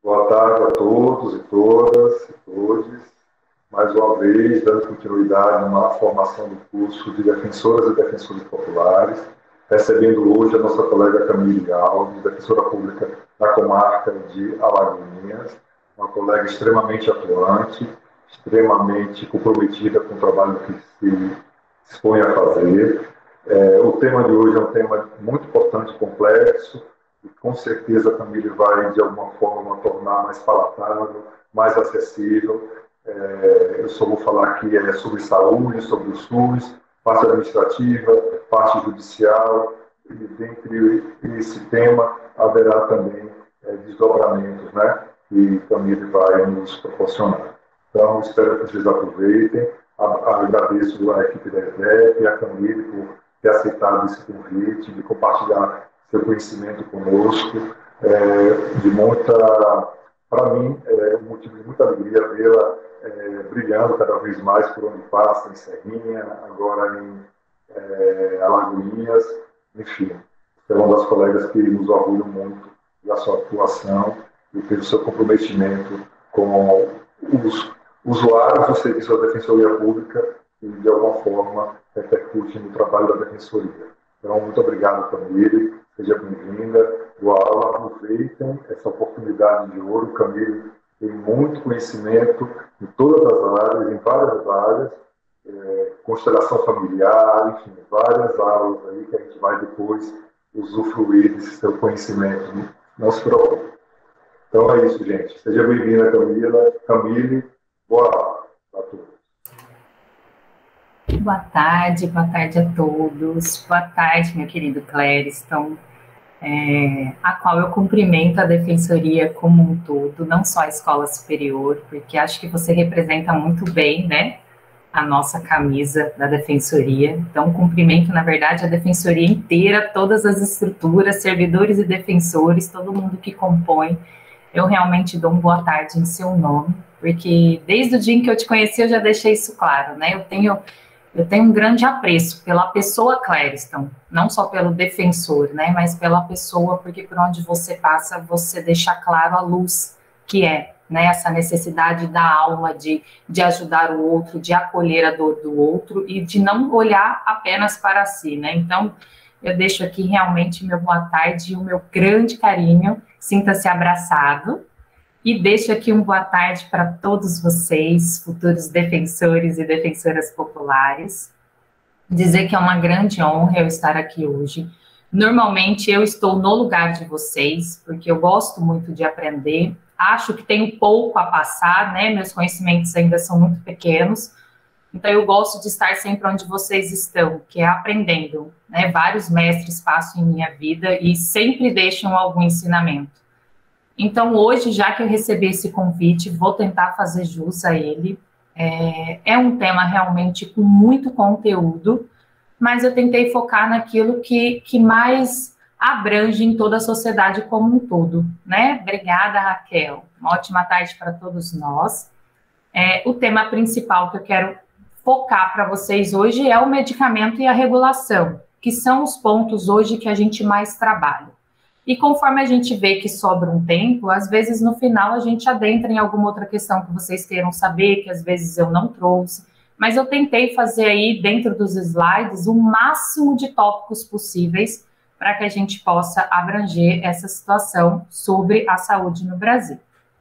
Boa tarde a todos e todas e todos. Mais uma vez, dando continuidade na formação do curso de Defensoras e Defensores Populares, recebendo hoje a nossa colega Camille Alves, defensora pública da comarca de Alagoinhas, uma colega extremamente atuante, extremamente comprometida com o trabalho que se dispõe a fazer. O tema de hoje é um tema muito importante e complexo, e com certeza a Camille vai, de alguma forma, tornar mais palatável, mais acessível. Eu só vou falar aqui sobre saúde, sobre o SUS, parte administrativa, parte judicial, e dentre esse tema haverá também desdobramentos, né, que Camille vai nos proporcionar. Então, espero que vocês aproveitem. Agradeço à equipe da EDEP e a Camille por ter aceitado esse convite, de compartilhar seu conhecimento conosco, para mim, é um motivo de muita alegria vê-la brilhando cada vez mais por onde passa, em Serrinha, agora em Alagoinhas, enfim, é uma das colegas que nos orgulham muito da sua atuação e pelo seu comprometimento com os usuários do serviço da Defensoria Pública e, de alguma forma, repercute no trabalho da Defensoria. Então, muito obrigado, Camille. Seja bem-vinda. Boa aula. Aproveitem essa oportunidade de ouro. Camille tem muito conhecimento em todas as áreas, em várias áreas, constelação familiar, enfim, várias aulas aí que a gente vai depois usufruir desse seu conhecimento. Não se preocupe. Então é isso, gente. Seja bem-vinda, Camille. Boa aula a todos. Boa tarde a todos. Boa tarde, meu querido Clériston, a qual eu cumprimento a Defensoria como um todo, não só a Escola Superior, porque acho que você representa muito bem, né, a nossa camisa da Defensoria. Então, cumprimento, na verdade, a Defensoria inteira, todas as estruturas, servidores e defensores, todo mundo que compõe. Eu realmente dou uma boa tarde em seu nome, porque desde o dia em que eu te conheci, eu já deixei isso claro, né, eu tenho um grande apreço pela pessoa Clériston, não só pelo defensor, né, mas pela pessoa, porque por onde você passa, você deixa claro a luz que é, né, essa necessidade da alma de ajudar o outro, de acolher a dor do outro e de não olhar apenas para si, né. Então, eu deixo aqui realmente meu boa tarde e o meu grande carinho, sinta-se abraçado. E deixo aqui um boa tarde para todos vocês, futuros defensores e defensoras populares. Dizer que é uma grande honra eu estar aqui hoje. Normalmente eu estou no lugar de vocês, porque eu gosto muito de aprender. Acho que tenho pouco a passar, né? Meus conhecimentos ainda são muito pequenos. Então eu gosto de estar sempre onde vocês estão, que é aprendendo, né? Vários mestres passam em minha vida e sempre deixam algum ensinamento. Então, hoje, já que eu recebi esse convite, vou tentar fazer jus a ele. É um tema realmente com muito conteúdo, mas eu tentei focar naquilo que mais abrange em toda a sociedade como um todo, né? Obrigada, Raquel. Uma ótima tarde para todos nós. O tema principal que eu quero focar para vocês hoje é o medicamento e a regulação, que são os pontos hoje que a gente mais trabalha. E conforme a gente vê que sobra um tempo, às vezes no final a gente adentra em alguma outra questão que vocês queiram saber, que às vezes eu não trouxe, mas eu tentei fazer aí dentro dos slides o máximo de tópicos possíveis para que a gente possa abranger essa situação sobre a saúde no Brasil.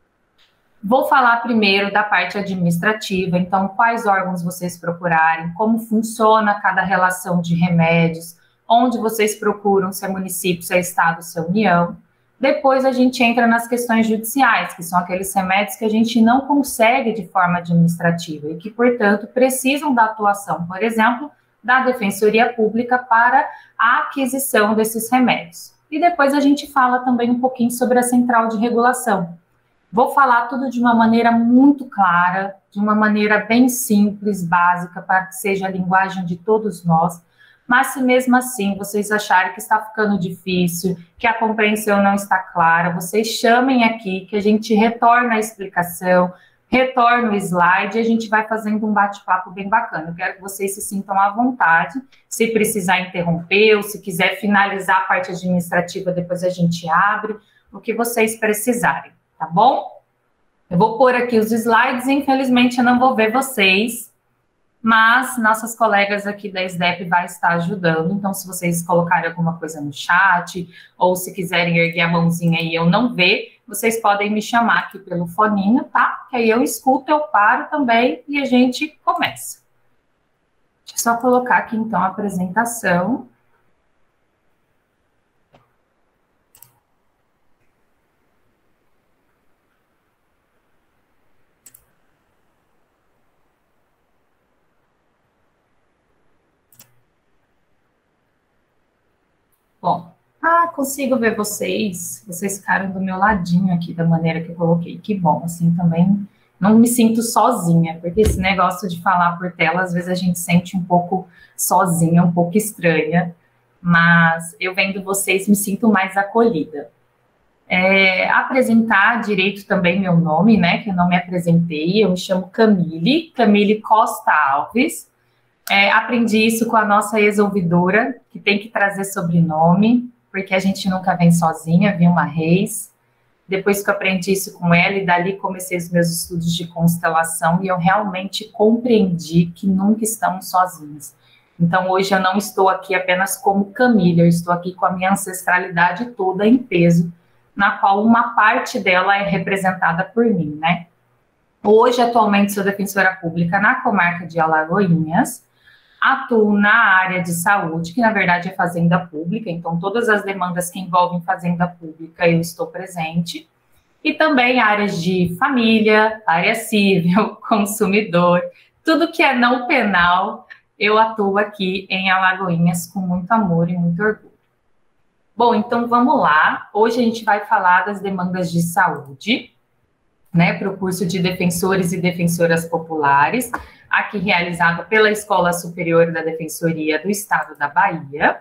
Vou falar primeiro da parte administrativa, então quais órgãos vocês procurarem, como funciona cada relação de remédios, onde vocês procuram, se é município, se é estado, se é União. Depois a gente entra nas questões judiciais, que são aqueles remédios que a gente não consegue de forma administrativa e que, portanto, precisam da atuação, por exemplo, da Defensoria Pública para a aquisição desses remédios. E depois a gente fala também um pouquinho sobre a central de regulação. Vou falar tudo de uma maneira muito clara, de uma maneira bem simples, básica, para que seja a linguagem de todos nós. Mas se mesmo assim vocês acharem que está ficando difícil, que a compreensão não está clara, vocês chamem aqui que a gente retorna a explicação, retorna o slide e a gente vai fazendo um bate-papo bem bacana. Eu quero que vocês se sintam à vontade, se precisar interromper ou se quiser finalizar a parte administrativa, depois a gente abre, o que vocês precisarem, tá bom? Eu vou pôr aqui os slides, infelizmente eu não vou ver vocês, mas nossas colegas aqui da SDEP vai estar ajudando, então se vocês colocarem alguma coisa no chat, ou se quiserem erguer a mãozinha e eu não ver, vocês podem me chamar aqui pelo foninho, tá? Que aí eu escuto, eu paro também e a gente começa. Deixa eu só colocar aqui então a apresentação. Bom, consigo ver vocês. Vocês ficaram do meu ladinho aqui, da maneira que eu coloquei. Que bom, assim, também não me sinto sozinha, porque esse negócio de falar por tela, às vezes a gente sente um pouco sozinha, um pouco estranha, mas eu vendo vocês me sinto mais acolhida. Apresentar direito também meu nome, né, que eu não me apresentei, eu me chamo Camille Costa Alves. Aprendi isso com a nossa ex-ouvidora, que tem que trazer sobrenome, porque a gente nunca vem sozinha, Vilma Reis. Depois que eu aprendi isso com ela, e dali comecei os meus estudos de constelação, e eu realmente compreendi que nunca estamos sozinhos. Então, hoje eu não estou aqui apenas como Camille, eu estou aqui com a minha ancestralidade toda em peso, na qual uma parte dela é representada por mim, né? Hoje, atualmente, sou defensora pública na comarca de Alagoinhas, atuo na área de saúde, que na verdade é fazenda pública, então todas as demandas que envolvem fazenda pública eu estou presente, e também áreas de família, área civil, consumidor, tudo que é não penal, eu atuo aqui em Alagoinhas com muito amor e muito orgulho. Bom, então vamos lá, hoje a gente vai falar das demandas de saúde, né, para o curso de Defensores e Defensoras Populares, aqui realizado pela Escola Superior da Defensoria do Estado da Bahia.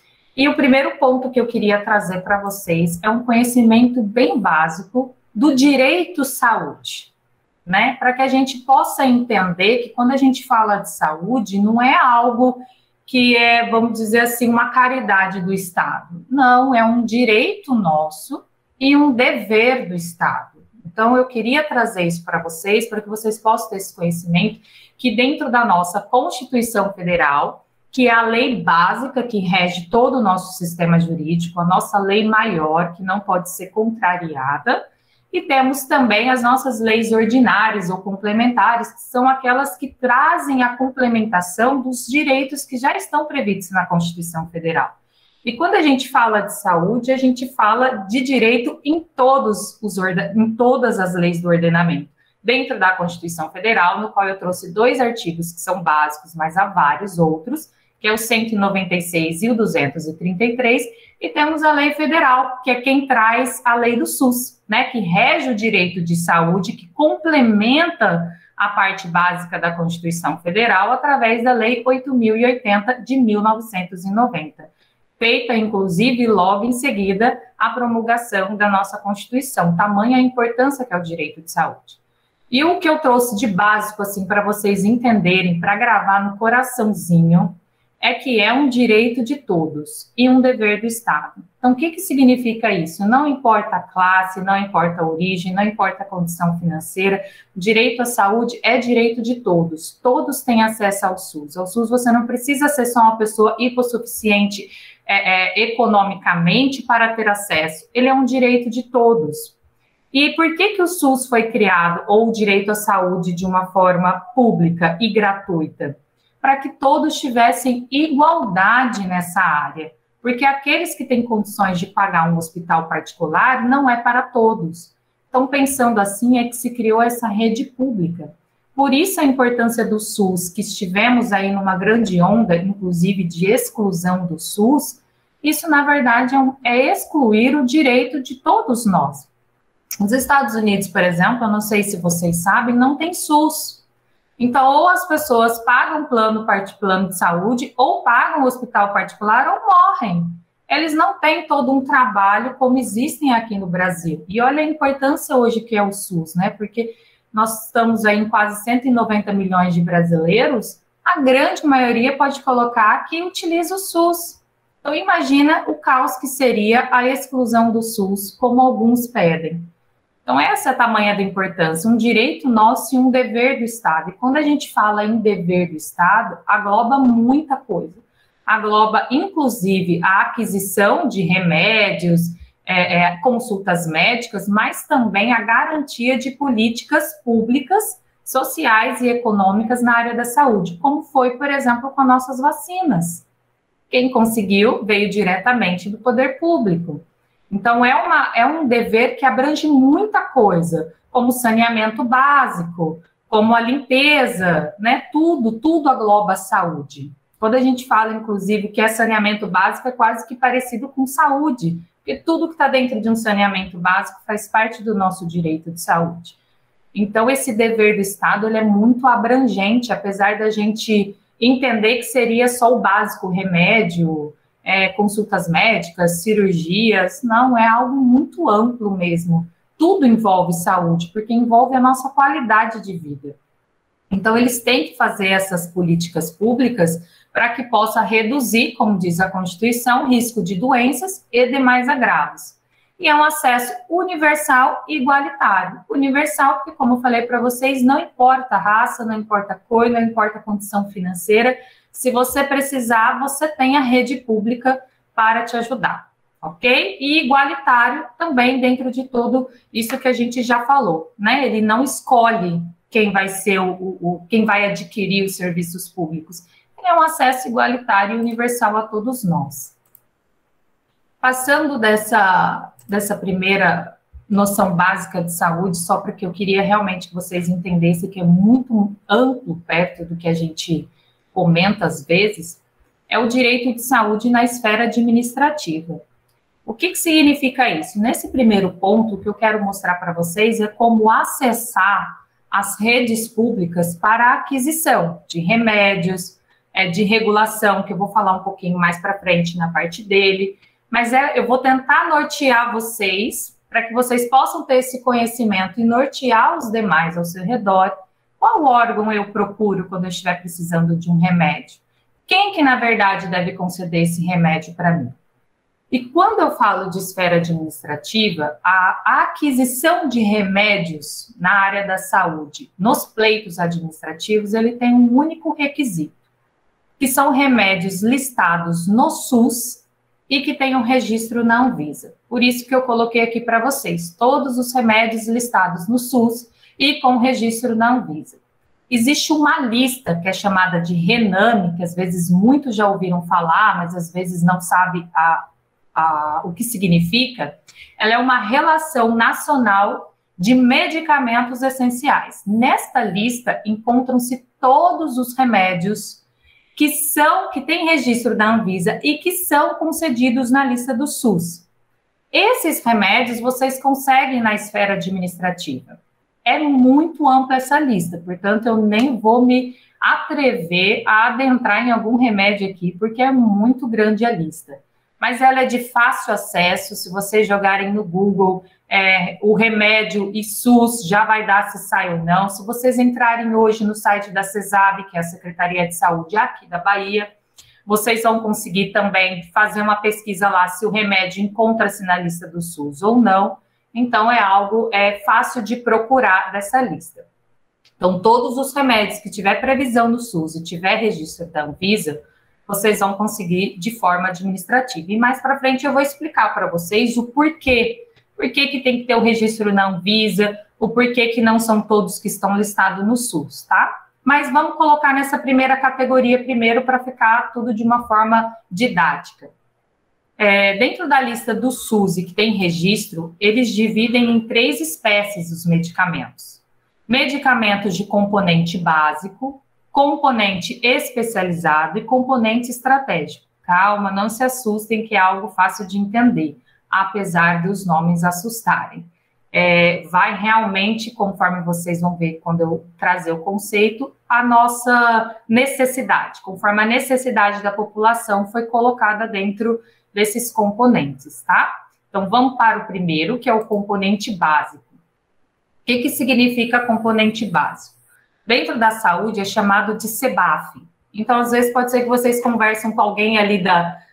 E o primeiro ponto que eu queria trazer para vocês é um conhecimento bem básico do direito à saúde, né, para que a gente possa entender que quando a gente fala de saúde, não é algo que é, vamos dizer assim, uma caridade do Estado. Não, é um direito nosso e um dever do Estado. Então, eu queria trazer isso para vocês, para que vocês possam ter esse conhecimento, que dentro da nossa Constituição Federal, que é a lei básica que rege todo o nosso sistema jurídico, a nossa lei maior, que não pode ser contrariada, e temos também as nossas leis ordinárias ou complementares, que são aquelas que trazem a complementação dos direitos que já estão previstos na Constituição Federal. E quando a gente fala de saúde, a gente fala de direito em todas as leis do ordenamento. Dentro da Constituição Federal, no qual eu trouxe 2 artigos que são básicos, mas há vários outros, que é o 196 e o 233, e temos a lei federal, que é quem traz a lei do SUS, né, que rege o direito de saúde, que complementa a parte básica da Constituição Federal através da Lei 8.080 de 1990. Feita, inclusive, logo em seguida, a promulgação da nossa Constituição. Tamanha a importância que é o direito de saúde. E o que eu trouxe de básico, assim, para vocês entenderem, para gravar no coraçãozinho, é que é um direito de todos e um dever do Estado. Então, o que que significa isso? Não importa a classe, não importa a origem, não importa a condição financeira, o direito à saúde é direito de todos. Todos têm acesso ao SUS. Ao SUS você não precisa ser só uma pessoa hipossuficiente economicamente para ter acesso. Ele é um direito de todos. E por que que o SUS foi criado, ou o direito à saúde, de uma forma pública e gratuita? Para que todos tivessem igualdade nessa área. Porque aqueles que têm condições de pagar um hospital particular não é para todos. Então, pensando assim, é que se criou essa rede pública. Por isso a importância do SUS, que estivemos aí numa grande onda, inclusive de exclusão do SUS, isso, na verdade, é excluir o direito de todos nós. Nos Estados Unidos, por exemplo, eu não sei se vocês sabem, não tem SUS. Então, ou as pessoas pagam plano de saúde, ou pagam hospital particular, ou morrem. Eles não têm todo um trabalho como existem aqui no Brasil. E olha a importância hoje que é o SUS, né? Porque nós estamos aí em quase 190 milhões de brasileiros, a grande maioria pode colocar que utiliza o SUS. Então, imagina o caos que seria a exclusão do SUS, como alguns pedem. Então, essa é a tamanha da importância, um direito nosso e um dever do Estado. E quando a gente fala em dever do Estado, agloba muita coisa. Agloba, inclusive, a aquisição de remédios, consultas médicas, mas também a garantia de políticas públicas, sociais e econômicas na área da saúde, como foi, por exemplo, com as nossas vacinas. Quem conseguiu veio diretamente do poder público. Então, é um dever que abrange muita coisa, como saneamento básico, como a limpeza, né? Tudo agloba a saúde. Quando a gente fala, inclusive, que é saneamento básico, é quase que parecido com saúde, porque tudo que está dentro de um saneamento básico faz parte do nosso direito de saúde. Então, esse dever do Estado ele é muito abrangente, apesar da gente entender que seria só o básico, remédio, consultas médicas, cirurgias. Não, é algo muito amplo mesmo. Tudo envolve saúde, porque envolve a nossa qualidade de vida. Então, eles têm que fazer essas políticas públicas para que possa reduzir, como diz a Constituição, o risco de doenças e demais agravos. E é um acesso universal e igualitário. Universal porque, como eu falei para vocês, não importa a raça, não importa a cor, não importa a condição financeira. Se você precisar, você tem a rede pública para te ajudar, ok? E igualitário também dentro de tudo isso que a gente já falou, né? Ele não escolhe quem vai ser quem vai adquirir os serviços públicos. Ele é um acesso igualitário e universal a todos nós. Passando dessa primeira noção básica de saúde, só porque eu queria realmente que vocês entendessem que é muito amplo perto do que a gente comenta às vezes, é o direito de saúde na esfera administrativa. O que significa isso? Nesse primeiro ponto, o que eu quero mostrar para vocês é como acessar as redes públicas para a aquisição de remédios, de regulação, que eu vou falar um pouquinho mais para frente na parte dele, mas eu vou tentar nortear vocês, para que vocês possam ter esse conhecimento e nortear os demais ao seu redor. Qual órgão eu procuro quando eu estiver precisando de um remédio? Quem que, na verdade, deve conceder esse remédio para mim? E quando eu falo de esfera administrativa, a aquisição de remédios na área da saúde, nos pleitos administrativos, ele tem um único requisito, que são remédios listados no SUS e que tem um registro na Anvisa. Por isso que eu coloquei aqui para vocês, todos os remédios listados no SUS e com registro na Anvisa. Existe uma lista que é chamada de RENAME, que às vezes muitos já ouviram falar, mas às vezes não sabe o que significa. Ela é uma relação nacional de medicamentos essenciais. Nesta lista encontram-se todos os remédios que têm registro da Anvisa e que são concedidos na lista do SUS. Esses remédios vocês conseguem na esfera administrativa. É muito ampla essa lista, portanto, eu nem vou me atrever a adentrar em algum remédio aqui, porque é muito grande a lista. Mas ela é de fácil acesso, se vocês jogarem no Google o remédio e SUS, já vai dar se sai ou não. Se vocês entrarem hoje no site da CESAB, que é a Secretaria de Saúde aqui da Bahia, vocês vão conseguir também fazer uma pesquisa lá se o remédio encontra-se na lista do SUS ou não. Então, é algo fácil de procurar dessa lista. Então, todos os remédios que tiver previsão no SUS e tiver registro da Anvisa, vocês vão conseguir de forma administrativa. E mais para frente eu vou explicar para vocês o porquê. Por que tem que ter o registro na Anvisa, o porquê que não são todos que estão listados no SUS, tá? Mas vamos colocar nessa primeira categoria primeiro para ficar tudo de uma forma didática. Dentro da lista do SUS e que tem registro, eles dividem em 3 espécies os medicamentos. Medicamentos de componente básico, componente especializado e componente estratégico. Calma, não se assustem que é algo fácil de entender, apesar dos nomes assustarem. Vai realmente, conforme vocês vão ver quando eu trazer o conceito, a nossa necessidade, conforme a necessidade da população foi colocada dentro desses componentes, tá? Então, vamos para o primeiro, que é o componente básico. O que significa componente básico? Dentro da saúde é chamado de CBAF. Então, às vezes, pode ser que vocês conversem com alguém ali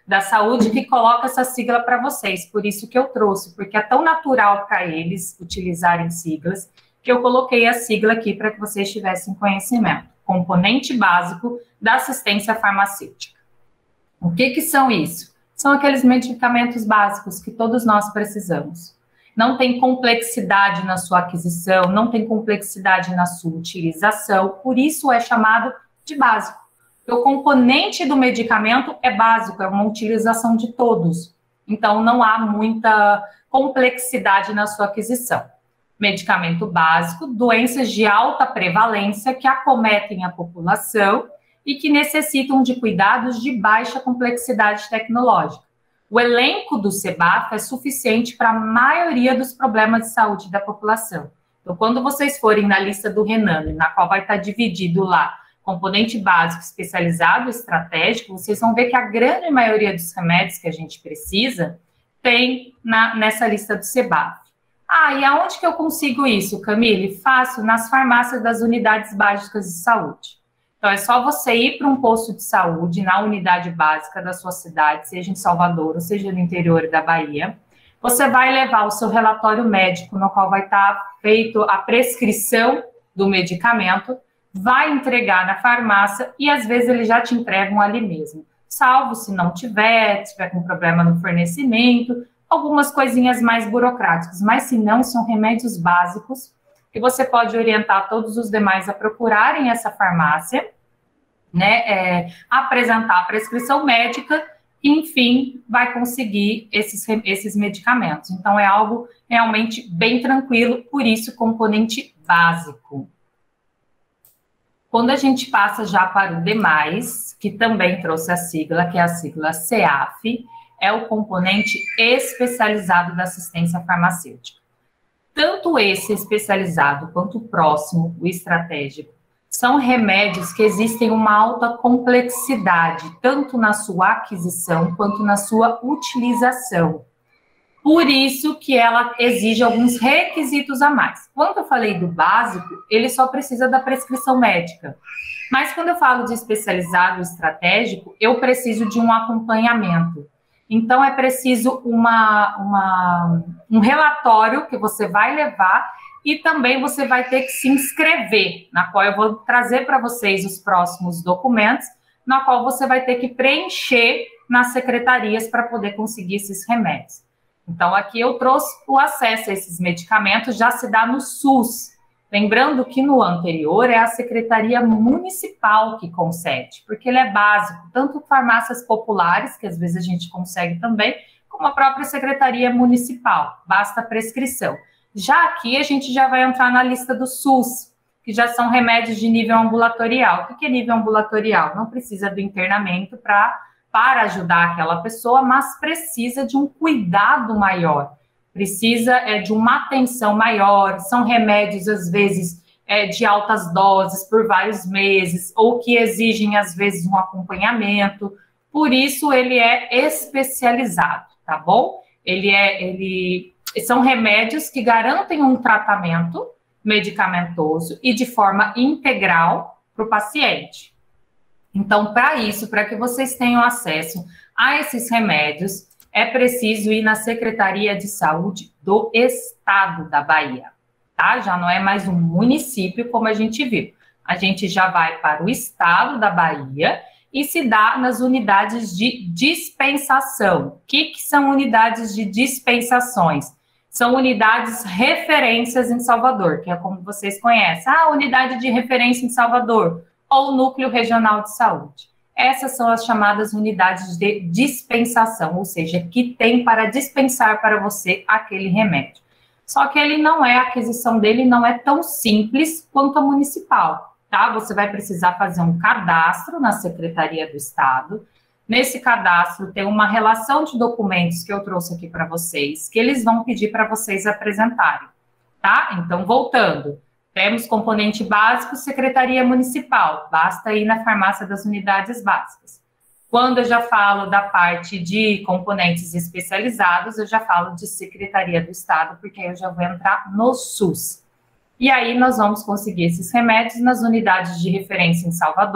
da Saúde que coloca essa sigla para vocês, por isso que eu trouxe, porque é tão natural para eles utilizarem siglas, que eu coloquei a sigla aqui para que vocês tivessem conhecimento. Componente básico da assistência farmacêutica. O que são isso? São aqueles medicamentos básicos que todos nós precisamos. Não tem complexidade na sua aquisição, não tem complexidade na sua utilização, por isso é chamado de básico. O componente do medicamento é básico, é uma utilização de todos. Então, não há muita complexidade na sua aquisição. Medicamento básico, doenças de alta prevalência que acometem a população e que necessitam de cuidados de baixa complexidade tecnológica. O elenco do CEBAF é suficiente para a maioria dos problemas de saúde da população. Então, quando vocês forem na lista do Renan, na qual vai estar dividido lá componente básico, especializado, estratégico, vocês vão ver que a grande maioria dos remédios que a gente precisa tem nessa lista do CEBAF. E aonde que eu consigo isso, Camille? Fácil, nas farmácias das unidades básicas de saúde. Então, é só você ir para um posto de saúde na unidade básica da sua cidade, seja em Salvador ou seja no interior da Bahia. Você vai levar o seu relatório médico, no qual vai estar feito a prescrição do medicamento, vai entregar na farmácia e às vezes eles já te entregam ali mesmo. Salvo se não tiver com problema no fornecimento, algumas coisinhas mais burocráticas, mas se não, são remédios básicos que você pode orientar todos os demais a procurarem essa farmácia, né, apresentar a prescrição médica e, enfim, vai conseguir esses medicamentos. Então, é algo realmente bem tranquilo, por isso, componente básico. Quando a gente passa já para o demais, que também trouxe a sigla, que é a sigla CEAF, é o componente especializado da assistência farmacêutica. Tanto esse especializado quanto o próximo, o estratégico, são remédios que existem uma alta complexidade, tanto na sua aquisição quanto na sua utilização. Por isso que ela exige alguns requisitos a mais. Quando eu falei do básico, ele só precisa da prescrição médica. Mas quando eu falo de especializado estratégico, eu preciso de um acompanhamento. Então, é preciso um relatório que você vai levar e também você vai ter que se inscrever, na qual eu vou trazer para vocês os próximos documentos, na qual você vai ter que preencher nas secretarias para poder conseguir esses remédios. Então, aqui eu trouxe o acesso a esses medicamentos, já se dá no SUS. Lembrando que no anterior é a Secretaria Municipal que concede, porque ele é básico, tanto farmácias populares, que às vezes a gente consegue também, como a própria Secretaria Municipal, basta a prescrição. Já aqui a gente já vai entrar na lista do SUS, que já são remédios de nível ambulatorial. O que é nível ambulatorial? Não precisa do internamento para ajudar aquela pessoa, mas precisa de um cuidado maior, precisa de uma atenção maior, são remédios, às vezes, de altas doses por vários meses, ou que exigem, às vezes, um acompanhamento, por isso ele é especializado, tá bom? São remédios que garantem um tratamento medicamentoso e de forma integral para o paciente. Então, para isso, para que vocês tenham acesso a esses remédios, é preciso ir na Secretaria de Saúde do Estado da Bahia, tá? Já não é mais um município, como a gente viu. A gente já vai para o Estado da Bahia e se dá nas unidades de dispensação. O que são unidades de dispensações? São unidades referências em Salvador, que é como vocês conhecem. Unidade de referência em Salvador, ou Núcleo Regional de Saúde. Essas são as chamadas unidades de dispensação, ou seja, que tem para dispensar para você aquele remédio. Só que a aquisição dele não é tão simples quanto a municipal, tá? Você vai precisar fazer um cadastro na Secretaria do Estado. Nesse cadastro tem uma relação de documentos que eu trouxe aqui para vocês, que eles vão pedir para vocês apresentarem, tá? Então, voltando. Temos componente básico, Secretaria Municipal, basta ir na farmácia das unidades básicas. Quando eu já falo da parte de componentes especializados, eu já falo de Secretaria do Estado, porque aí eu já vou entrar no SUS. E aí nós vamos conseguir esses remédios nas unidades de referência em Salvador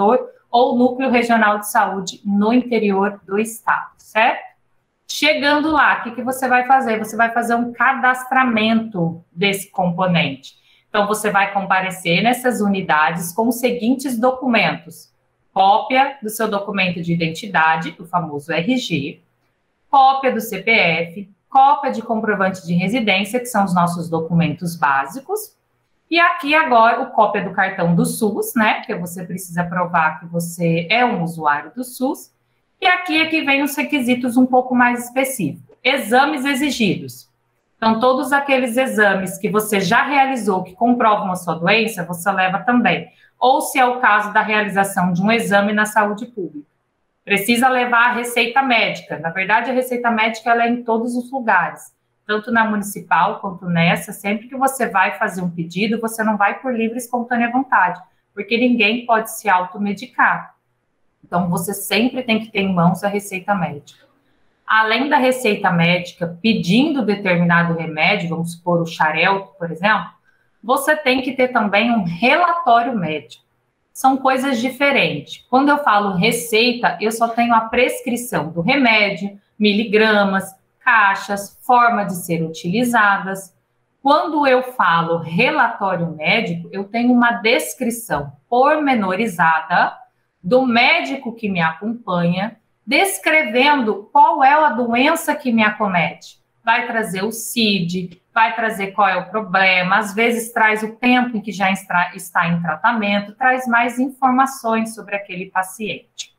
ou núcleo regional de saúde no interior do estado, certo? Chegando lá, o que você vai fazer? Você vai fazer um cadastramento desse componente. Então, você vai comparecer nessas unidades com os seguintes documentos: cópia do seu documento de identidade, o famoso RG, cópia do CPF, cópia de comprovante de residência, que são os nossos documentos básicos, e aqui agora o cópia do cartão do SUS, né, porque você precisa provar que você é um usuário do SUS, e aqui é que vem os requisitos um pouco mais específicos. Exames exigidos. Então, todos aqueles exames que você já realizou, que comprovam a sua doença, você leva também. Ou se é o caso da realização de um exame na saúde pública. Precisa levar a receita médica. Na verdade, a receita médica ela é em todos os lugares, tanto na municipal quanto nessa. Sempre que você vai fazer um pedido, você não vai por livre e espontânea vontade, porque ninguém pode se automedicar. Então, você sempre tem que ter em mãos a receita médica. Além da receita médica pedindo determinado remédio, vamos supor o Xarelto, por exemplo, você tem que ter também um relatório médico. São coisas diferentes. Quando eu falo receita, eu só tenho a prescrição do remédio, miligramas, caixas, forma de ser utilizadas. Quando eu falo relatório médico, eu tenho uma descrição pormenorizada do médico que me acompanha, descrevendo qual é a doença que me acomete. Vai trazer o CID, vai trazer qual é o problema, às vezes traz o tempo em que já está em tratamento, traz mais informações sobre aquele paciente.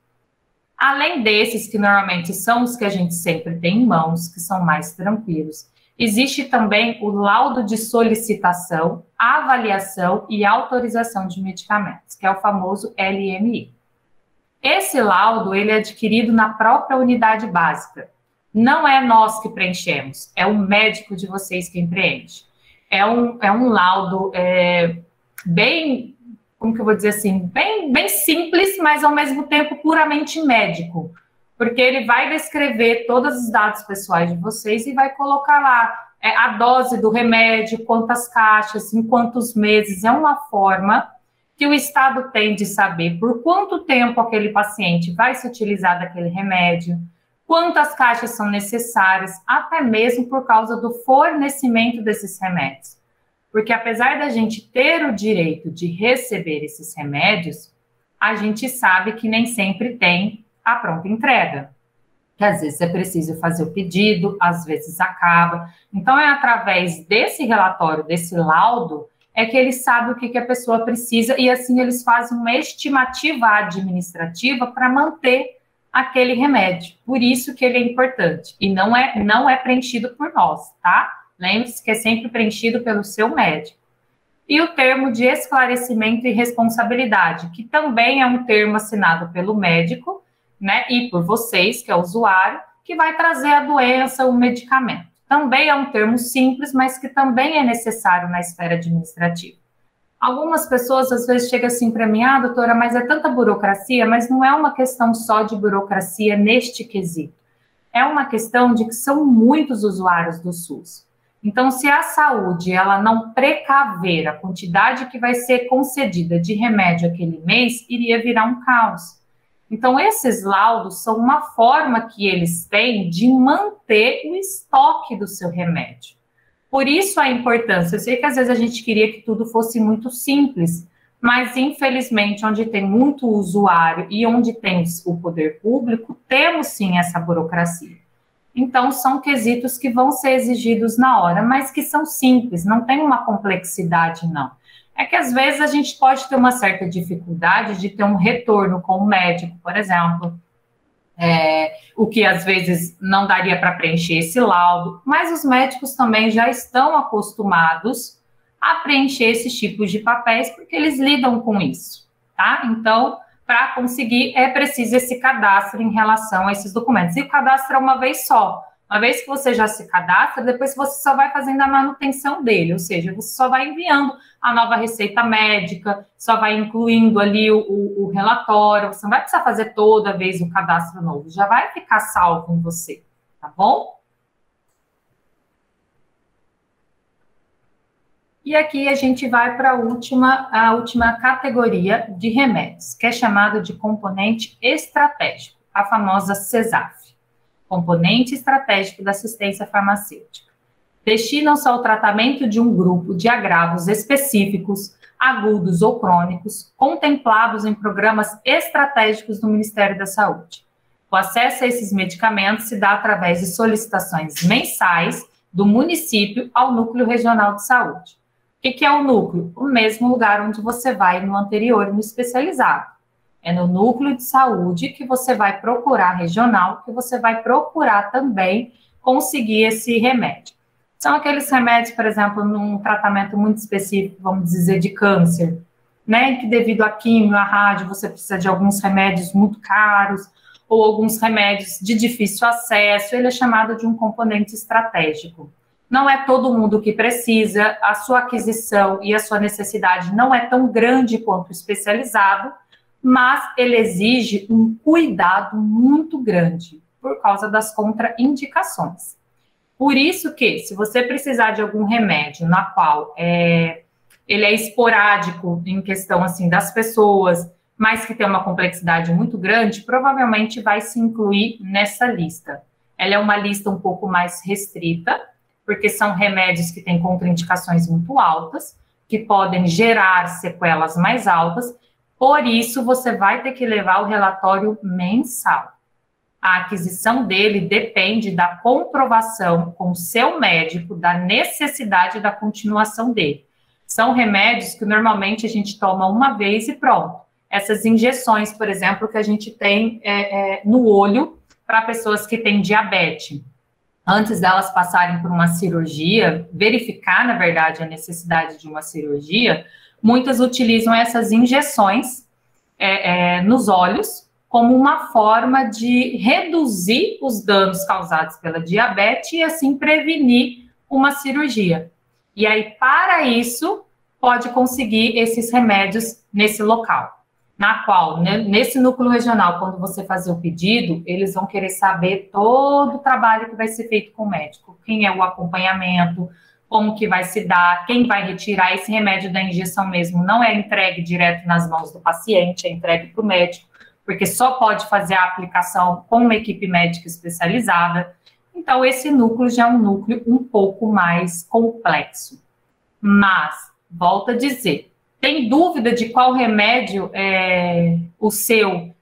Além desses, que normalmente são os que a gente sempre tem em mãos, que são mais tranquilos, existe também o laudo de solicitação, avaliação e autorização de medicamentos, que é o famoso LMI. Esse laudo, ele é adquirido na própria unidade básica. Não é nós que preenchemos, é o médico de vocês quem preenche. É um laudo bem, como que eu vou dizer assim, bem simples, mas ao mesmo tempo puramente médico. Porque ele vai descrever todos os dados pessoais de vocês e vai colocar lá a dose do remédio, quantas caixas, em quantos meses. É uma forma que o Estado tem de saber por quanto tempo aquele paciente vai se utilizar daquele remédio, quantas caixas são necessárias, até mesmo por causa do fornecimento desses remédios. Porque apesar da gente ter o direito de receber esses remédios, a gente sabe que nem sempre tem a pronta entrega. Que às vezes é preciso fazer o pedido, às vezes acaba. Então é através desse relatório, desse laudo, é que eles sabem o que a pessoa precisa e assim eles fazem uma estimativa administrativa para manter aquele remédio. Por isso que ele é importante e não é preenchido por nós, tá? Lembre-se que é sempre preenchido pelo seu médico. E o termo de esclarecimento e responsabilidade, que também é um termo assinado pelo médico, né, e por vocês, que é o usuário, que vai trazer a doença, o medicamento. Também é um termo simples, mas que também é necessário na esfera administrativa. Algumas pessoas às vezes chegam assim para mim, doutora, mas é tanta burocracia, mas não é uma questão só de burocracia neste quesito. É uma questão de que são muitos usuários do SUS. Então, se a saúde ela não precaver a quantidade que vai ser concedida de remédio aquele mês, iria virar um caos. Então, esses laudos são uma forma que eles têm de manter o estoque do seu remédio. Por isso a importância. Eu sei que às vezes a gente queria que tudo fosse muito simples, mas infelizmente onde tem muito usuário e onde tem o poder público, temos sim essa burocracia. Então, são quesitos que vão ser exigidos na hora, mas que são simples, não tem uma complexidade, não. É que às vezes a gente pode ter uma certa dificuldade de ter um retorno com o médico, por exemplo, o que às vezes não daria para preencher esse laudo, mas os médicos também já estão acostumados a preencher esses tipos de papéis, porque eles lidam com isso, tá? Então, para conseguir, é preciso esse cadastro em relação a esses documentos. E o cadastro é uma vez só. Uma vez que você já se cadastra, depois você só vai fazendo a manutenção dele, ou seja, você só vai enviando a nova receita médica, só vai incluindo ali o relatório, você não vai precisar fazer toda vez o cadastro novo, já vai ficar salvo em você, tá bom? E aqui a gente vai para a última categoria de remédios, que é chamado de componente estratégico, a famosa CESAF, componente estratégico da assistência farmacêutica. Destinam-se ao tratamento de um grupo de agravos específicos, agudos ou crônicos, contemplados em programas estratégicos do Ministério da Saúde. O acesso a esses medicamentos se dá através de solicitações mensais do município ao Núcleo Regional de Saúde. O que é o núcleo? O mesmo lugar onde você vai no anterior, no especializado. É no núcleo de saúde que você vai procurar regional, que você vai procurar também conseguir esse remédio. São aqueles remédios, por exemplo, num tratamento muito específico, vamos dizer, de câncer, né? Que devido à quimio, à rádio, você precisa de alguns remédios muito caros, ou alguns remédios de difícil acesso, ele é chamado de um componente estratégico. Não é todo mundo que precisa, a sua aquisição e a sua necessidade não é tão grande quanto o especializado, mas ele exige um cuidado muito grande, por causa das contraindicações. Por isso que, se você precisar de algum remédio na qual ele é esporádico em questão assim das pessoas, mas que tem uma complexidade muito grande, provavelmente vai se incluir nessa lista. Ela é uma lista um pouco mais restrita, porque são remédios que têm contraindicações muito altas, que podem gerar sequelas mais altas, por isso você vai ter que levar o relatório mensal. A aquisição dele depende da comprovação com o seu médico da necessidade da continuação dele. São remédios que normalmente a gente toma uma vez e pronto. Essas injeções, por exemplo, que a gente tem no olho para pessoas que têm diabetes. Antes delas passarem por uma cirurgia, verificar, na verdade, a necessidade de uma cirurgia, muitas utilizam essas injeções nos olhos como uma forma de reduzir os danos causados pela diabetes e, assim, prevenir uma cirurgia. E aí, para isso, pode conseguir esses remédios nesse local. Na qual, né, nesse núcleo regional, quando você fazer o pedido, eles vão querer saber todo o trabalho que vai ser feito com o médico, quem é o acompanhamento, como que vai se dar, quem vai retirar esse remédio da injeção mesmo, não é entregue direto nas mãos do paciente, é entregue para o médico, porque só pode fazer a aplicação com uma equipe médica especializada. Então, esse núcleo já é um núcleo um pouco mais complexo. Mas, volto a dizer, tem dúvida de qual remédio o seu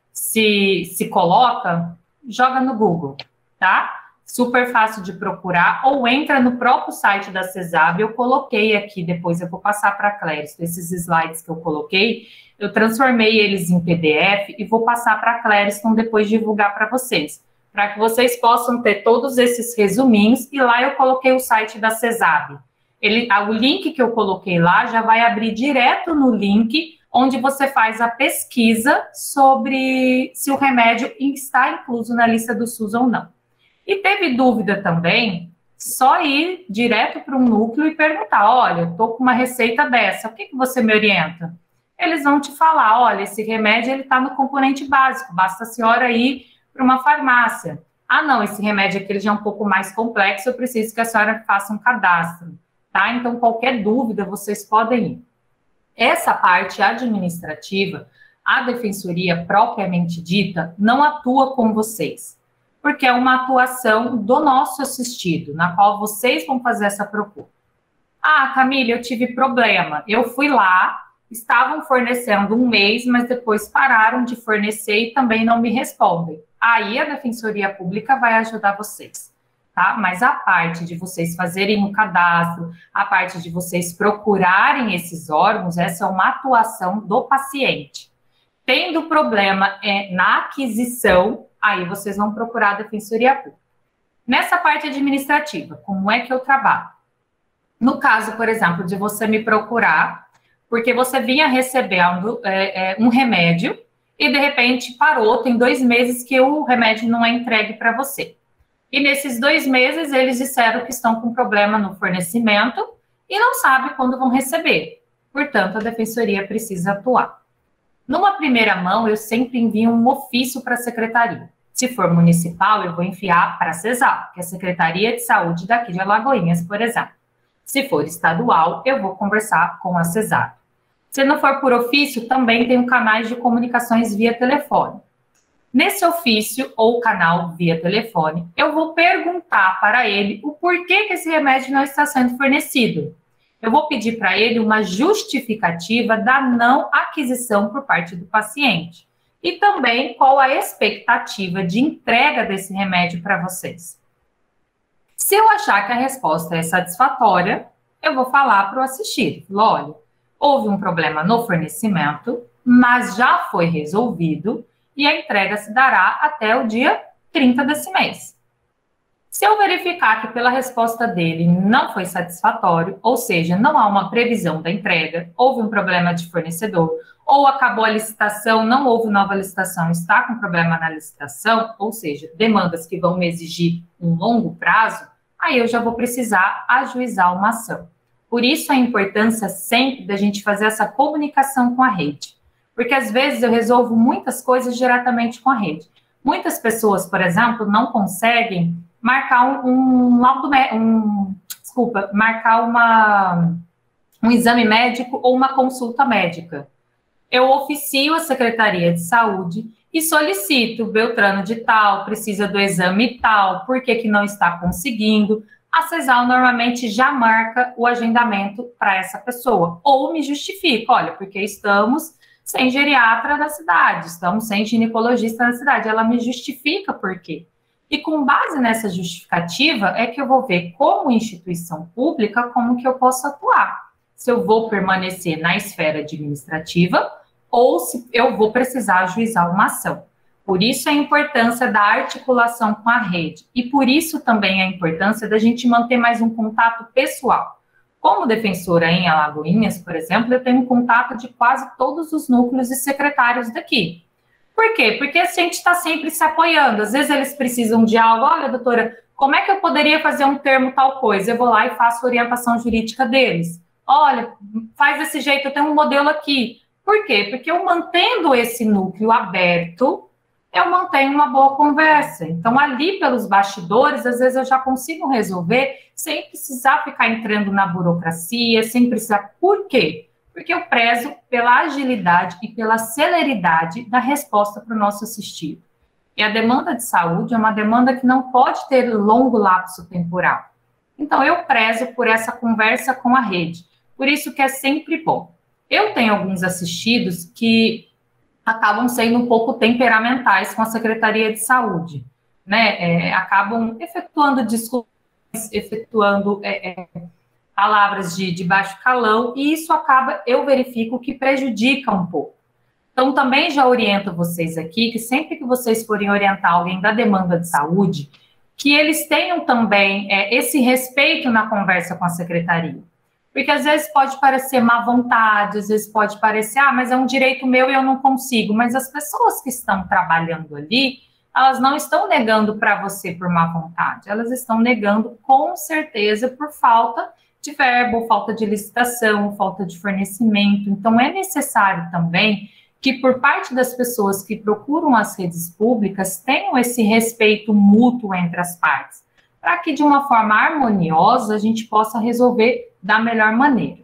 se coloca? Joga no Google, tá? Super fácil de procurar, ou entra no próprio site da CESAB. Eu coloquei aqui, depois eu vou passar para a Cléris, esses slides que eu coloquei, eu transformei eles em PDF e vou passar para a Cléris, então depois divulgar para vocês, para que vocês possam ter todos esses resuminhos, e lá eu coloquei o site da CESAB. O link que eu coloquei lá já vai abrir direto no link onde você faz a pesquisa sobre se o remédio está incluso na lista do SUS ou não. E teve dúvida também, só ir direto para um núcleo e perguntar, olha, estou com uma receita dessa, o que você me orienta? Eles vão te falar, olha, esse remédio está no componente básico, basta a senhora ir para uma farmácia. Ah, não, esse remédio aqui ele já é um pouco mais complexo, eu preciso que a senhora faça um cadastro. Tá? Então, qualquer dúvida, vocês podem ir. Essa parte administrativa, a defensoria propriamente dita, não atua com vocês, porque é uma atuação do nosso assistido, na qual vocês vão fazer essa procura. Ah, Camila, eu tive problema. Eu fui lá, estavam fornecendo um mês, mas depois pararam de fornecer e também não me respondem. Aí a defensoria pública vai ajudar vocês. Tá? Mas a parte de vocês fazerem um cadastro, a parte de vocês procurarem esses órgãos, essa é uma atuação do paciente. Tendo problema na aquisição, aí vocês vão procurar a defensoria pública. Nessa parte administrativa, como é que eu trabalho? No caso, por exemplo, de você me procurar, porque você vinha recebendo um remédio e, de repente, parou, tem 2 meses que o remédio não é entregue para você. E nesses 2 meses, eles disseram que estão com problema no fornecimento e não sabem quando vão receber. Portanto, a defensoria precisa atuar. Numa primeira mão, eu sempre envio um ofício para a secretaria. Se for municipal, eu vou enviar para a CESAL, que é a Secretaria de Saúde daqui de Alagoinhas, por exemplo. Se for estadual, eu vou conversar com a CESAP. Se não for por ofício, também tem canais de comunicações via telefone. Nesse ofício ou canal via telefone, eu vou perguntar para ele o porquê que esse remédio não está sendo fornecido. Eu vou pedir para ele uma justificativa da não aquisição por parte do paciente. E também qual a expectativa de entrega desse remédio para vocês. Se eu achar que a resposta é satisfatória, eu vou falar para o assistido. Olha, houve um problema no fornecimento, mas já foi resolvido e a entrega se dará até o dia 30 desse mês. Se eu verificar que pela resposta dele não foi satisfatório, ou seja, não há uma previsão da entrega, houve um problema de fornecedor, ou acabou a licitação, não houve nova licitação, está com problema na licitação, ou seja, demandas que vão me exigir um longo prazo, aí eu já vou precisar ajuizar uma ação. Por isso a importância sempre da gente fazer essa comunicação com a rede. Porque às vezes eu resolvo muitas coisas diretamente com a rede. Muitas pessoas, por exemplo, não conseguem marcar um exame médico ou uma consulta médica. Eu oficio a Secretaria de Saúde e solicito Beltrano de tal, precisa do exame tal, por que não está conseguindo? A CESAL normalmente já marca o agendamento para essa pessoa, ou me justifica, olha, porque estamos sem geriatra na cidade, estamos sem ginecologista na cidade, ela me justifica por quê. E com base nessa justificativa é que eu vou ver como instituição pública como que eu posso atuar. Se eu vou permanecer na esfera administrativa ou se eu vou precisar ajuizar uma ação. Por isso a importância da articulação com a rede e por isso também a importância da gente manter mais um contato pessoal. Como defensora em Alagoinhas, por exemplo, eu tenho contato de quase todos os núcleos e secretários daqui. Por quê? Porque a gente está sempre se apoiando. Às vezes eles precisam de algo. Olha, doutora, como é que eu poderia fazer um termo tal coisa? Eu vou lá e faço a orientação jurídica deles. Olha, faz desse jeito, eu tenho um modelo aqui. Por quê? Porque eu mantendo esse núcleo aberto, eu mantenho uma boa conversa. Então, ali pelos bastidores, às vezes eu já consigo resolver sem precisar ficar entrando na burocracia, sem precisar. Por quê? Porque eu prezo pela agilidade e pela celeridade da resposta para o nosso assistido. E a demanda de saúde é uma demanda que não pode ter longo lapso temporal. Então, eu prezo por essa conversa com a rede. Por isso que é sempre bom. Eu tenho alguns assistidos que acabam sendo um pouco temperamentais com a Secretaria de Saúde, né? Acabam efetuando discussões, efetuando palavras de baixo calão, e isso acaba, eu verifico, que prejudica um pouco. Então, também já oriento vocês aqui, que sempre que vocês forem orientar alguém da demanda de saúde, que eles tenham também esse respeito na conversa com a Secretaria. Porque às vezes pode parecer má vontade, às vezes pode parecer, mas é um direito meu e eu não consigo. Mas as pessoas que estão trabalhando ali, elas não estão negando para você por má vontade, elas estão negando com certeza por falta de verbo, falta de licitação, falta de fornecimento. Então é necessário também que por parte das pessoas que procuram as redes públicas tenham esse respeito mútuo entre as partes, para que de uma forma harmoniosa a gente possa resolver da melhor maneira.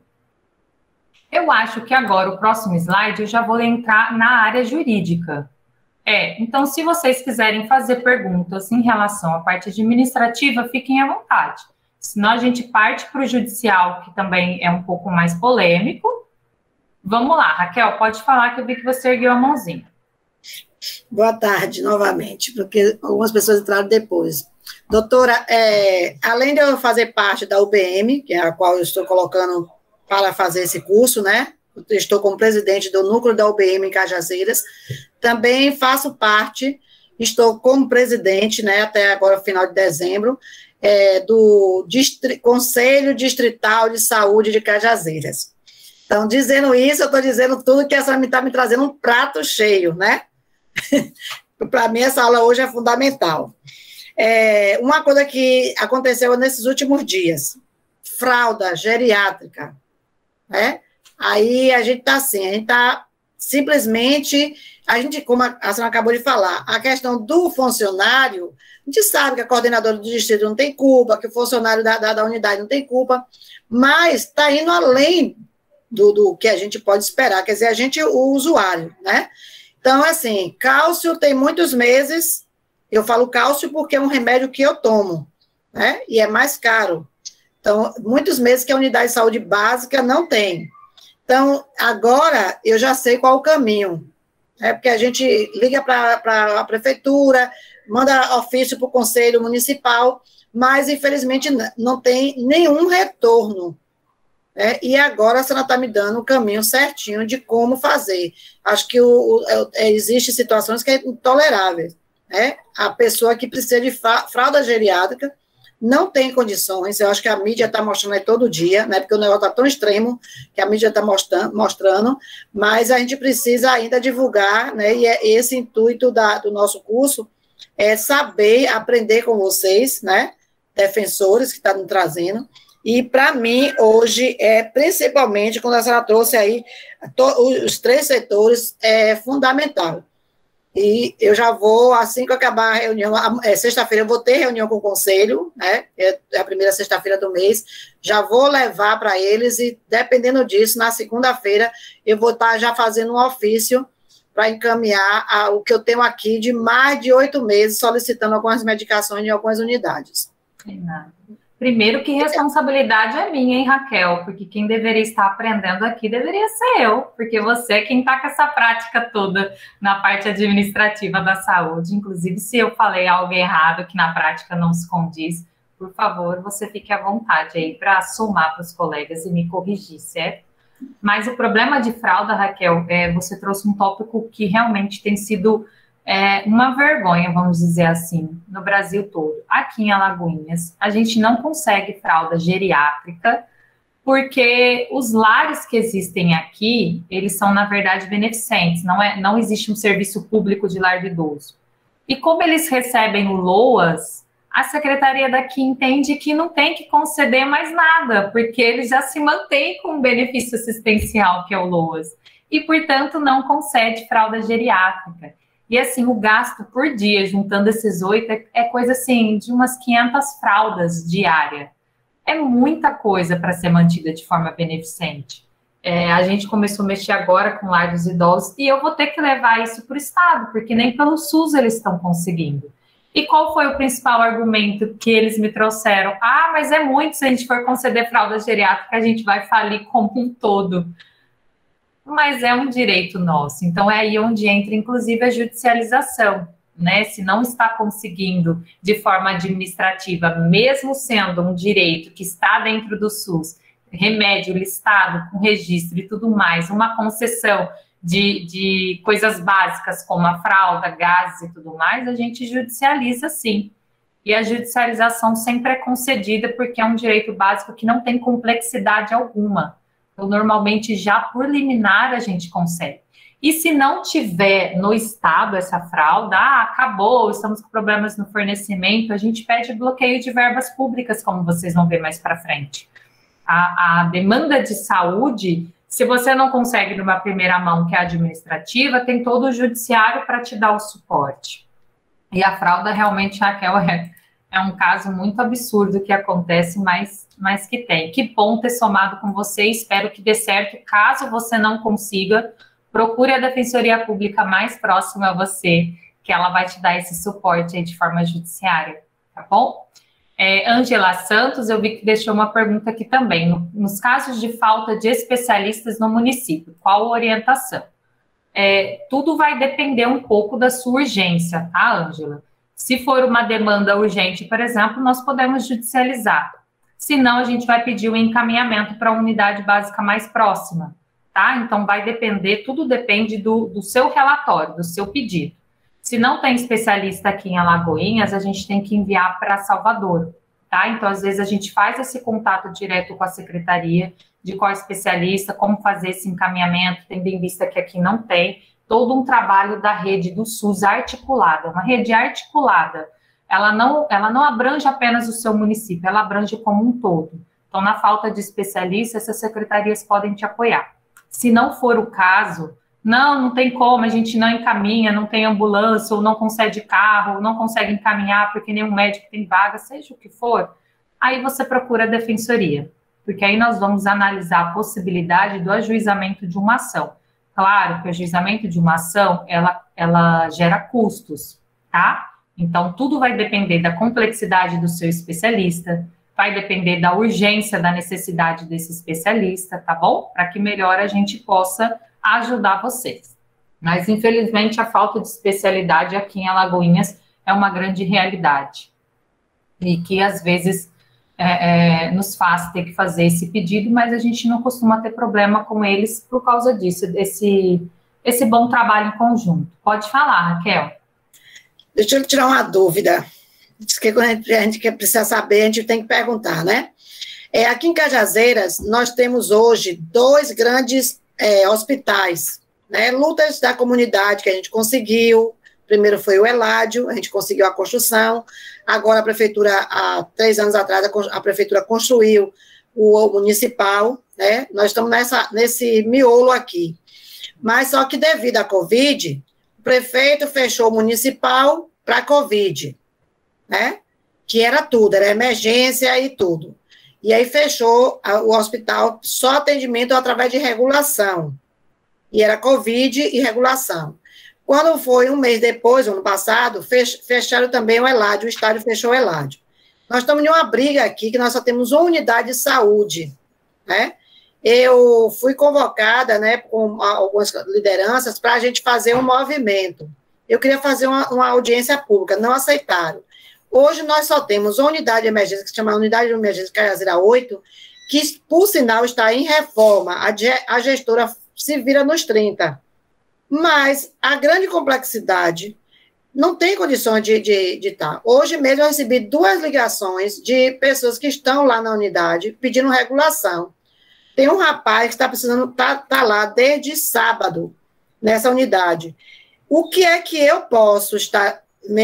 Eu acho que agora o próximo slide eu já vou entrar na área jurídica. Então, se vocês quiserem fazer perguntas em relação à parte administrativa, fiquem à vontade. Senão a gente parte para o judicial, que também é um pouco mais polêmico. Vamos lá, Raquel, pode falar que eu vi que você ergueu a mãozinha. Boa tarde, novamente, porque algumas pessoas entraram depois. Doutora, além de eu fazer parte da UBM, que é a qual eu estou colocando para fazer esse curso, né? Eu estou como presidente do núcleo da UBM em Cajazeiras, também faço parte, estou como presidente, né, até agora, final de dezembro, do Conselho Distrital de Saúde de Cajazeiras. Então, dizendo isso, eu estou dizendo tudo que essa está me trazendo um prato cheio, né? Para mim, essa aula hoje é fundamental. Uma coisa que aconteceu nesses últimos dias, fralda geriátrica, né? Aí a gente está assim, a gente está Simplesmente, a gente, como a senhora acabou de falar, a questão do funcionário, a gente sabe que a coordenadora do distrito não tem culpa, que o funcionário da unidade não tem culpa, mas está indo além do que a gente pode esperar, quer dizer, a gente, o usuário, né? Então, assim, cálcio tem muitos meses, eu falo cálcio porque é um remédio que eu tomo, né? E é mais caro. Então, muitos meses que a unidade de saúde básica não tem. Então, agora eu já sei qual o caminho, né? Porque a gente liga para a prefeitura, manda ofício para o conselho municipal, mas, infelizmente, não tem nenhum retorno. E agora a senhora está me dando o caminho certinho de como fazer. Acho que existem situações que é intoleráveis. Né? A pessoa que precisa de fralda geriátrica não tem condições. Eu acho que a mídia está mostrando aí todo dia, né? Porque o negócio está tão extremo que a mídia está mostrando, mas a gente precisa ainda divulgar, né? E é esse intuito do nosso curso é saber, aprender com vocês, né? Defensores que estão nos trazendo. E, para mim, hoje, principalmente, quando a senhora trouxe aí os 3 setores, é fundamental. E eu já vou, assim que eu acabar a reunião, sexta-feira eu vou ter reunião com o conselho, né? É a primeira sexta-feira do mês, já vou levar para eles e, dependendo disso, na segunda-feira, eu vou estar já fazendo um ofício para encaminhar o que eu tenho aqui de mais de 8 meses, solicitando algumas medicações em algumas unidades. Primeiro que responsabilidade é minha, hein, Raquel? Porque quem deveria estar aprendendo aqui deveria ser eu, porque você é quem está com essa prática toda na parte administrativa da saúde. Inclusive, se eu falei algo errado que na prática não se condiz, por favor, você fique à vontade aí para somar para os colegas e me corrigir, certo? Mas o problema de fralda, Raquel, você trouxe um tópico que realmente tem sido uma vergonha, vamos dizer assim, no Brasil todo. Aqui em Alagoinhas, a gente não consegue fralda geriátrica, porque os lares que existem aqui, eles são, na verdade, beneficentes, não existe um serviço público de lar de idoso. E como eles recebem o LOAS, a secretaria daqui entende que não tem que conceder mais nada, porque eles já se mantêm com o benefício assistencial, que é o LOAS, e, portanto, não concede fralda geriátrica. E, assim, o gasto por dia, juntando esses 8, é coisa, assim, de umas 500 fraldas diária. É muita coisa para ser mantida de forma beneficente. A gente começou a mexer agora com o lar dos idosos e eu vou ter que levar isso para o Estado, porque nem pelo SUS eles estão conseguindo. E qual foi o principal argumento que eles me trouxeram? Mas é muito, se a gente for conceder fralda geriátrica, a gente vai falir como um todo. Mas é um direito nosso. Então, é aí onde entra, inclusive, a judicialização, né? Se não está conseguindo de forma administrativa, mesmo sendo um direito que está dentro do SUS, remédio listado com registro e tudo mais, uma concessão de coisas básicas como a fralda, gases e tudo mais, a gente judicializa sim. E a judicialização sempre é concedida porque é um direito básico que não tem complexidade alguma. Então, normalmente, já por liminar, a gente consegue. E se não tiver no Estado essa fralda, acabou, estamos com problemas no fornecimento, a gente pede bloqueio de verbas públicas, como vocês vão ver mais para frente. A demanda de saúde, se você não consegue numa primeira mão, que é administrativa, tem todo o judiciário para te dar o suporte. E a fralda, realmente, Raquel, é um caso muito absurdo que acontece, mas que tem. Que bom ter somado com você, espero que dê certo. Caso você não consiga, procure a Defensoria Pública mais próxima a você, que ela vai te dar esse suporte aí de forma judiciária, tá bom? Ângela Santos, eu vi que deixou uma pergunta aqui também. Nos casos de falta de especialistas no município, qual a orientação? Tudo vai depender um pouco da sua urgência, tá, Ângela? Se for uma demanda urgente, por exemplo, nós podemos judicializar. Se não, a gente vai pedir o encaminhamento para a unidade básica mais próxima, tá? Então, vai depender, tudo depende do seu relatório, do seu pedido. Se não tem especialista aqui em Alagoinhas, a gente tem que enviar para Salvador, tá? Então, às vezes, a gente faz esse contato direto com a secretaria, de qual especialista, como fazer esse encaminhamento, tendo em vista que aqui não tem, todo um trabalho da rede do SUS articulada, uma rede articulada. Ela não abrange apenas o seu município, ela abrange como um todo. Então, na falta de especialistas, essas secretarias podem te apoiar. Se não for o caso, não tem como, a gente não encaminha, não tem ambulância, ou não concede carro, ou não consegue encaminhar porque nenhum médico tem vaga, seja o que for, aí você procura a defensoria, porque aí nós vamos analisar a possibilidade do ajuizamento de uma ação. Claro que o ajuizamento de uma ação, ela gera custos, tá? Então, tudo vai depender da complexidade do seu especialista, vai depender da urgência, da necessidade desse especialista, tá bom? Para que melhor a gente possa ajudar vocês. Mas, infelizmente, a falta de especialidade aqui em Alagoinhas é uma grande realidade. E que, às vezes, nos faz ter que fazer esse pedido, mas a gente não costuma ter problema com eles por causa disso, esse bom trabalho em conjunto. Pode falar, Raquel. Deixa eu tirar uma dúvida. Diz que quando a gente precisa saber, a gente tem que perguntar, né? Aqui em Cajazeiras, nós temos hoje 2 grandes hospitais, né? Lutas da comunidade que a gente conseguiu. Primeiro foi o Eládio, a gente conseguiu a construção. Agora a prefeitura, há 3 anos atrás, a prefeitura construiu o municipal, né? Nós estamos nesse miolo aqui. Mas só que devido à Covid, o prefeito fechou o municipal para a Covid, né? Que era tudo, era emergência e tudo. E aí fechou o hospital, só atendimento através de regulação. E era Covid e regulação. Quando foi um mês depois, ano passado, fecharam também o Eládio, o estádio fechou o Eládio. Nós estamos em uma briga aqui, que nós só temos uma unidade de saúde, né? Eu fui convocada, né, com algumas lideranças para a gente fazer um movimento. Eu queria fazer uma audiência pública, não aceitaram. Hoje nós só temos uma unidade de emergência, que se chama Unidade de Emergência Cajazeira 8, que, por sinal, está em reforma. A gestora se vira nos 30. Mas a grande complexidade não tem condições de estar. Hoje mesmo eu recebi 2 ligações de pessoas que estão lá na unidade pedindo regulação. Tem um rapaz que está precisando, tá lá desde sábado, nessa unidade. O que é que eu posso estar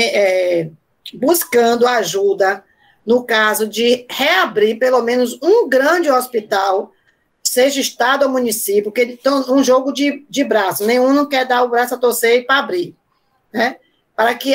buscando ajuda no caso de reabrir pelo menos um grande hospital, seja estado ou município, porque estão um jogo de braço, nenhum não quer dar o braço a torcer para abrir, né? Para que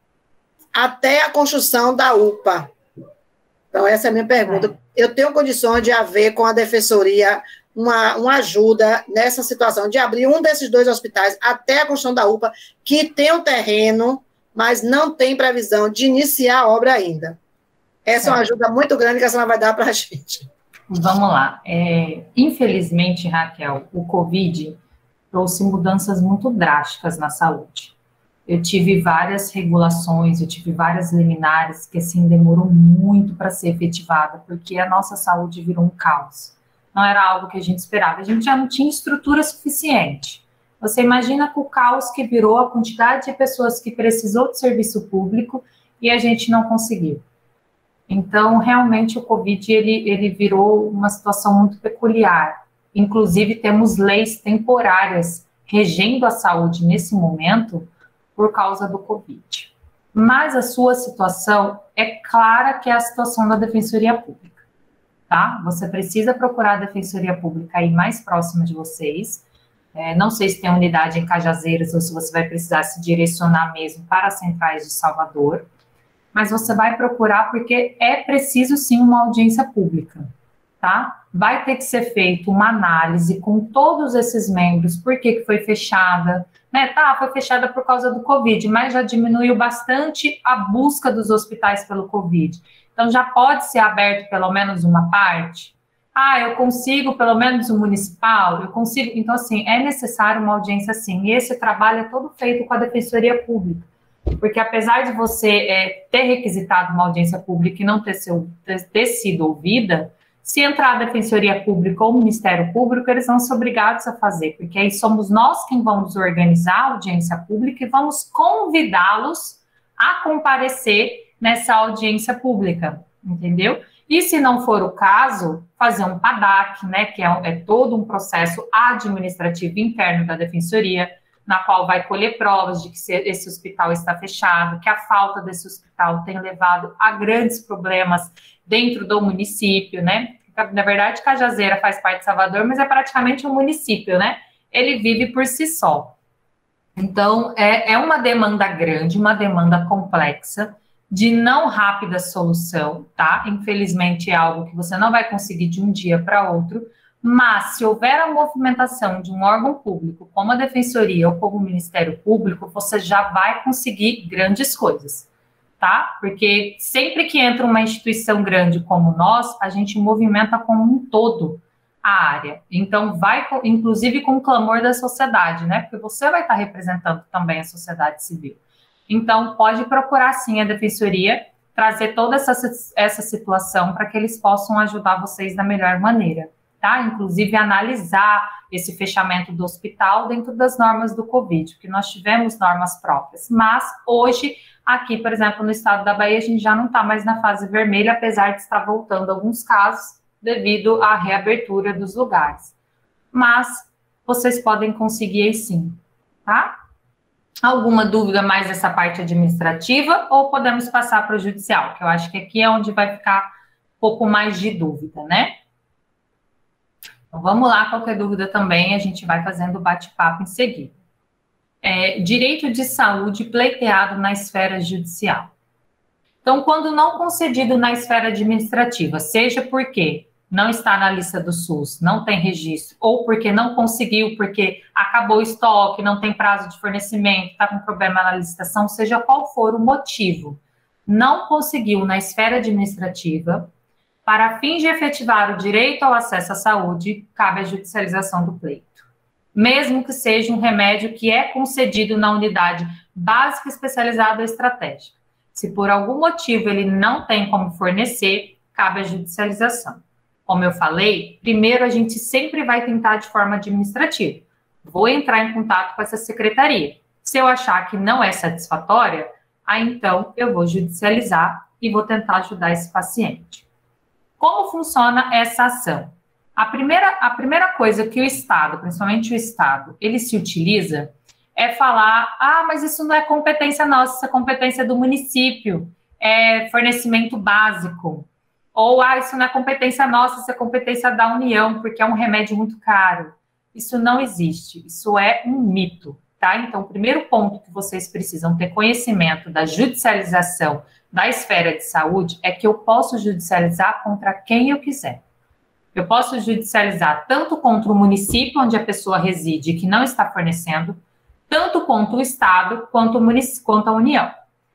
até a construção da UPA. Então, essa é a minha pergunta. Eu tenho condições de haver com a defensoria uma ajuda nessa situação, de abrir um desses 2 hospitais até a construção da UPA, que tem um terreno, mas não tem previsão de iniciar a obra ainda. Essa é uma ajuda muito grande que a senhora vai dar para a gente. Vamos lá. Infelizmente, Raquel, o Covid trouxe mudanças muito drásticas na saúde. Eu tive várias regulações, eu tive várias liminares que, assim, demorou muito para ser efetivada, porque a nossa saúde virou um caos. Não era algo que a gente esperava. A gente já não tinha estrutura suficiente. Você imagina com o caos que virou, a quantidade de pessoas que precisou de serviço público e a gente não conseguiu. Então, realmente, o Covid, ele virou uma situação muito peculiar. Inclusive, temos leis temporárias regendo a saúde nesse momento por causa do Covid. Mas a sua situação é clara que é a situação da Defensoria Pública, tá? Você precisa procurar a Defensoria Pública aí mais próxima de vocês. Não sei se tem unidade em Cajazeiras ou se você vai precisar se direcionar mesmo para as centrais de Salvador, mas você vai procurar porque é preciso sim uma audiência pública, tá? Vai ter que ser feita uma análise com todos esses membros, por que foi fechada, né? Tá, foi fechada por causa do Covid, mas já diminuiu bastante a busca dos hospitais pelo Covid. Então já pode ser aberto pelo menos uma parte? Eu consigo pelo menos o municipal, eu consigo. Então, assim, é necessário uma audiência sim, e esse trabalho é todo feito com a Defensoria Pública, porque apesar de você ter requisitado uma audiência pública e não ter sido ouvida, se entrar a Defensoria Pública ou o Ministério Público, eles vão ser obrigados a fazer, porque aí somos nós quem vamos organizar a audiência pública e vamos convidá-los a comparecer nessa audiência pública, entendeu? E se não for o caso, fazer um PADAC, né, que é todo um processo administrativo interno da Defensoria, na qual vai colher provas de que esse hospital está fechado, que a falta desse hospital tem levado a grandes problemas dentro do município, né? Na verdade, Cajazeira faz parte de Salvador, mas é praticamente um município, né? ele vive por si só. Então, é uma demanda grande, uma demanda complexa, de não rápida solução, tá? Infelizmente, é algo que você não vai conseguir de um dia para outro, mas se houver a movimentação de um órgão público, como a Defensoria ou como o Ministério Público, você já vai conseguir grandes coisas, tá? Porque sempre que entra uma instituição grande como nós, a gente movimenta como um todo a área. Então, vai, inclusive, com o clamor da sociedade, né? Porque você vai estar representando também a sociedade civil. Então, pode procurar, sim, a Defensoria, trazer toda essa situação para que eles possam ajudar vocês da melhor maneira, tá? Inclusive, analisar esse fechamento do hospital dentro das normas do Covid, porque nós tivemos normas próprias. Mas, hoje, aqui, por exemplo, no estado da Bahia, a gente já não está mais na fase vermelha, apesar de estar voltando alguns casos, devido à reabertura dos lugares. Mas vocês podem conseguir aí sim, tá? Alguma dúvida mais dessa parte administrativa ou podemos passar para o judicial? Que eu acho que aqui é onde vai ficar um pouco mais de dúvida, né? Então vamos lá, qualquer dúvida também, a gente vai fazendo bate-papo em seguida. Direito de saúde pleiteado na esfera judicial. Então, quando não concedido na esfera administrativa, seja porque não está na lista do SUS, não tem registro, ou porque não conseguiu, porque acabou o estoque, não tem prazo de fornecimento, está com problema na licitação, seja qual for o motivo, não conseguiu na esfera administrativa, para fins de efetivar o direito ao acesso à saúde, cabe a judicialização do pleito. Mesmo que seja um remédio que é concedido na unidade básica especializada ou estratégica. Se por algum motivo ele não tem como fornecer, cabe a judicialização. Como eu falei, primeiro a gente sempre vai tentar de forma administrativa. Vou entrar em contato com essa secretaria. Se eu achar que não é satisfatória, aí então eu vou judicializar e vou tentar ajudar esse paciente. Como funciona essa ação? A primeira coisa que o Estado, principalmente o Estado, ele se utiliza é falar, mas isso não é competência nossa, isso é competência do município, é fornecimento básico. Ou, isso não é competência nossa, isso é competência da União, porque é um remédio muito caro. Isso não existe, isso é um mito, tá? Então, o primeiro ponto que vocês precisam ter conhecimento da judicialização da esfera de saúde é que eu posso judicializar contra quem eu quiser. Eu posso judicializar tanto contra o município onde a pessoa reside que não está fornecendo, tanto contra o Estado quanto a União.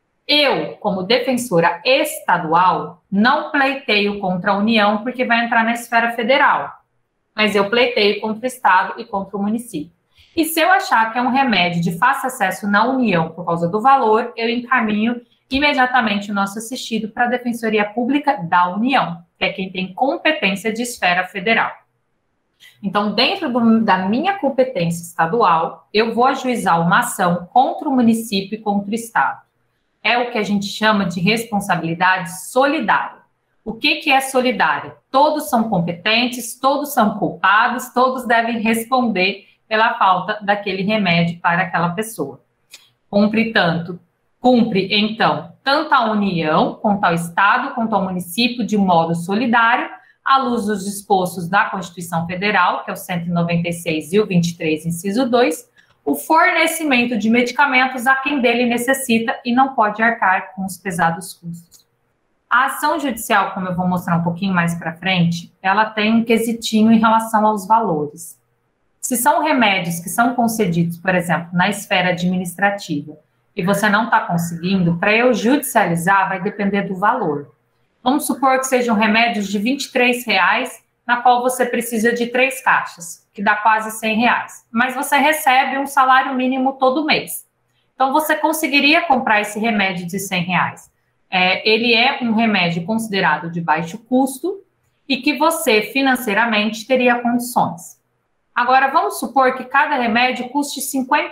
Eu, como defensora estadual, não pleiteio contra a União porque vai entrar na esfera federal, mas eu pleiteio contra o Estado e contra o município. E se eu achar que é um remédio de fácil acesso na União por causa do valor, eu encaminho imediatamente o nosso assistido para a Defensoria Pública da União, que é quem tem competência de esfera federal. Então, dentro da minha competência estadual, eu vou ajuizar uma ação contra o município e contra o Estado. É o que a gente chama de responsabilidade solidária. O que é solidária? Todos são competentes, todos são culpados, todos devem responder pela falta daquele remédio para aquela pessoa. Cumpre, então, tanto a União, quanto ao Estado, quanto ao município, de modo solidário, à luz dos dispostos da Constituição Federal, que é o 196 e o 23, inciso 2, o fornecimento de medicamentos a quem dele necessita e não pode arcar com os pesados custos. A ação judicial, como eu vou mostrar um pouquinho mais para frente, ela tem um quesitinho em relação aos valores. Se são remédios que são concedidos, por exemplo, na esfera administrativa, e você não está conseguindo, para eu judicializar vai depender do valor. Vamos supor que sejam remédios de R$23, na qual você precisa de 3 caixas, que dá quase R$100, mas você recebe um salário mínimo todo mês. Então, você conseguiria comprar esse remédio de R$100. Ele é um remédio considerado de baixo custo e que você, financeiramente, teria condições. Agora, vamos supor que cada remédio custe R$50.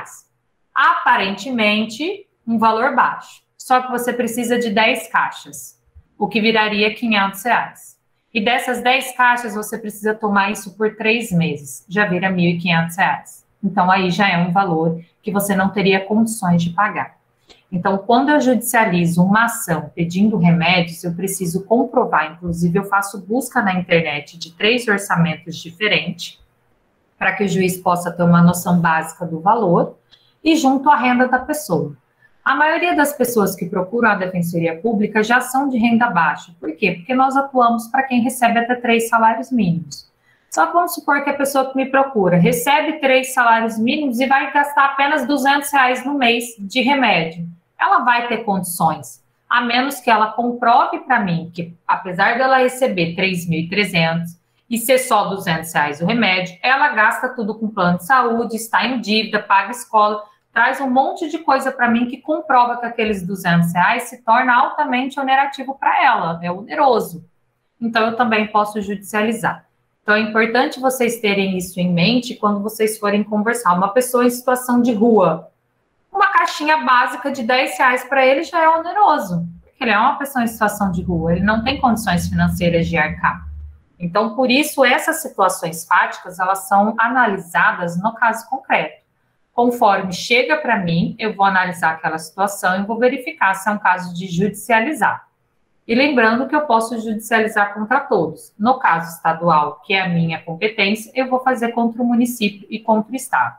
Aparentemente, um valor baixo. Só que você precisa de 10 caixas, o que viraria R$500. E dessas 10 caixas, você precisa tomar isso por 3 meses. Já vira R$1.500. Então, aí já é um valor que você não teria condições de pagar. Então, quando eu judicializo uma ação pedindo remédios, eu preciso comprovar. Inclusive, eu faço busca na internet de 3 orçamentos diferentes para que o juiz possa ter uma noção básica do valor, e junto à renda da pessoa. A maioria das pessoas que procuram a Defensoria Pública já são de renda baixa. Por quê? Porque nós atuamos para quem recebe até 3 salários mínimos. Só que vamos supor que a pessoa que me procura recebe 3 salários mínimos e vai gastar apenas R$ 200 no mês de remédio. Ela vai ter condições, a menos que ela comprove para mim que, apesar dela receber 3.300 e ser só R$ 200 o remédio, ela gasta tudo com plano de saúde, está em dívida, paga escola, traz um monte de coisa para mim que comprova que aqueles R$ 200 se torna altamente onerativo para ela, é oneroso. Então, eu também posso judicializar. Então, é importante vocês terem isso em mente quando vocês forem conversar. Uma pessoa em situação de rua, uma caixinha básica de R$ 10 para ele já é oneroso, porque ele é uma pessoa em situação de rua, ele não tem condições financeiras de arcar. Então, por isso, essas situações fáticas, elas são analisadas no caso concreto. Conforme chega para mim, eu vou analisar aquela situação e vou verificar se é um caso de judicializar. E lembrando que eu posso judicializar contra todos. No caso estadual, que é a minha competência, eu vou fazer contra o município e contra o estado.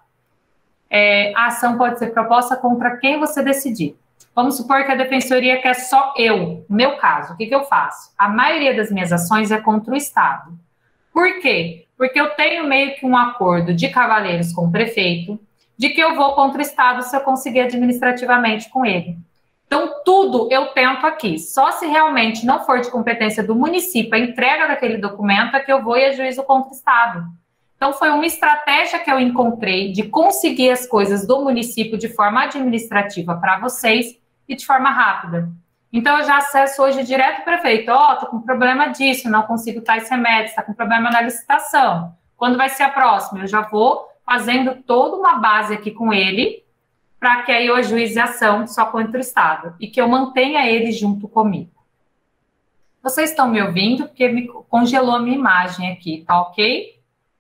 A ação pode ser proposta contra quem você decidir. Vamos supor que a defensoria quer só eu. No meu caso, o que eu faço? A maioria das minhas ações é contra o estado. Por quê? Porque eu tenho meio que um acordo de cavalheiros com o prefeito, de que eu vou contra o estado se eu conseguir administrativamente com ele. Então, tudo eu tento aqui. Só se realmente não for de competência do município a entrega daquele documento é que eu vou e ajuizo contra o estado. Então, foi uma estratégia que eu encontrei de conseguir as coisas do município de forma administrativa para vocês e de forma rápida. Então, eu já acesso hoje direto o prefeito. Tô com problema disso, não consigo tais remédios, está com problema na licitação. Quando vai ser a próxima? Eu já vou fazendo toda uma base aqui com ele, para que aí eu ajuize a ação só contra o estado e que eu mantenha ele junto comigo. Vocês estão me ouvindo? Porque me congelou a minha imagem aqui, tá ok?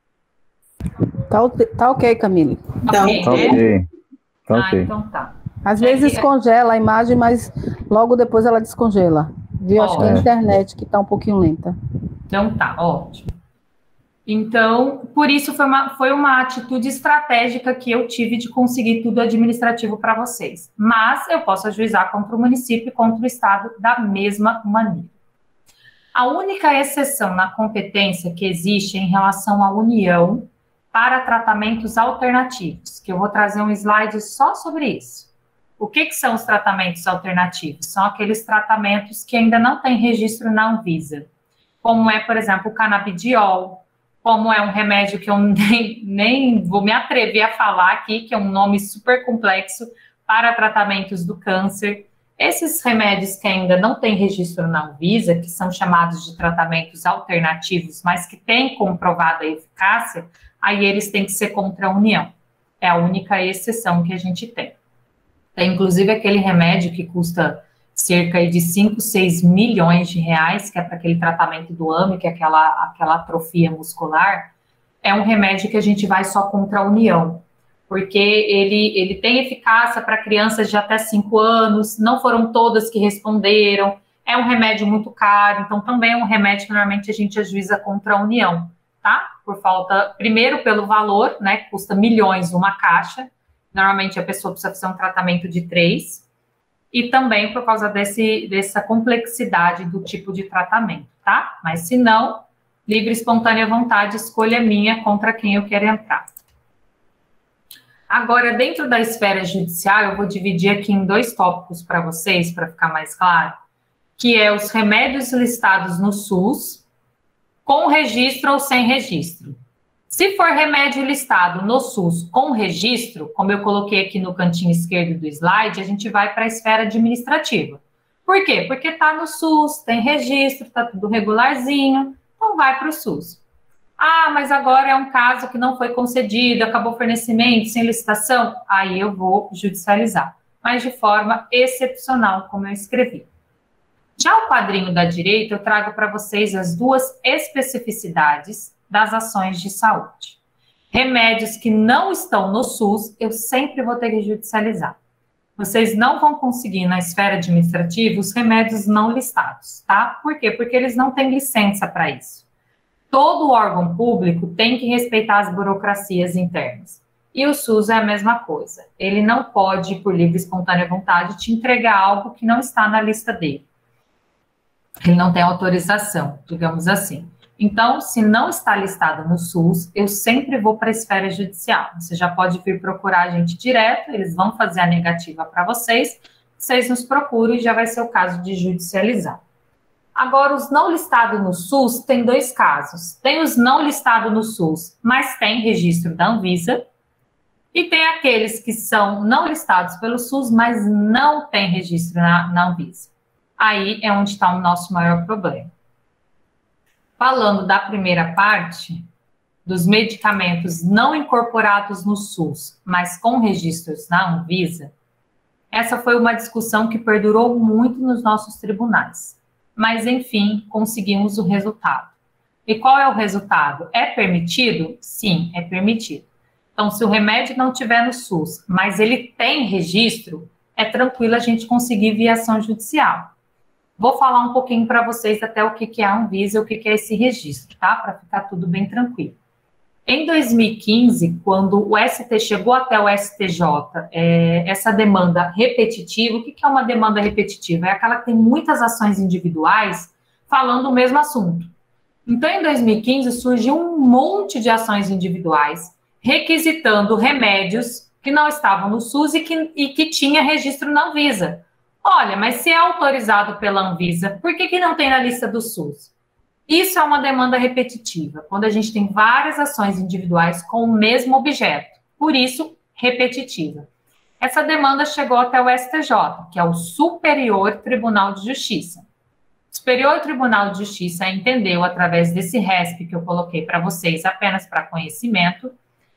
Tá ok, Camille. Tá ok. Tá ok. Então tá. Às vezes congela a imagem, mas logo depois ela descongela. Viu? Acho que é a internet que está um pouquinho lenta. Então tá, ótimo. Então, por isso foi uma atitude estratégica que eu tive de conseguir tudo administrativo para vocês. Mas eu posso ajuizar contra o município e contra o estado da mesma maneira. A única exceção na competência que existe é em relação à União para tratamentos alternativos, que eu vou trazer um slide só sobre isso. O que são os tratamentos alternativos? São aqueles tratamentos que ainda não têm registro na Anvisa, como é, por exemplo, o canabidiol, como é um remédio que eu nem vou me atrever a falar aqui, que é um nome super complexo para tratamentos do câncer. Esses remédios que ainda não têm registro na Anvisa, que são chamados de tratamentos alternativos, mas que têm comprovada eficácia, aí eles têm que ser contra a União. É a única exceção que a gente tem. Tem, inclusive, aquele remédio que custa cerca de 5, 6 milhões de reais, que é para aquele tratamento do AME, que é aquela atrofia muscular, é um remédio que a gente vai só contra a União, porque ele tem eficácia para crianças de até 5 anos, não foram todas que responderam, é um remédio muito caro, então também é um remédio que normalmente a gente ajuiza contra a União, tá? Por falta, primeiro pelo valor, né, que custa milhões uma caixa, normalmente a pessoa precisa fazer um tratamento de 3, e também por causa dessa complexidade do tipo de tratamento, tá? Mas se não, livre, espontânea vontade, escolha minha contra quem eu quero entrar. Agora, dentro da esfera judicial, eu vou dividir aqui em 2 tópicos para vocês, para ficar mais claro, que é os remédios listados no SUS, com registro ou sem registro. Se for remédio listado no SUS com registro, como eu coloquei aqui no cantinho esquerdo do slide, a gente vai para a esfera administrativa. Por quê? Porque está no SUS, tem registro, está tudo regularzinho, então vai para o SUS. Ah, mas agora é um caso que não foi concedido, acabou o fornecimento, sem licitação, aí eu vou judicializar, mas de forma excepcional, como eu escrevi. Já o quadrinho da direita, eu trago para vocês as 2 especificidades das ações de saúde. Remédios que não estão no SUS, eu sempre vou ter que judicializar. Vocês não vão conseguir na esfera administrativa os remédios não listados, tá? Por quê? Porque eles não têm licença para isso. Todo órgão público tem que respeitar as burocracias internas. E o SUS é a mesma coisa. Ele não pode, por livre e espontânea vontade, te entregar algo que não está na lista dele. Ele não tem autorização, digamos assim. Então, se não está listado no SUS, eu sempre vou para a esfera judicial. Você já pode vir procurar a gente direto, eles vão fazer a negativa para vocês nos procuram e já vai ser o caso de judicializar. Agora, os não listados no SUS tem 2 casos. Tem os não listados no SUS, mas tem registro da Anvisa, e tem aqueles que são não listados pelo SUS, mas não tem registro na Anvisa. Aí é onde está o nosso maior problema. Falando da primeira parte, dos medicamentos não incorporados no SUS, mas com registros na Anvisa, essa foi uma discussão que perdurou muito nos nossos tribunais. Mas, enfim, conseguimos o resultado. E qual é o resultado? É permitido? Sim, é permitido. Então, se o remédio não tiver no SUS, mas ele tem registro, é tranquilo a gente conseguir via ação judicial. Vou falar um pouquinho para vocês até o que é a Anvisa, o que é esse registro, tá? Para ficar tudo bem tranquilo. Em 2015, quando o ST chegou até o STJ, essa demanda repetitiva, o que é uma demanda repetitiva? É aquela que tem muitas ações individuais falando o mesmo assunto. Então, em 2015, surgiu um monte de ações individuais requisitando remédios que não estavam no SUS e que tinha registro na Anvisa. Olha, mas se é autorizado pela Anvisa, por que não tem na lista do SUS? Isso é uma demanda repetitiva, quando a gente tem várias ações individuais com o mesmo objeto, por isso, repetitiva. Essa demanda chegou até o STJ, que é o Superior Tribunal de Justiça. O Superior Tribunal de Justiça entendeu, através desse RESP que eu coloquei para vocês, apenas para conhecimento,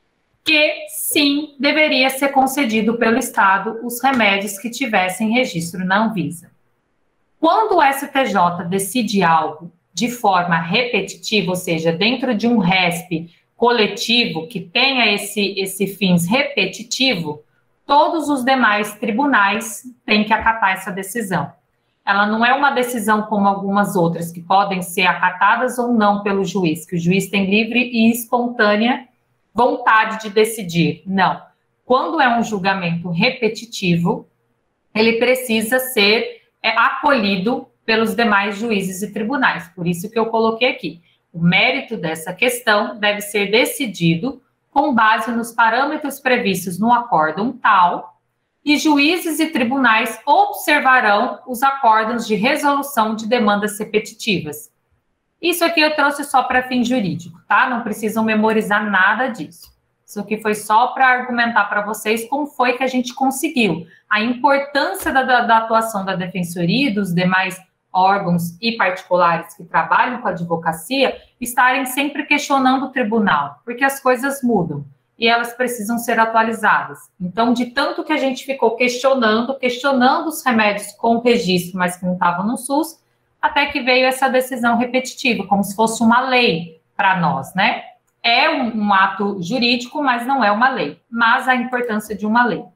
que sim, deveria ser concedido pelo Estado os remédios que tivessem registro na Anvisa. Quando o STJ decide algo de forma repetitiva, ou seja, dentro de um RESP coletivo que tenha esse fins repetitivo, todos os demais tribunais têm que acatar essa decisão. Ela não é uma decisão como algumas outras, que podem ser acatadas ou não pelo juiz, que o juiz tem livre e espontânea vontade de decidir. Não. Quando é um julgamento repetitivo, ele precisa ser acolhido pelos demais juízes e tribunais. Por isso que eu coloquei aqui. O mérito dessa questão deve ser decidido com base nos parâmetros previstos no acórdão tal, e juízes e tribunais observarão os acórdãos de resolução de demandas repetitivas. Isso aqui eu trouxe só para fim jurídico, tá? Não precisam memorizar nada disso. Isso aqui foi só para argumentar para vocês como foi que a gente conseguiu. A importância da atuação da Defensoria e dos demais órgãos e particulares que trabalham com a advocacia estarem sempre questionando o tribunal, porque as coisas mudam e elas precisam ser atualizadas. Então, de tanto que a gente ficou questionando os remédios com registro, mas que não estavam no SUS, até que veio essa decisão repetitiva, como se fosse uma lei para nós, né? É um ato jurídico, mas não é uma lei. Mas a importância de uma lei.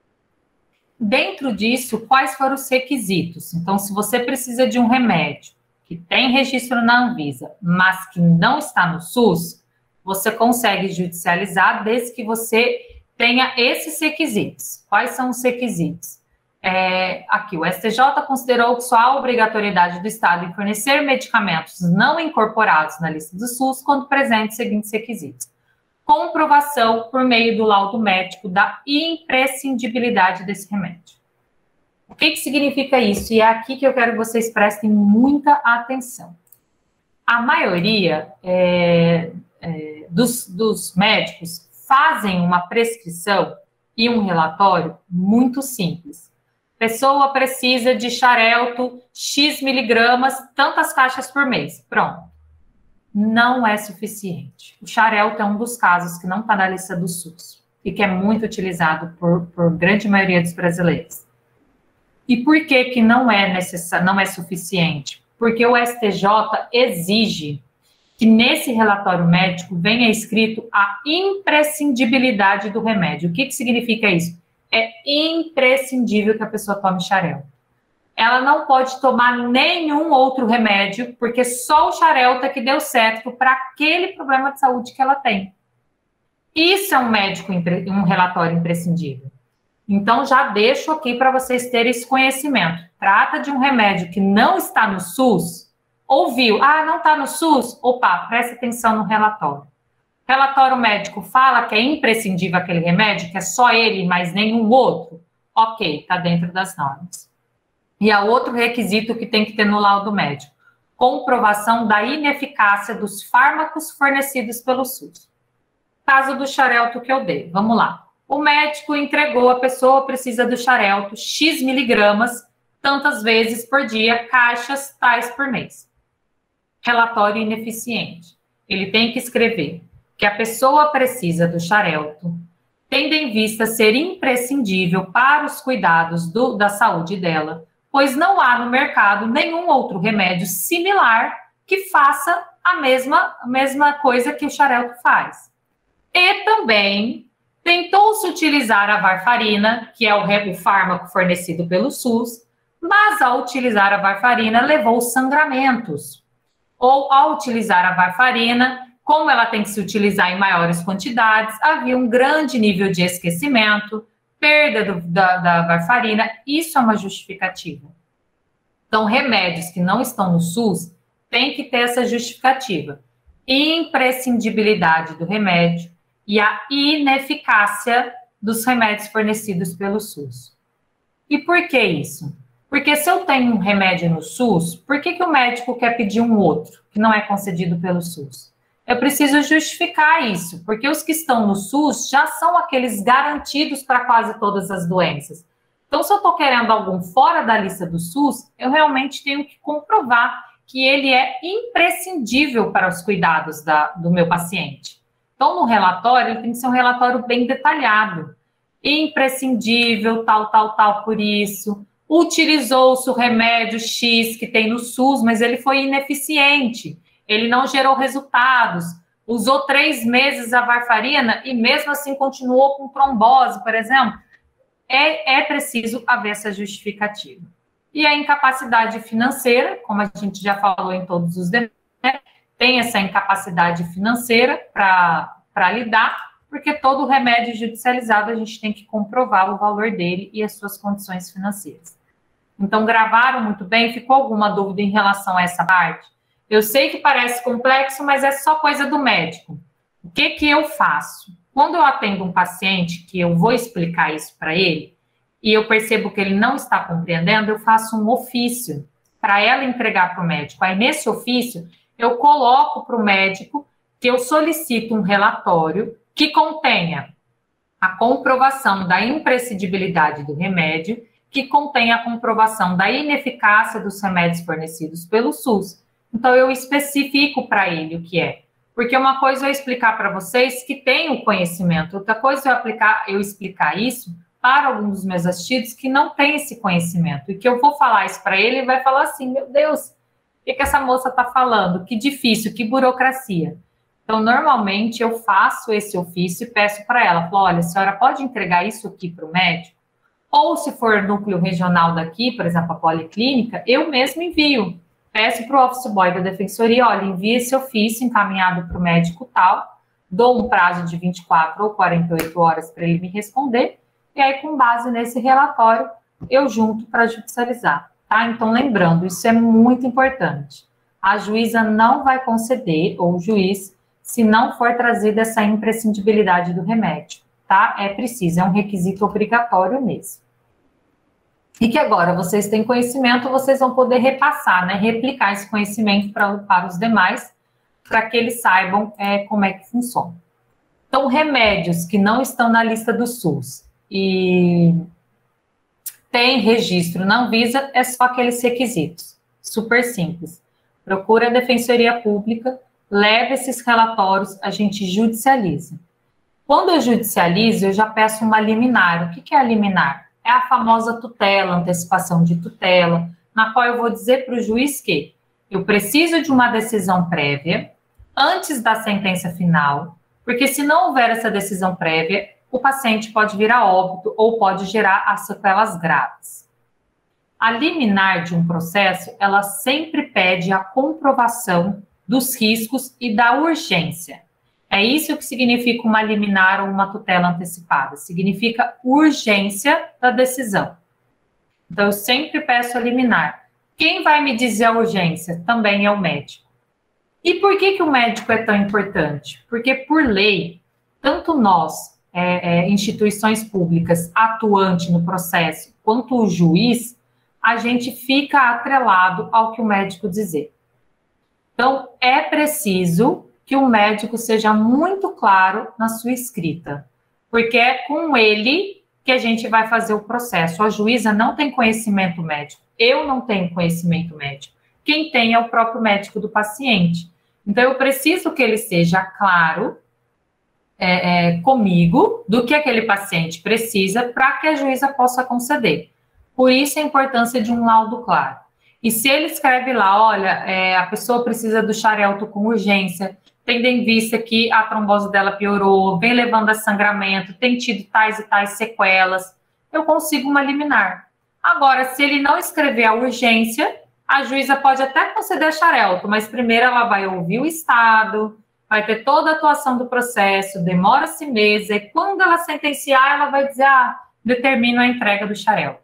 Dentro disso, quais foram os requisitos? Então, se você precisa de um remédio que tem registro na Anvisa, mas que não está no SUS, você consegue judicializar desde que você tenha esses requisitos. Quais são os requisitos? Aqui, o STJ considerou que só há obrigatoriedade do Estado em fornecer medicamentos não incorporados na lista do SUS quando presentes os seguintes requisitos. Comprovação por meio do laudo médico da imprescindibilidade desse remédio. O que significa isso? E é aqui que eu quero que vocês prestem muita atenção. A maioria dos médicos fazem uma prescrição e um relatório muito simples. Pessoa precisa de xarelto, X miligramas, tantas caixas por mês. Pronto. Não é suficiente. O xarelto é um dos casos que não está na lista do SUS e que é muito utilizado por grande maioria dos brasileiros. E por que não é suficiente? Porque o STJ exige que nesse relatório médico venha escrito a imprescindibilidade do remédio. O que significa isso? É imprescindível que a pessoa tome xarelto. ela não pode tomar nenhum outro remédio, porque só o Xarelto é que deu certo para aquele problema de saúde que ela tem. Isso é um relatório imprescindível. Então, já deixo aqui para vocês terem esse conhecimento. Trata de um remédio que não está no SUS, ouviu, não está no SUS? Opa, preste atenção no relatório. O relatório médico fala que é imprescindível aquele remédio, que é só ele, mas nenhum outro. Ok, está dentro das normas. E há outro requisito que tem que ter no laudo médico: comprovação da ineficácia dos fármacos fornecidos pelo SUS. Caso do Xarelto que eu dei, vamos lá. O médico entregou, a pessoa precisa do Xarelto, X miligramas, tantas vezes por dia, caixas tais por mês. Relatório ineficiente. Ele tem que escrever que a pessoa precisa do Xarelto, tendo em vista ser imprescindível para os cuidados da saúde dela, pois não há no mercado nenhum outro remédio similar que faça a mesma coisa que o Xarelto faz. E também tentou-se utilizar a varfarina, que é o fármaco fornecido pelo SUS, mas ao utilizar a varfarina levou sangramentos. Ou ao utilizar a varfarina, como ela tem que se utilizar em maiores quantidades, havia um grande nível de esquecimento, perda da varfarina, isso é uma justificativa. Então, remédios que não estão no SUS têm que ter essa justificativa. Imprescindibilidade do remédio e a ineficácia dos remédios fornecidos pelo SUS. E por que isso? Porque se eu tenho um remédio no SUS, por que o médico quer pedir um outro, que não é concedido pelo SUS? Eu preciso justificar isso, porque os que estão no SUS já são aqueles garantidos para quase todas as doenças. Então, se eu estou querendo algum fora da lista do SUS, eu realmente tenho que comprovar que ele é imprescindível para os cuidados do meu paciente. Então, no relatório, ele tem que ser um relatório bem detalhado. Imprescindível, tal, por isso. Utilizou-se o remédio X que tem no SUS, mas ele foi ineficiente. Ele não gerou resultados. Usou 3 meses a varfarina e mesmo assim continuou com trombose, por exemplo. É preciso haver essa justificativa. E a incapacidade financeira, como a gente já falou em todos os demais, tem essa incapacidade financeira para lidar, porque todo remédio judicializado a gente tem que comprovar o valor dele e as suas condições financeiras. Então, gravaram muito bem? Ficou alguma dúvida em relação a essa parte? Eu sei que parece complexo, mas é só coisa do médico. O que eu faço? Quando eu atendo um paciente, que eu vou explicar isso para ele, e eu percebo que ele não está compreendendo, eu faço um ofício para ela entregar para o médico. Aí, nesse ofício, eu coloco para o médico que eu solicito um relatório que contenha a comprovação da imprescindibilidade do remédio, que contenha a comprovação da ineficácia dos remédios fornecidos pelo SUS. Então, eu especifico para ele o que é. Porque uma coisa é eu explicar para vocês que têm o conhecimento, outra coisa é eu explicar isso para alguns dos meus assistidos que não têm esse conhecimento. E que eu vou falar isso para ele e vai falar assim, meu Deus, o que essa moça está falando? Que difícil, que burocracia. Então, normalmente, eu faço esse ofício e peço para ela, falo, olha, a senhora pode entregar isso aqui para o médico? Ou, se for núcleo regional daqui, por exemplo, a policlínica, eu mesmo envio. Peço para o office boy da defensoria, olha, envia esse ofício encaminhado para o médico tal, dou um prazo de 24 ou 48 horas para ele me responder, e aí, com base nesse relatório, eu junto para judicializar. Tá? Então, lembrando, isso é muito importante. A juíza não vai conceder, ou o juiz, se não for trazida essa imprescindibilidade do remédio, tá? É preciso, é um requisito obrigatório mesmo. E que agora vocês têm conhecimento, vocês vão poder repassar, né? Replicar esse conhecimento para os demais, para que eles saibam como é que funciona. Então, remédios que não estão na lista do SUS e tem registro na Anvisa, é só aqueles requisitos. Super simples. Procura a Defensoria Pública, leva esses relatórios, a gente judicializa. Quando eu judicializo, eu já peço uma liminar. O que é a liminar? É a famosa tutela, antecipação de tutela, na qual eu vou dizer para o juiz que eu preciso de uma decisão prévia antes da sentença final, porque se não houver essa decisão prévia, o paciente pode vir a óbito ou pode gerar as sequelas graves. A liminar de um processo, ela sempre pede a comprovação dos riscos e da urgência. É isso que significa uma liminar ou uma tutela antecipada. Significa urgência da decisão. Então, eu sempre peço a liminar. Quem vai me dizer a urgência? Também é o médico. E por que o médico é tão importante? Porque, por lei, tanto nós, instituições públicas, atuante no processo, quanto o juiz, a gente fica atrelado ao que o médico dizer. Então, é preciso que o médico seja muito claro na sua escrita, porque é com ele que a gente vai fazer o processo. A juíza não tem conhecimento médico, eu não tenho conhecimento médico. Quem tem é o próprio médico do paciente. Então, eu preciso que ele seja claro comigo do que aquele paciente precisa para que a juíza possa conceder. Por isso a importância de um laudo claro. E se ele escreve lá, olha, a pessoa precisa do Xarelto com urgência, tendo em vista que a trombose dela piorou, vem levando a sangramento, tem tido tais e tais sequelas, eu consigo uma liminar. Agora, se ele não escrever a urgência, a juíza pode até conceder a Xarelto, mas primeiro ela vai ouvir o estado, vai ter toda a atuação do processo, demora-se meses, e quando ela sentenciar, ela vai dizer, determino a entrega do Xarelto.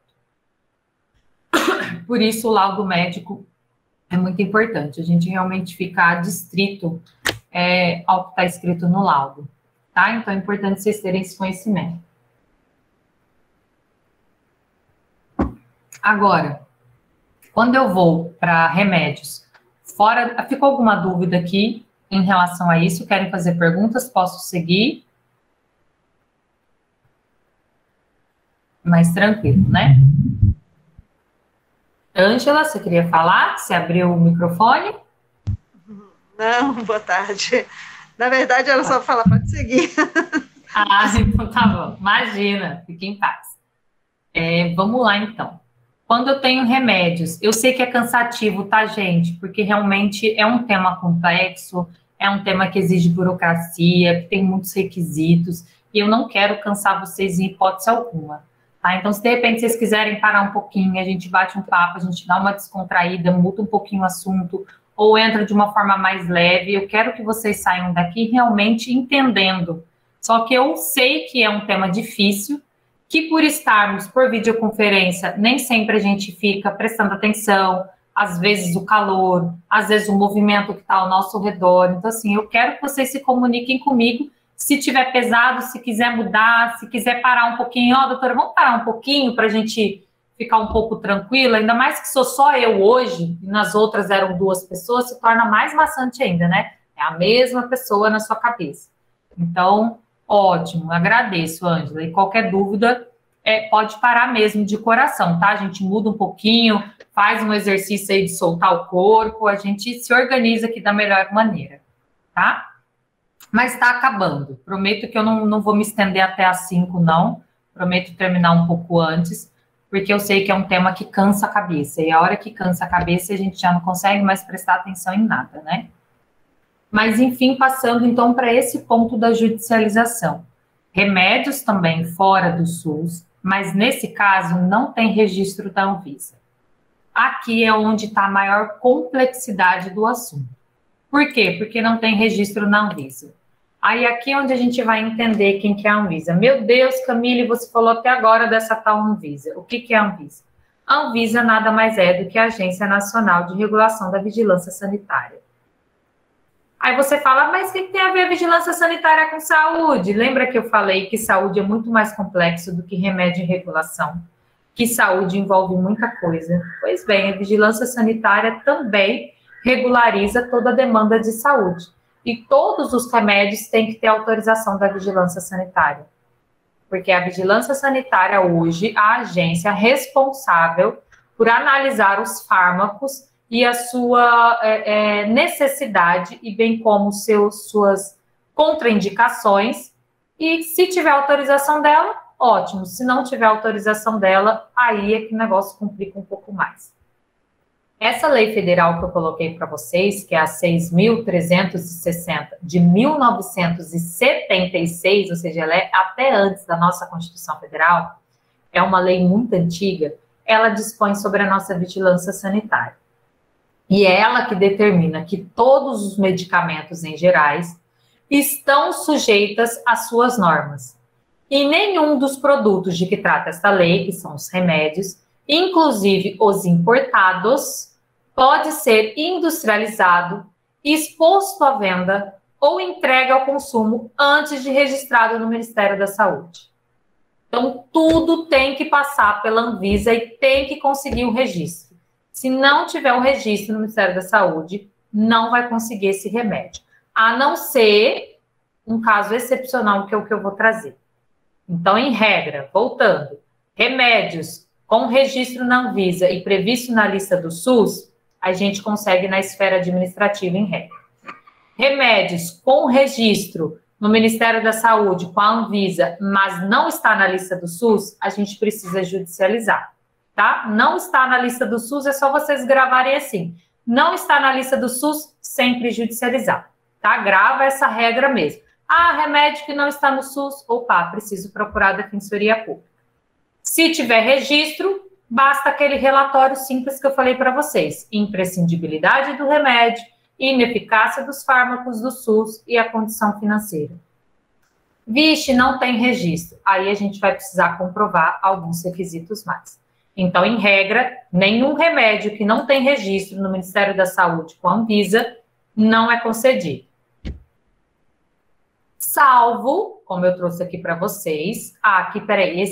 Por isso, o laudo médico é muito importante, a gente realmente ficar adstrito ao que está escrito no laudo, tá? Então, é importante vocês terem esse conhecimento. Agora, quando eu vou para remédios, ficou alguma dúvida aqui em relação a isso? Querem fazer perguntas? Posso seguir? Mais tranquilo, né? Ângela, você queria falar? Você abriu o microfone? Não, boa tarde. Na verdade, ela só fala, pode seguir. Então tá bom. Imagina, fique em paz. Vamos lá, então. Quando eu tenho remédios, eu sei que é cansativo, tá, gente? Porque realmente é um tema complexo, é um tema que exige burocracia, que tem muitos requisitos, e eu não quero cansar vocês em hipótese alguma. Tá? Então, se de repente vocês quiserem parar um pouquinho, a gente bate um papo, a gente dá uma descontraída, muda um pouquinho o assunto, ou entra de uma forma mais leve, eu quero que vocês saiam daqui realmente entendendo. Só que eu sei que é um tema difícil, que por estarmos por videoconferência, nem sempre a gente fica prestando atenção, às vezes o calor, às vezes o movimento que está ao nosso redor. Então, assim, eu quero que vocês se comuniquem comigo. Se tiver pesado, se quiser mudar, se quiser parar um pouquinho, doutora, vamos parar um pouquinho para a gente ficar um pouco tranquila, ainda mais que sou só eu hoje, e nas outras eram 2 pessoas, se torna mais maçante ainda, né? É a mesma pessoa na sua cabeça. Então, ótimo, agradeço, Ângela. E qualquer dúvida, pode parar mesmo de coração, tá? A gente muda um pouquinho, faz um exercício aí de soltar o corpo, a gente se organiza aqui da melhor maneira, tá? Mas está acabando. Prometo que eu não vou me estender até às 5, não. Prometo terminar um pouco antes, porque eu sei que é um tema que cansa a cabeça. E a hora que cansa a cabeça, a gente já não consegue mais prestar atenção em nada, né? Mas, enfim, passando, então, para esse ponto da judicialização. Remédios também fora do SUS, mas, nesse caso, não tem registro da Anvisa. Aqui é onde está a maior complexidade do assunto. Por quê? Porque não tem registro na Anvisa. Aí aqui é onde a gente vai entender quem que é a Anvisa. Meu Deus, Camille, você falou até agora dessa tal Anvisa. O que que é a Anvisa? A Anvisa nada mais é do que a Agência Nacional de Regulação da Vigilância Sanitária. Aí você fala, mas o que tem a ver a vigilância sanitária com saúde? Lembra que eu falei que saúde é muito mais complexo do que remédio e regulação? Que saúde envolve muita coisa. Pois bem, a vigilância sanitária também regulariza toda a demanda de saúde. E todos os remédios têm que ter autorização da vigilância sanitária. Porque a vigilância sanitária hoje, a agência responsável por analisar os fármacos e a sua necessidade, e bem como suas contraindicações, e se tiver autorização dela, ótimo. Se não tiver autorização dela, aí é que o negócio complica um pouco mais. Essa lei federal que eu coloquei para vocês, que é a 6.360 de 1976, ou seja, ela é até antes da nossa Constituição Federal, é uma lei muito antiga, ela dispõe sobre a nossa vigilância sanitária. E é ela que determina que todos os medicamentos em gerais estão sujeitas às suas normas. E nenhum dos produtos de que trata esta lei, que são os remédios, inclusive os importados, pode ser industrializado, exposto à venda ou entregue ao consumo antes de registrado no Ministério da Saúde. Então, tudo tem que passar pela Anvisa e tem que conseguir o registro. Se não tiver o registro no Ministério da Saúde, não vai conseguir esse remédio. A não ser um caso excepcional, que é o que eu vou trazer. Então, em regra, voltando, remédios com registro na Anvisa e previsto na lista do SUS, a gente consegue na esfera administrativa, em regra. Remédios com registro no Ministério da Saúde, com a Anvisa, mas não está na lista do SUS, a gente precisa judicializar, tá? Não está na lista do SUS, é só vocês gravarem assim. Não está na lista do SUS, sempre judicializar, tá? Grava essa regra mesmo. Ah, remédio que não está no SUS, opa, preciso procurar a Defensoria Pública. Se tiver registro, basta aquele relatório simples que eu falei para vocês. Imprescindibilidade do remédio, ineficácia dos fármacos do SUS e a condição financeira. Vixe, não tem registro. Aí a gente vai precisar comprovar alguns requisitos mais. Então, em regra, nenhum remédio que não tem registro no Ministério da Saúde com a Anvisa não é concedido. Salvo, como eu trouxe aqui para vocês, aqui, peraí,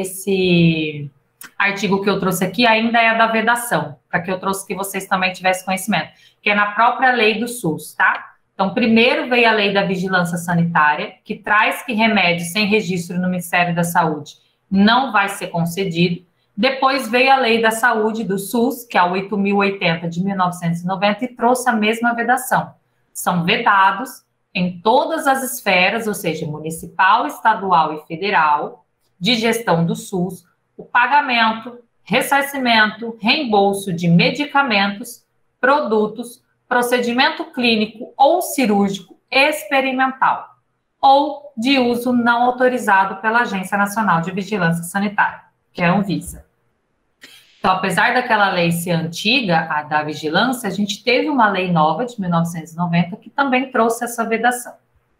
esse artigo que eu trouxe aqui ainda é da vedação, para que eu trouxe que vocês também tivessem conhecimento, que é na própria lei do SUS, tá? Então, primeiro veio a lei da vigilância sanitária, que traz que remédio sem registro no Ministério da Saúde não vai ser concedido. Depois veio a lei da saúde do SUS, que é a 8.080 de 1990, e trouxe a mesma vedação. São vedados em todas as esferas, ou seja, municipal, estadual e federal, de gestão do SUS, o pagamento, ressarcimento, reembolso de medicamentos, produtos, procedimento clínico ou cirúrgico experimental, ou de uso não autorizado pela Agência Nacional de Vigilância Sanitária, que é a Anvisa. Então, apesar daquela lei ser antiga, a da vigilância, a gente teve uma lei nova de 1990 que também trouxe essa vedação.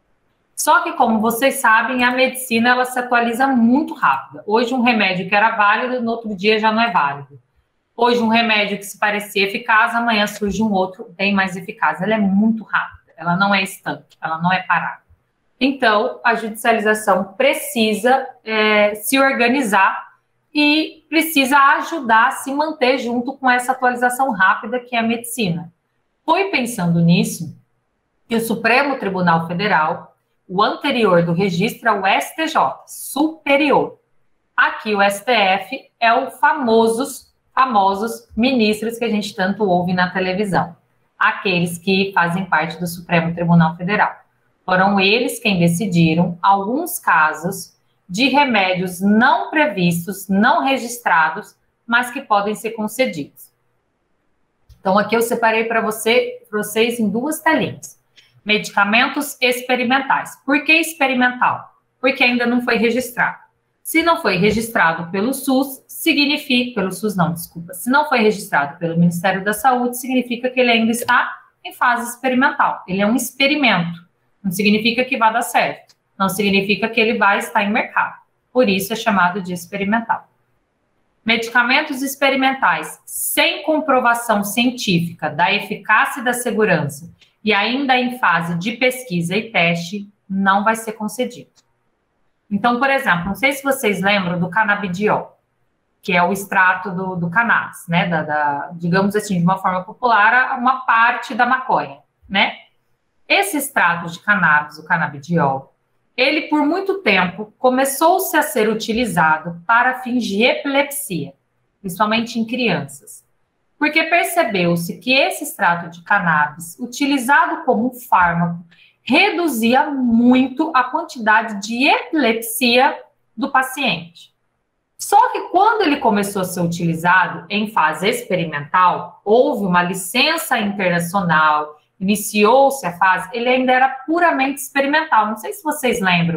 Só que, como vocês sabem, a medicina ela se atualiza muito rápido. Hoje um remédio que era válido, no outro dia já não é válido. Hoje um remédio que se parecia eficaz, amanhã surge um outro bem mais eficaz. Ela é muito rápida, ela não é estanque, ela não é parada. Então, a judicialização precisa se organizar e precisa ajudar a se manter junto com essa atualização rápida que é a medicina. Foi pensando nisso que o Supremo Tribunal Federal, o anterior do registro é o STJ, superior. Aqui o STF é o famosos ministros que a gente tanto ouve na televisão, aqueles que fazem parte do Supremo Tribunal Federal. Foram eles quem decidiram alguns casos de remédios não previstos, não registrados, mas que podem ser concedidos. Então, aqui eu separei para vocês em duas telinhas. Medicamentos experimentais. Por que experimental? Porque ainda não foi registrado. Se não foi registrado pelo SUS, significa... Pelo SUS não, desculpa. Se não foi registrado pelo Ministério da Saúde, significa que ele ainda está em fase experimental. Ele é um experimento. Não significa que vai dar certo. Não significa que ele vai estar em mercado. Por isso é chamado de experimental. Medicamentos experimentais sem comprovação científica da eficácia e da segurança e ainda em fase de pesquisa e teste, não vai ser concedido. Então, por exemplo, não sei se vocês lembram do canabidiol, que é o extrato do cannabis, né? Digamos assim, de uma forma popular, uma parte da maconha, né? Esse extrato de cannabis, o canabidiol, ele, por muito tempo, começou-se a ser utilizado para fins de epilepsia, principalmente em crianças. Porque percebeu-se que esse extrato de cannabis, utilizado como um fármaco, reduzia muito a quantidade de epilepsia do paciente. Só que quando ele começou a ser utilizado em fase experimental, houve uma licença internacional, iniciou-se a fase, ele ainda era puramente experimental. Não sei se vocês lembram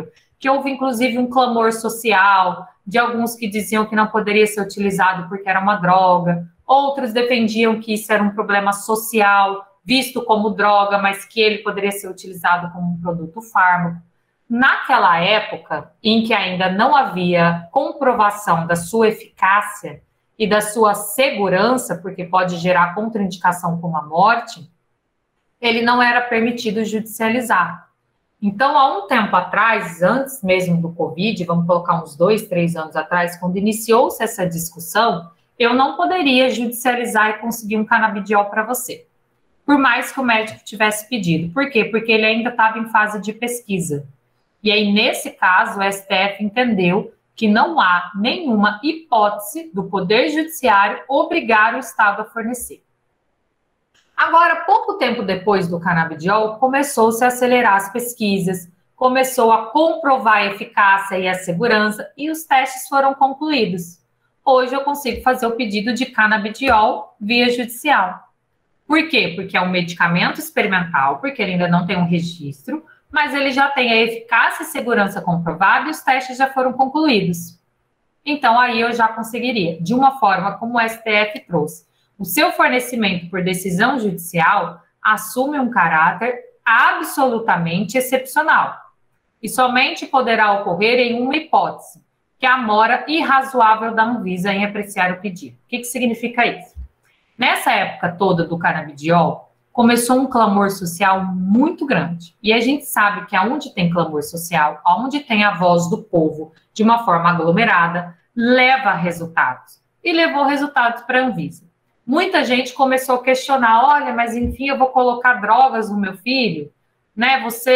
que houve inclusive um clamor social, de alguns que diziam que não poderia ser utilizado porque era uma droga, outros defendiam que isso era um problema social, visto como droga, mas que ele poderia ser utilizado como um produto fármaco. Naquela época, em que ainda não havia comprovação da sua eficácia e da sua segurança, porque pode gerar contraindicação como a morte, ele não era permitido judicializar. Então, há um tempo atrás, antes mesmo do Covid, vamos colocar uns 2, 3 anos atrás, quando iniciou-se essa discussão, eu não poderia judicializar e conseguir um canabidiol para você, por mais que o médico tivesse pedido. Por quê? Porque ele ainda estava em fase de pesquisa. E aí, nesse caso, o STF entendeu que não há nenhuma hipótese do Poder Judiciário obrigar o Estado a fornecer. Agora, pouco tempo depois do canabidiol, começou-se a acelerar as pesquisas, começou a comprovar a eficácia e a segurança, e os testes foram concluídos. Hoje eu consigo fazer o pedido de canabidiol via judicial. Por quê? Porque é um medicamento experimental, porque ele ainda não tem um registro, mas ele já tem a eficácia e segurança comprovada e os testes já foram concluídos. Então, aí eu já conseguiria, de uma forma como o STF trouxe. O seu fornecimento por decisão judicial assume um caráter absolutamente excepcional e somente poderá ocorrer em uma hipótese, que é a mora irrazoável da Anvisa em apreciar o pedido. O que significa isso? Nessa época toda do canabidiol, começou um clamor social muito grande. E a gente sabe que aonde tem clamor social, aonde tem a voz do povo de uma forma aglomerada, leva resultados. E levou resultados para a Anvisa. Muita gente começou a questionar, olha, mas enfim, eu vou colocar drogas no meu filho, né?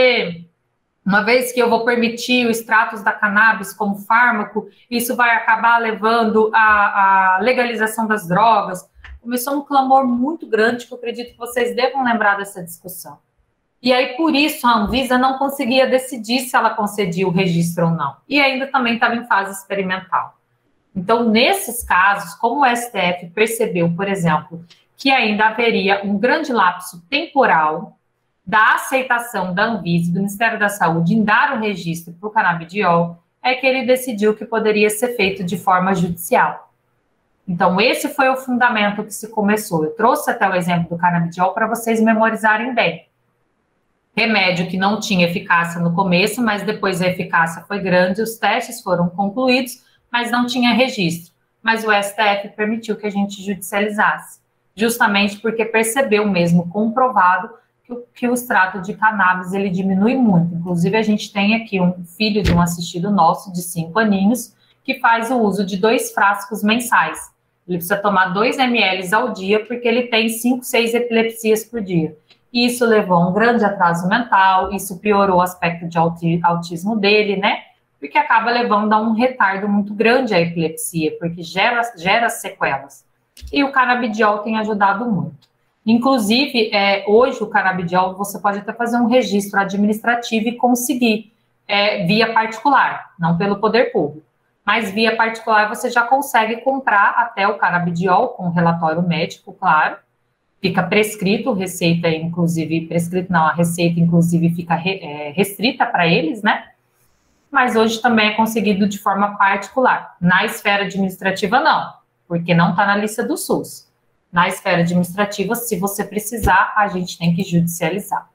Uma vez que eu vou permitir o status da cannabis como fármaco, isso vai acabar levando à legalização das drogas. Começou um clamor muito grande, que eu acredito que vocês devam lembrar dessa discussão. E aí, por isso, a Anvisa não conseguia decidir se ela concedia o registro ou não. E ainda também estava em fase experimental. Então, nesses casos, como o STF percebeu, por exemplo, que ainda haveria um grande lapso temporal da aceitação da Anvisa, do Ministério da Saúde, em dar o registro para o canabidiol, é que ele decidiu que poderia ser feito de forma judicial. Então, esse foi o fundamento que se começou. Eu trouxe até o exemplo do canabidiol para vocês memorizarem bem. Remédio que não tinha eficácia no começo, mas depois a eficácia foi grande, os testes foram concluídos, mas não tinha registro. Mas o STF permitiu que a gente judicializasse, justamente porque percebeu mesmo, comprovado, que o extrato de cannabis, ele diminui muito. Inclusive, a gente tem aqui um filho de um assistido nosso, de 5 aninhos, que faz o uso de 2 frascos mensais. Ele precisa tomar 2 ml ao dia, porque ele tem 5, 6 epilepsias por dia. Isso levou a um grande atraso mental, isso piorou o aspecto de autismo dele, né? Porque acaba levando a um retardo muito grande a epilepsia, porque gera sequelas. E o canabidiol tem ajudado muito. Inclusive, hoje o canabidiol, você pode até fazer um registro administrativo e conseguir via particular, não pelo poder público. Mas via particular você já consegue comprar até o canabidiol com relatório médico, claro. Fica prescrito, receita inclusive, prescrito não, a receita inclusive fica restrita para eles, né? Mas hoje também é conseguido de forma particular. Na esfera administrativa, não, porque não está na lista do SUS. Na esfera administrativa, se você precisar, a gente tem que judicializar.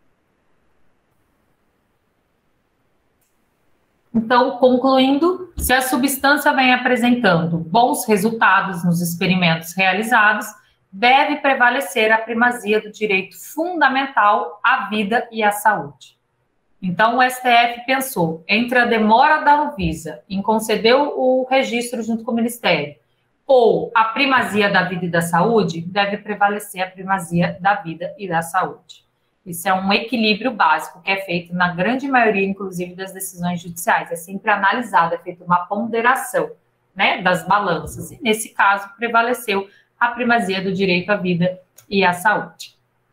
Então, concluindo, se a substância vem apresentando bons resultados nos experimentos realizados, deve prevalecer a primazia do direito fundamental à vida e à saúde. Então, o STF pensou, entre a demora da Anvisa em conceder o registro junto com o Ministério, ou a primazia da vida e da saúde, deve prevalecer a primazia da vida e da saúde. Isso é um equilíbrio básico que é feito na grande maioria, inclusive, das decisões judiciais. É sempre analisado, é feita uma ponderação, né, das balanças. E, nesse caso, prevaleceu a primazia do direito à vida e à saúde.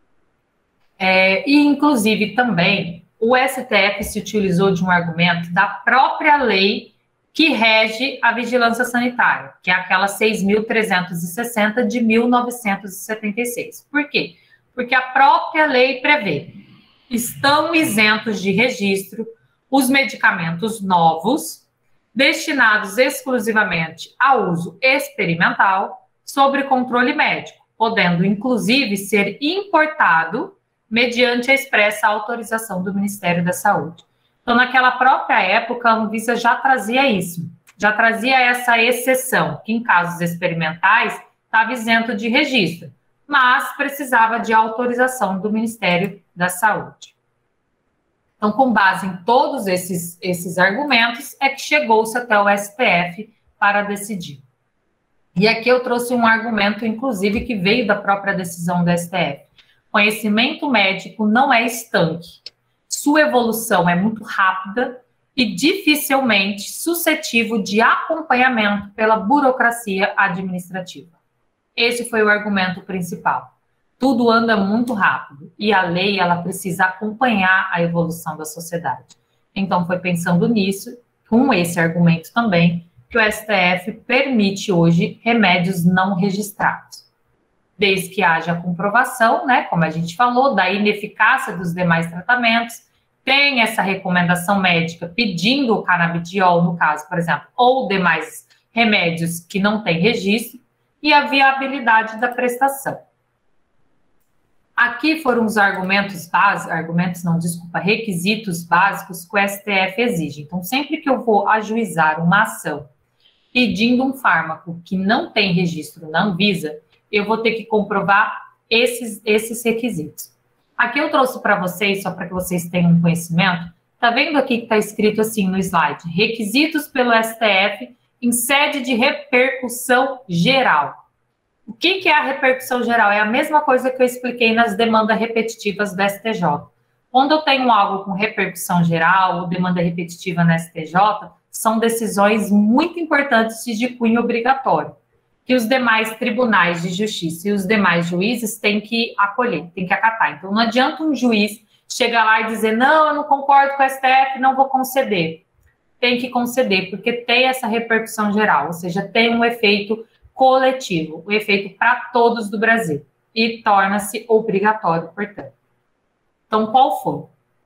E, inclusive, também, o STF se utilizou de um argumento da própria lei que rege a vigilância sanitária, que é aquela 6.360 de 1976. Por quê? Porque a própria lei prevê, estão isentos de registro os medicamentos novos, destinados exclusivamente a uso experimental, sobre controle médico, podendo, inclusive, ser importado mediante a expressa autorização do Ministério da Saúde. Então, naquela própria época, a Anvisa já trazia isso, já trazia essa exceção, que em casos experimentais estava isento de registro, mas precisava de autorização do Ministério da Saúde. Então, com base em todos esses argumentos, é que chegou-se até o STF para decidir. E aqui eu trouxe um argumento, inclusive, que veio da própria decisão do STF. Conhecimento médico não é estanque. Sua evolução é muito rápida e dificilmente suscetível de acompanhamento pela burocracia administrativa. Esse foi o argumento principal. Tudo anda muito rápido e a lei ela precisa acompanhar a evolução da sociedade. Então, foi pensando nisso, com esse argumento também, que o STF permite hoje remédios não registrados, desde que haja comprovação, né, como a gente falou, da ineficácia dos demais tratamentos, tem essa recomendação médica pedindo o canabidiol, no caso, por exemplo, ou demais remédios que não têm registro, e a viabilidade da prestação. Aqui foram os requisitos básicos que o STF exige. Então, sempre que eu vou ajuizar uma ação pedindo um fármaco que não tem registro na Anvisa, eu vou ter que comprovar esses requisitos. Aqui eu trouxe para vocês, só para que vocês tenham um conhecimento, tá vendo aqui que está escrito assim no slide, requisitos pelo STF em sede de repercussão geral. O que é a repercussão geral? É a mesma coisa que eu expliquei nas demandas repetitivas do STJ. Quando eu tenho algo com repercussão geral ou demanda repetitiva na STJ, são decisões muito importantes de cunho obrigatório, que os demais tribunais de justiça e os demais juízes têm que acolher, têm que acatar. Então, não adianta um juiz chegar lá e dizer, não, eu não concordo com o STF, não vou conceder. Tem que conceder, porque tem essa repercussão geral, ou seja, tem um efeito coletivo, um efeito para todos do Brasil, e torna-se obrigatório, portanto. Então, qual foi?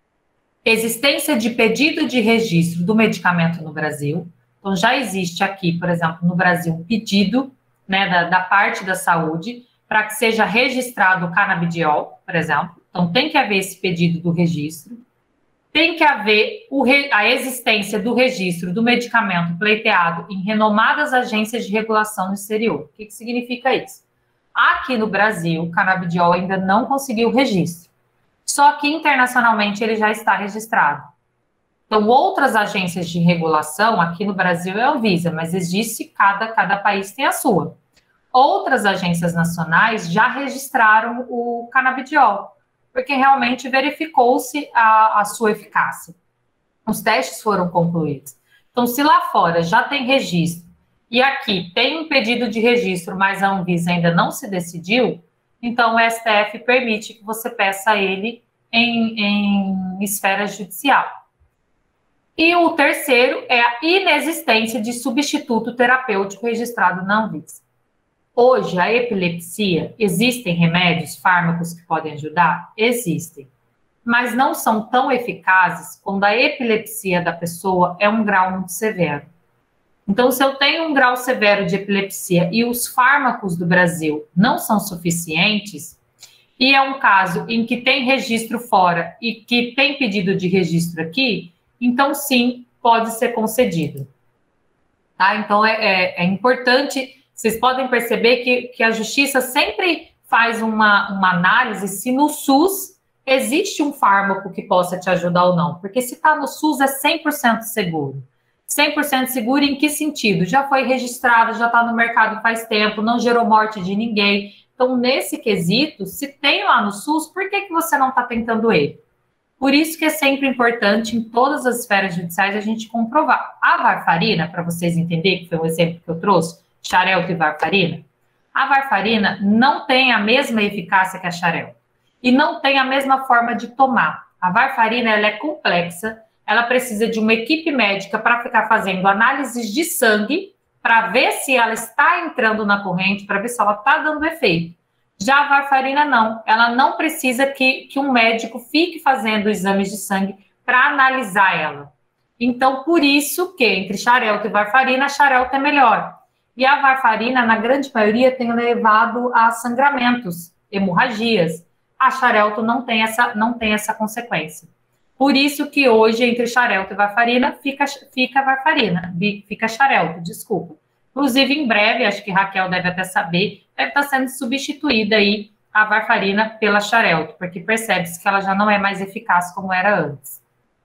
Existência de pedido de registro do medicamento no Brasil. Então, já existe aqui, por exemplo, no Brasil, um pedido, né, da parte da saúde para que seja registrado o canabidiol, por exemplo. Então, tem que haver esse pedido do registro. Tem que haver a existência do registro do medicamento pleiteado em renomadas agências de regulação no exterior. O que significa isso? Aqui no Brasil, o canabidiol ainda não conseguiu registro. Só que internacionalmente ele já está registrado. Então, outras agências de regulação, aqui no Brasil é a Anvisa, mas existe, cada país tem a sua. Outras agências nacionais já registraram o canabidiol, porque realmente verificou-se a sua eficácia. Os testes foram concluídos. Então, se lá fora já tem registro, e aqui tem um pedido de registro, mas a Anvisa ainda não se decidiu, então o STF permite que você peça ele em esfera judicial. E o terceiro é a inexistência de substituto terapêutico registrado na Anvisa. Hoje, a epilepsia, existem remédios, fármacos que podem ajudar? Existem. Mas não são tão eficazes quando a epilepsia da pessoa é um grau muito severo. Então, se eu tenho um grau severo de epilepsia e os fármacos do Brasil não são suficientes, e é um caso em que tem registro fora e que tem pedido de registro aqui, então sim, pode ser concedido. Tá? Então, é importante, vocês podem perceber que a justiça sempre faz uma análise se no SUS existe um fármaco que possa te ajudar ou não, porque se está no SUS é 100% seguro. 100% seguro em que sentido? Já foi registrado, já está no mercado faz tempo, não gerou morte de ninguém. Então, nesse quesito, se tem lá no SUS, por que você não está tentando ele? Por isso que é sempre importante, em todas as esferas judiciais, a gente comprovar. A varfarina, para vocês entenderem, que foi um exemplo que eu trouxe, xarelto e varfarina, a varfarina não tem a mesma eficácia que a xarelto. E não tem a mesma forma de tomar. A varfarina, ela é complexa, ela precisa de uma equipe médica para ficar fazendo análises de sangue para ver se ela está entrando na corrente, para ver se ela está dando efeito. Já a varfarina não, ela não precisa que um médico fique fazendo exames de sangue para analisar ela. Então, por isso que entre xarelto e varfarina, a xarelto é melhor. E a varfarina, na grande maioria, tem levado a sangramentos, hemorragias. A xarelto não tem essa consequência. Por isso que hoje, entre xarelto e varfarina, fica varfarina, fica xarelto, desculpa. Inclusive, em breve, acho que Raquel deve até saber, deve estar sendo substituída aí a varfarina pela xarelto, porque percebe-se que ela já não é mais eficaz como era antes.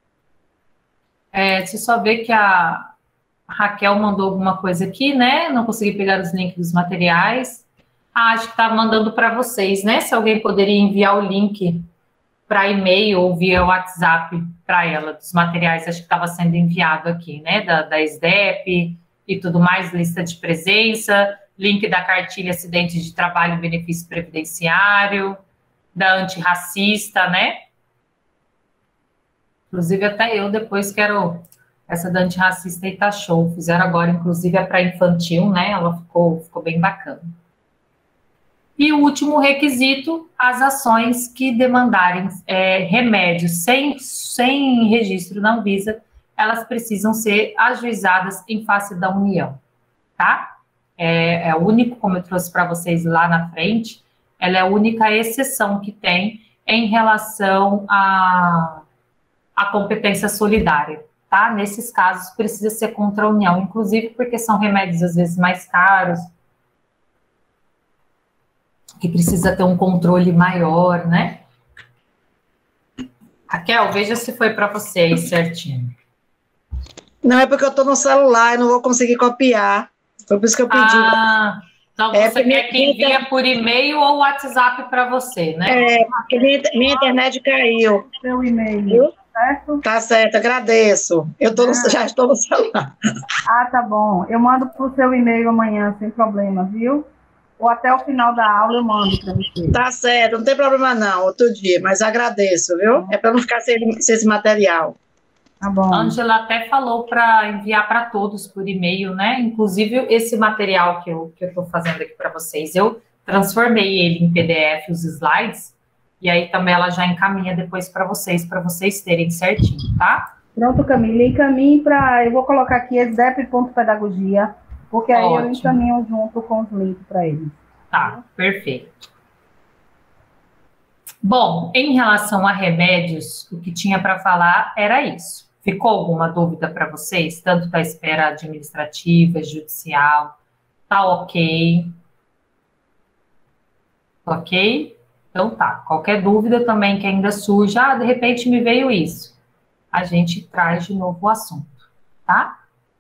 Você só vê que a Raquel mandou alguma coisa aqui, né? Não consegui pegar os links dos materiais. Acho que estava mandando para vocês, né? Se alguém poderia enviar o link para e-mail ou via WhatsApp para ela, dos materiais, acho que estava sendo enviado aqui, né? Da SDEP e tudo mais, lista de presença, link da cartilha acidente de trabalho e benefício previdenciário, da antirracista, né? Inclusive, até eu depois quero essa da antirracista e tá show. Fizeram agora, inclusive, é para infantil, né? Ela ficou bem bacana. E o último requisito, as ações que demandarem remédios sem registro na Anvisa, elas precisam ser ajuizadas em face da União, tá? É o único, como eu trouxe para vocês lá na frente, ela é a única exceção que tem em relação à competência solidária, tá? Nesses casos, precisa ser contra a União, inclusive porque são remédios, às vezes, mais caros, que precisa ter um controle maior, né? Raquel, veja se foi para você aí certinho. Não, é porque eu estou no celular e não vou conseguir copiar. Foi por isso que eu pedi. Então você quer que envie por e-mail ou WhatsApp para você, né? Porque minha internet caiu. Seu e-mail, certo? Tá certo, agradeço. Já estou no celular. Tá bom. Eu mando para o seu e-mail amanhã, sem problema, viu? Ou até o final da aula eu mando para você. Tá certo, não tem problema não, outro dia, mas agradeço, viu? É para não ficar sem esse material. Tá bom. A Ângela até falou para enviar para todos por e-mail, né? Inclusive, esse material que eu estou fazendo aqui para vocês, eu transformei ele em PDF, os slides, e aí também ela já encaminha depois para vocês terem certinho, tá? Pronto, Camila, encaminhe para... Eu vou colocar aqui esdep.pedagogia, porque aí eu encaminho junto com os links para eles. Tá, perfeito. Bom, em relação a remédios, o que tinha para falar era isso. Ficou alguma dúvida para vocês? Tanto da esfera administrativa, judicial, tá ok? Ok? Então tá. Qualquer dúvida também que ainda surja, de repente me veio isso. A gente traz de novo o assunto, tá?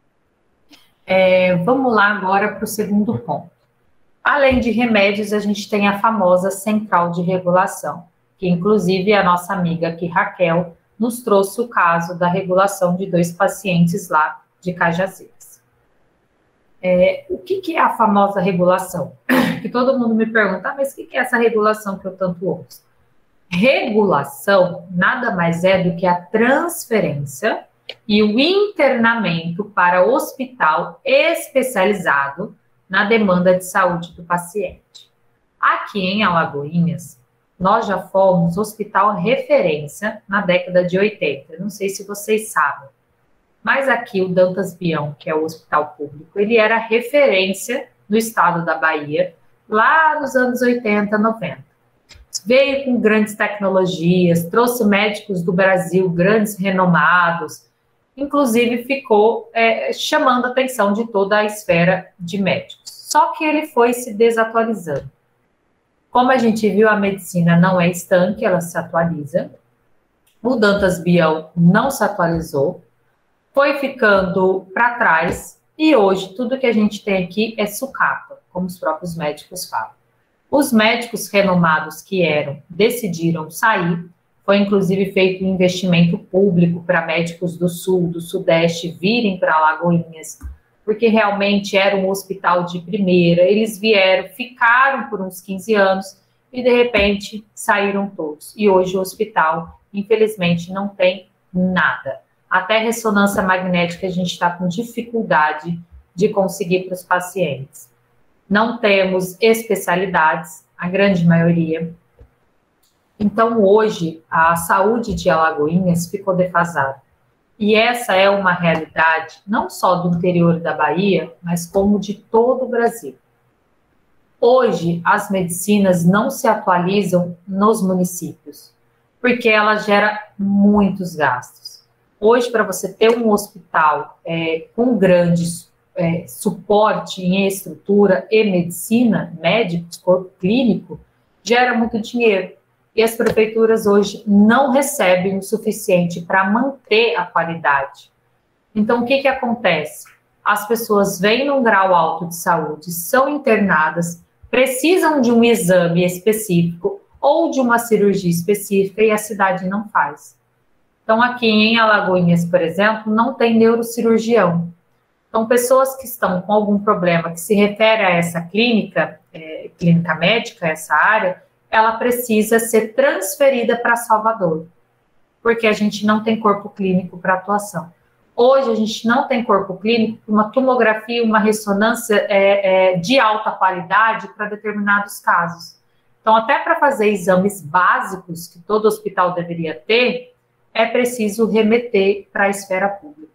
Vamos lá agora para o segundo ponto. Além de remédios, a gente tem a famosa central de regulação, que inclusive a nossa amiga aqui, Raquel, nos trouxe o caso da regulação de 2 pacientes lá de Cajazeiras. O que é a famosa regulação? Que todo mundo me pergunta, mas o que é essa regulação que eu tanto ouço? Regulação nada mais é do que a transferência e o internamento para hospital especializado na demanda de saúde do paciente. Aqui em Alagoinhas, nós já fomos hospital referência na década de 80. Não sei se vocês sabem, mas aqui o Dantas Bião, que é o hospital público, ele era referência no estado da Bahia, lá nos anos 80, 90. Veio com grandes tecnologias, trouxe médicos do Brasil, grandes renomados, inclusive ficou chamando a atenção de toda a esfera de médicos. Só que ele foi se desatualizando. Como a gente viu, a medicina não é estanque, ela se atualiza. O Dantas Bião não se atualizou, foi ficando para trás e hoje tudo que a gente tem aqui é sucata, como os próprios médicos falam. Os médicos renomados que decidiram sair. Foi, inclusive, feito um investimento público para médicos do Sul, do Sudeste, virem para Alagoinhas, porque realmente era um hospital de primeira. Eles vieram, ficaram por uns 15 anos e, de repente, saíram todos. E hoje o hospital, infelizmente, não tem nada. Até ressonância magnética a gente está com dificuldade de conseguir para os pacientes. Não temos especialidades, a grande maioria. Então, hoje, a saúde de Alagoinhas ficou defasada. E essa é uma realidade não só do interior da Bahia, mas como de todo o Brasil. Hoje, as medicinas não se atualizam nos municípios, porque ela gera muitos gastos. Hoje, para você ter um hospital com grande suporte em estrutura e medicina, médicos, corpo clínico, gera muito dinheiro. E as prefeituras hoje não recebem o suficiente para manter a qualidade. Então, o que acontece? As pessoas vêm num grau alto de saúde, são internadas, precisam de um exame específico ou de uma cirurgia específica e a cidade não faz. Então, aqui em Alagoinhas, por exemplo, não tem neurocirurgião. Então, pessoas que estão com algum problema que se refere a essa clínica médica, essa área, ela precisa ser transferida para Salvador, porque a gente não tem corpo clínico para atuação. Hoje, a gente não tem corpo clínico, uma tomografia, uma ressonância de alta qualidade para determinados casos. Então, até para fazer exames básicos, que todo hospital deveria ter, é preciso remeter para a esfera pública.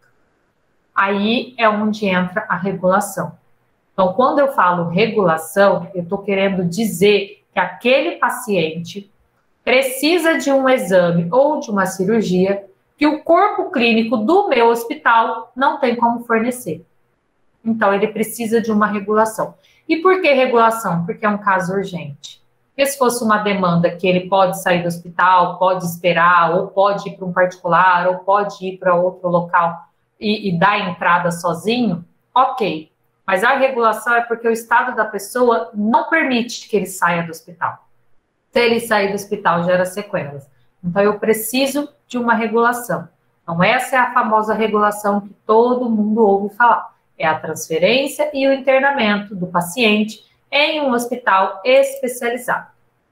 Aí é onde entra a regulação. Então, quando eu falo regulação, eu estou querendo dizer que aquele paciente precisa de um exame ou de uma cirurgia que o corpo clínico do meu hospital não tem como fornecer. Então, ele precisa de uma regulação. E por que regulação? Porque é um caso urgente. Porque se fosse uma demanda que ele pode sair do hospital, pode esperar, ou pode ir para um particular, ou pode ir para outro local e dar entrada sozinho, ok. Mas a regulação é porque o estado da pessoa não permite que ele saia do hospital. Se ele sair do hospital, gera sequelas. Então, eu preciso de uma regulação. Então, essa é a famosa regulação que todo mundo ouve falar. É a transferência e o internamento do paciente em um hospital especializado.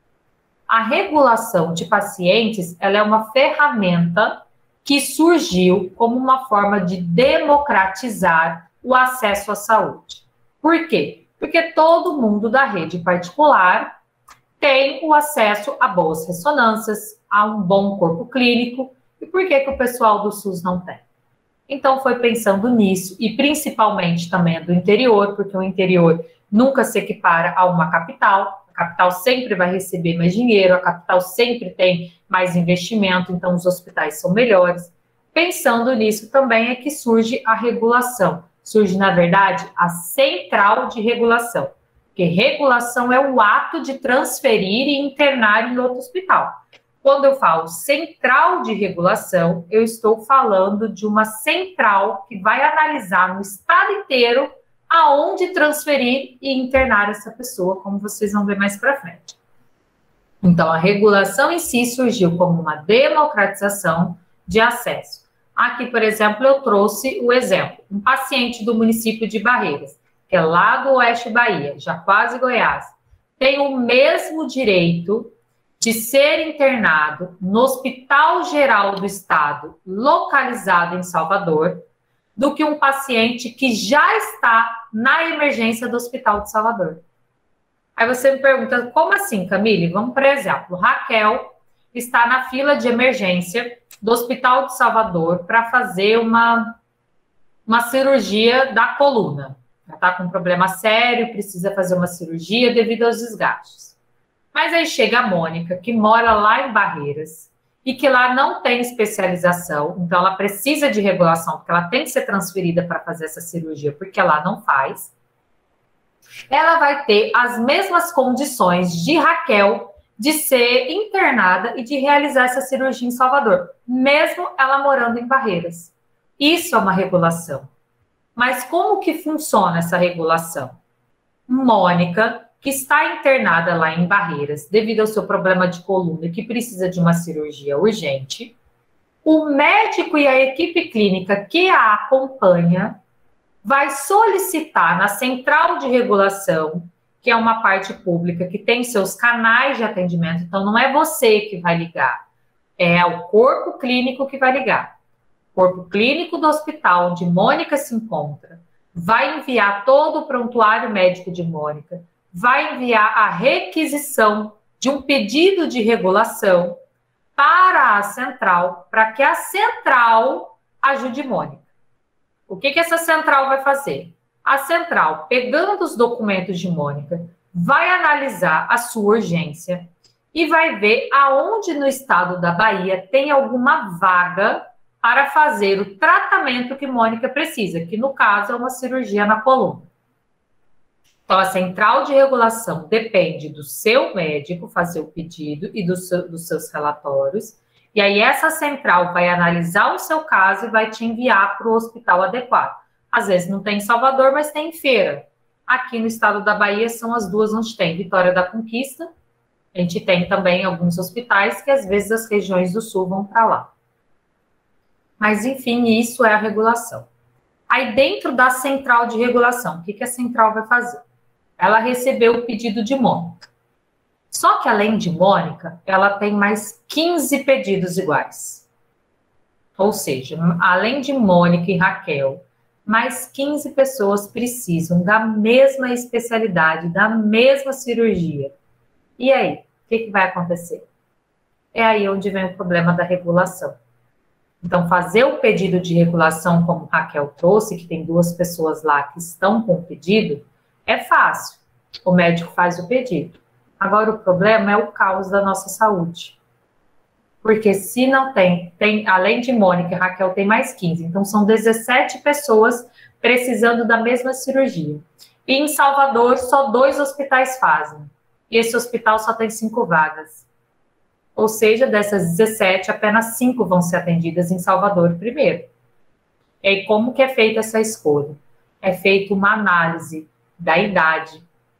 A regulação de pacientes, ela é uma ferramenta que surgiu como uma forma de democratizar o acesso à saúde. Por quê? Porque todo mundo da rede particular tem o acesso a boas ressonâncias, a um bom corpo clínico. E por que o pessoal do SUS não tem? Então, foi pensando nisso, e principalmente também do interior, porque o interior nunca se equipara a uma capital. A capital sempre vai receber mais dinheiro, a capital sempre tem mais investimento, então os hospitais são melhores. Pensando nisso também é que surge a regulação. Surge, na verdade, a central de regulação. Porque regulação é o ato de transferir e internar em outro hospital. Quando eu falo central de regulação, eu estou falando de uma central que vai analisar no estado inteiro aonde transferir e internar essa pessoa, como vocês vão ver mais para frente. Então, a regulação em si surgiu como uma democratização de acesso. Aqui, por exemplo, eu trouxe o exemplo. Um paciente do município de Barreiras, que é lá do Oeste Bahia, já quase Goiás, tem o mesmo direito de ser internado no Hospital Geral do Estado, localizado em Salvador, do que um paciente que já está na emergência do Hospital de Salvador. Aí você me pergunta, como assim, Camille? Vamos, por exemplo, Raquel está na fila de emergência do Hospital de Salvador para fazer uma cirurgia da coluna. Ela está com um problema sério, precisa fazer uma cirurgia devido aos desgastes. Mas aí chega a Mônica, que mora lá em Barreiras, e que lá não tem especialização, então ela precisa de regulação, porque ela tem que ser transferida para fazer essa cirurgia, porque lá não faz. Ela vai ter as mesmas condições de Raquel de ser internada e de realizar essa cirurgia em Salvador, mesmo ela morando em Barreiras. Isso é uma regulação. Mas como que funciona essa regulação? Mônica, que está internada lá em Barreiras, devido ao seu problema de coluna e que precisa de uma cirurgia urgente, o médico e a equipe clínica que a acompanha vai solicitar na central de regulação, que é uma parte pública que tem seus canais de atendimento, então não é você que vai ligar, é o corpo clínico que vai ligar. O corpo clínico do hospital onde Mônica se encontra vai enviar todo o prontuário médico de Mônica, vai enviar a requisição de um pedido de regulação para a central, para que a central Ajude Mônica. O que essa central vai fazer? A central, pegando os documentos de Mônica, vai analisar a sua urgência e vai ver aonde no estado da Bahia tem alguma vaga para fazer o tratamento que Mônica precisa, que no caso é uma cirurgia na coluna. Então, a central de regulação depende do seu médico fazer o pedido e dos seus relatórios, e aí essa central vai analisar o seu caso e vai te enviar para o hospital adequado. Às vezes não tem em Salvador, mas tem em Feira. Aqui no estado da Bahia são as duas onde tem Vitória da Conquista. A gente tem também alguns hospitais que às vezes as regiões do sul vão para lá. Mas, enfim, isso é a regulação. Aí, dentro da central de regulação, o que a central vai fazer? Ela recebeu o pedido de Mônica. Só que, além de Mônica, ela tem mais 15 pedidos iguais. Ou seja, além de Mônica e Raquel, mais 15 pessoas precisam da mesma especialidade, da mesma cirurgia. E aí, o que vai acontecer? É aí onde vem o problema da regulação. Então, fazer o pedido de regulação, como Raquel trouxe, que tem 2 pessoas lá que estão com o pedido, é fácil. O médico faz o pedido. Agora, o problema é o caos da nossa saúde. Porque se não tem além de Mônica e Raquel, tem mais 15. Então, são 17 pessoas precisando da mesma cirurgia. E em Salvador, só 2 hospitais fazem. E esse hospital só tem 5 vagas. Ou seja, dessas 17, apenas 5 vão ser atendidas em Salvador primeiro. E aí, como que é feita essa escolha? É feita uma análise da idade,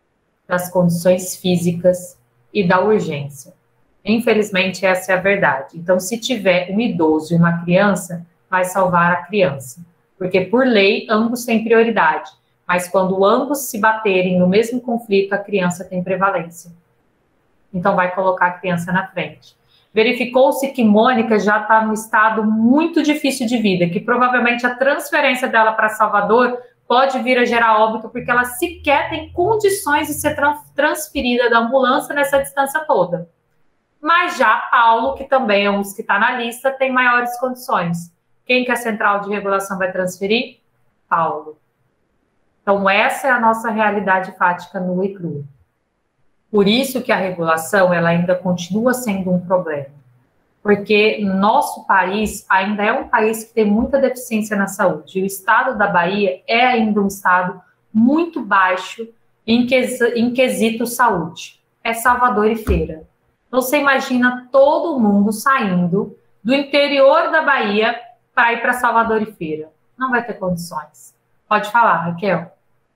das condições físicas e da urgência. Infelizmente, essa é a verdade. Então, se tiver um idoso e uma criança, vai salvar a criança. Porque, por lei, ambos têm prioridade. Mas quando ambos se baterem no mesmo conflito, a criança tem prevalência. Então, vai colocar a criança na frente. Verificou-se que Mônica já está num estado muito difícil de vida, que provavelmente a transferência dela para Salvador pode vir a gerar óbito, porque ela sequer tem condições de ser transferida da ambulância nessa distância toda. Mas já Paulo, que também é um dos que está na lista, tem maiores condições. Quem que a central de regulação vai transferir? Paulo. Então, essa é a nossa realidade fática nua e crua. Por isso que a regulação ela ainda continua sendo um problema. Porque nosso país ainda é um país que tem muita deficiência na saúde. E o estado da Bahia é ainda um estado muito baixo em quesito saúde. É Salvador e Feira. Você imagina todo mundo saindo do interior da Bahia para ir para Salvador e Feira. Não vai ter condições. Pode falar, Raquel.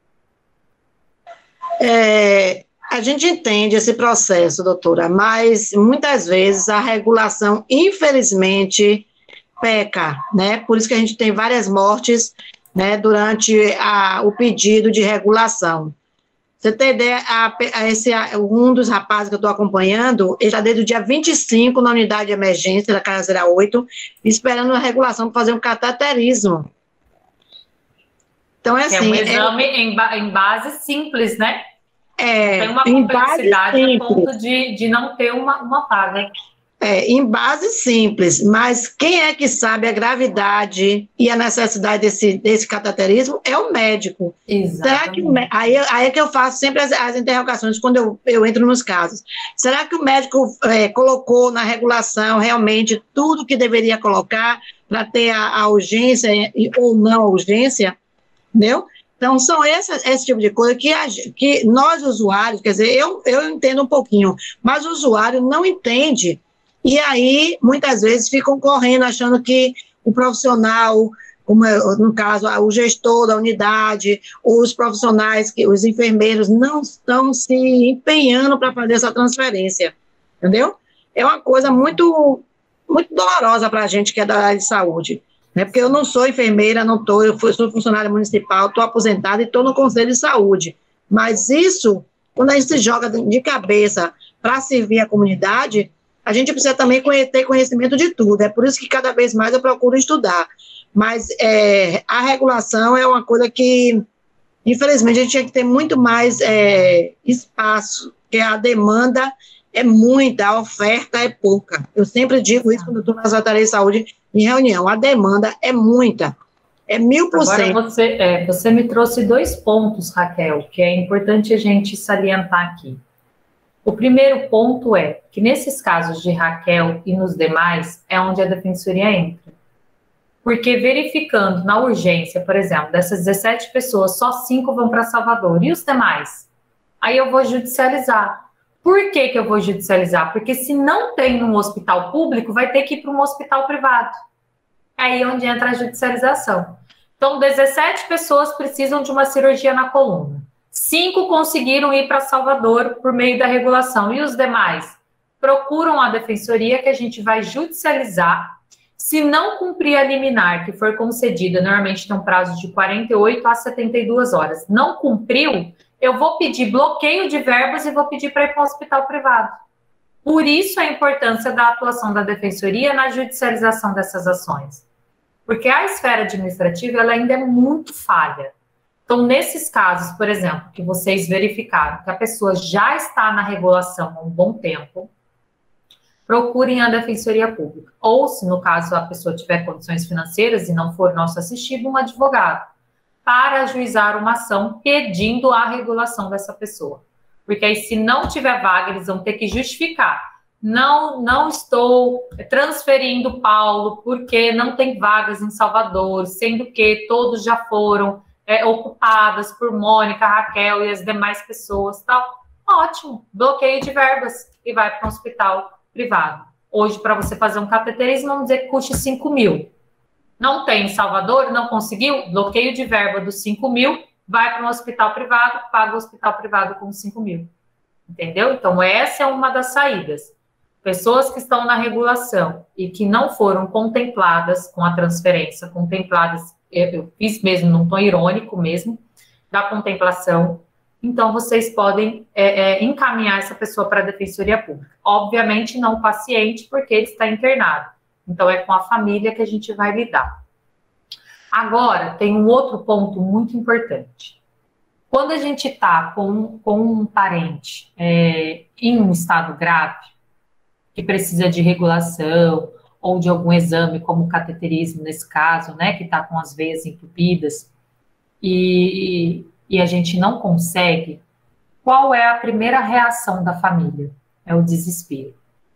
A gente entende esse processo, doutora, mas muitas vezes a regulação, infelizmente, peca, né? Por isso que a gente tem várias mortes, né, durante o pedido de regulação. Você tem ideia, um dos rapazes que eu estou acompanhando, ele está desde o dia 25 na unidade de emergência da Casa 08, esperando a regulação para fazer um cateterismo. Então, é assim... É um exame em base simples, né? Tem uma em complexidade a ponto de não ter uma paga. Em base simples, mas quem é que sabe a gravidade e a necessidade desse cateterismo é o médico. Exatamente. Será que aí é que eu faço sempre as interrogações quando eu entro nos casos. Será que o médico colocou na regulação realmente tudo que deveria colocar para ter a urgência ou não a urgência? Entendeu? Então, são esse tipo de coisa que nós, usuários, quer dizer, eu entendo um pouquinho, mas o usuário não entende. E aí, muitas vezes, ficam correndo, achando que o profissional, como no caso, o gestor da unidade, os profissionais, os enfermeiros, não estão se empenhando para fazer essa transferência, entendeu? É uma coisa muito, muito dolorosa para a gente que é da área de saúde, né? Porque eu não sou enfermeira, eu sou funcionária municipal, estou aposentada e estou no Conselho de Saúde. Mas isso, quando a gente se joga de cabeça para servir a comunidade, a gente precisa também ter conhecimento de tudo. É por isso que cada vez mais eu procuro estudar. Mas a regulação é uma coisa que, infelizmente, a gente tinha que ter muito mais espaço, porque a demanda é muita, a oferta é pouca. Eu sempre digo isso quando eu estou na Secretaria de Saúde, em reunião. A demanda é muita, é 1000%. Agora você me trouxe 2 pontos, Raquel, que é importante a gente salientar aqui. O primeiro ponto é que nesses casos de Raquel e nos demais é onde a defensoria entra. Porque verificando na urgência, por exemplo, dessas 17 pessoas, só 5 vão para Salvador. E os demais? Aí eu vou judicializar. Por que eu vou judicializar? Porque se não tem num hospital público, vai ter que ir para um hospital privado. Aí é onde entra a judicialização. Então, 17 pessoas precisam de uma cirurgia na coluna. 5 conseguiram ir para Salvador por meio da regulação. E os demais? Procuram a defensoria que a gente vai judicializar. Se não cumprir a liminar que for concedida, normalmente tem um prazo de 48 a 72 horas. Não cumpriu, eu vou pedir bloqueio de verbas e vou pedir para ir para o hospital privado. Por isso a importância da atuação da defensoria na judicialização dessas ações. Porque a esfera administrativa ela ainda é muito falha. Então, nesses casos, por exemplo, que vocês verificaram que a pessoa já está na regulação há um bom tempo, procurem a Defensoria Pública. Ou, se no caso a pessoa tiver condições financeiras e não for nosso assistido, um advogado, para ajuizar uma ação pedindo a regulação dessa pessoa. Porque aí, se não tiver vaga, eles vão ter que justificar. Não estou transferindo Paulo porque não tem vagas em Salvador, sendo que todos já foram ocupadas por Mônica, Raquel e as demais pessoas, tal. Ótimo, bloqueio de verbas e vai para um hospital privado. Hoje, para você fazer um cateterismo, vamos dizer que custe 5 mil. Não tem em Salvador, não conseguiu, bloqueio de verba dos 5 mil, vai para um hospital privado, paga o hospital privado com 5 mil. Entendeu? Então, essa é uma das saídas. Pessoas que estão na regulação e que não foram contempladas com a transferência, contempladas, eu fiz mesmo num tom irônico mesmo, da contemplação, então vocês podem encaminhar essa pessoa para a Defensoria Pública. Obviamente não o paciente, porque ele está internado. Então é com a família que a gente vai lidar. Agora, tem um outro ponto muito importante. Quando a gente está com um parente em um estado grave, que precisa de regulação ou de algum exame, como o cateterismo nesse caso, né, que está com as veias entupidas, e a gente não consegue, qual é a primeira reação da família? É o desespero.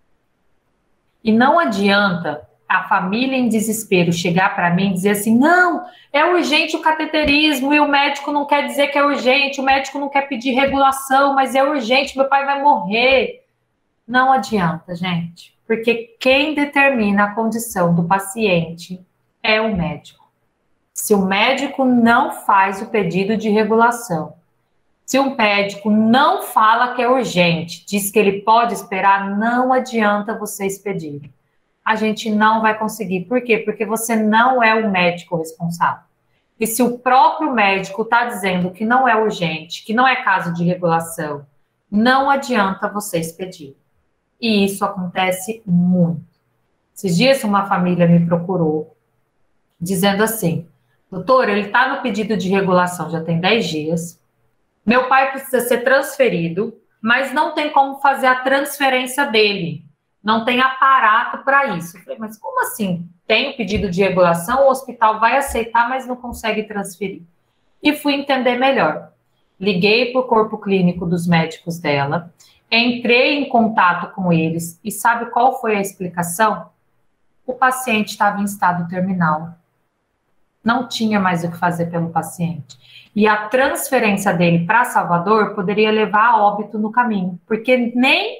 E não adianta a família em desespero chegar para mim e dizer assim, não, é urgente o cateterismo e o médico não quer dizer que é urgente, o médico não quer pedir regulação, mas é urgente, meu pai vai morrer. Não adianta, gente, porque quem determina a condição do paciente é o médico. Se o médico não faz o pedido de regulação, se o médico não fala que é urgente, diz que ele pode esperar, não adianta vocês pedirem. A gente não vai conseguir. Por quê? Porque você não é o médico responsável. E se o próprio médico está dizendo que não é urgente, que não é caso de regulação, não adianta vocês pedirem. E isso acontece muito. Esses dias uma família me procurou, dizendo assim, doutor, ele está no pedido de regulação, já tem 10 dias, meu pai precisa ser transferido, mas não tem como fazer a transferência dele, não tem aparato para isso. Eu falei, mas como assim? Tem o pedido de regulação, o hospital vai aceitar, mas não consegue transferir. E fui entender melhor. Liguei para o corpo clínico dos médicos dela, entrei em contato com eles e sabe qual foi a explicação? O paciente estava em estado terminal. Não tinha mais o que fazer pelo paciente. E a transferência dele para Salvador poderia levar a óbito no caminho, porque nem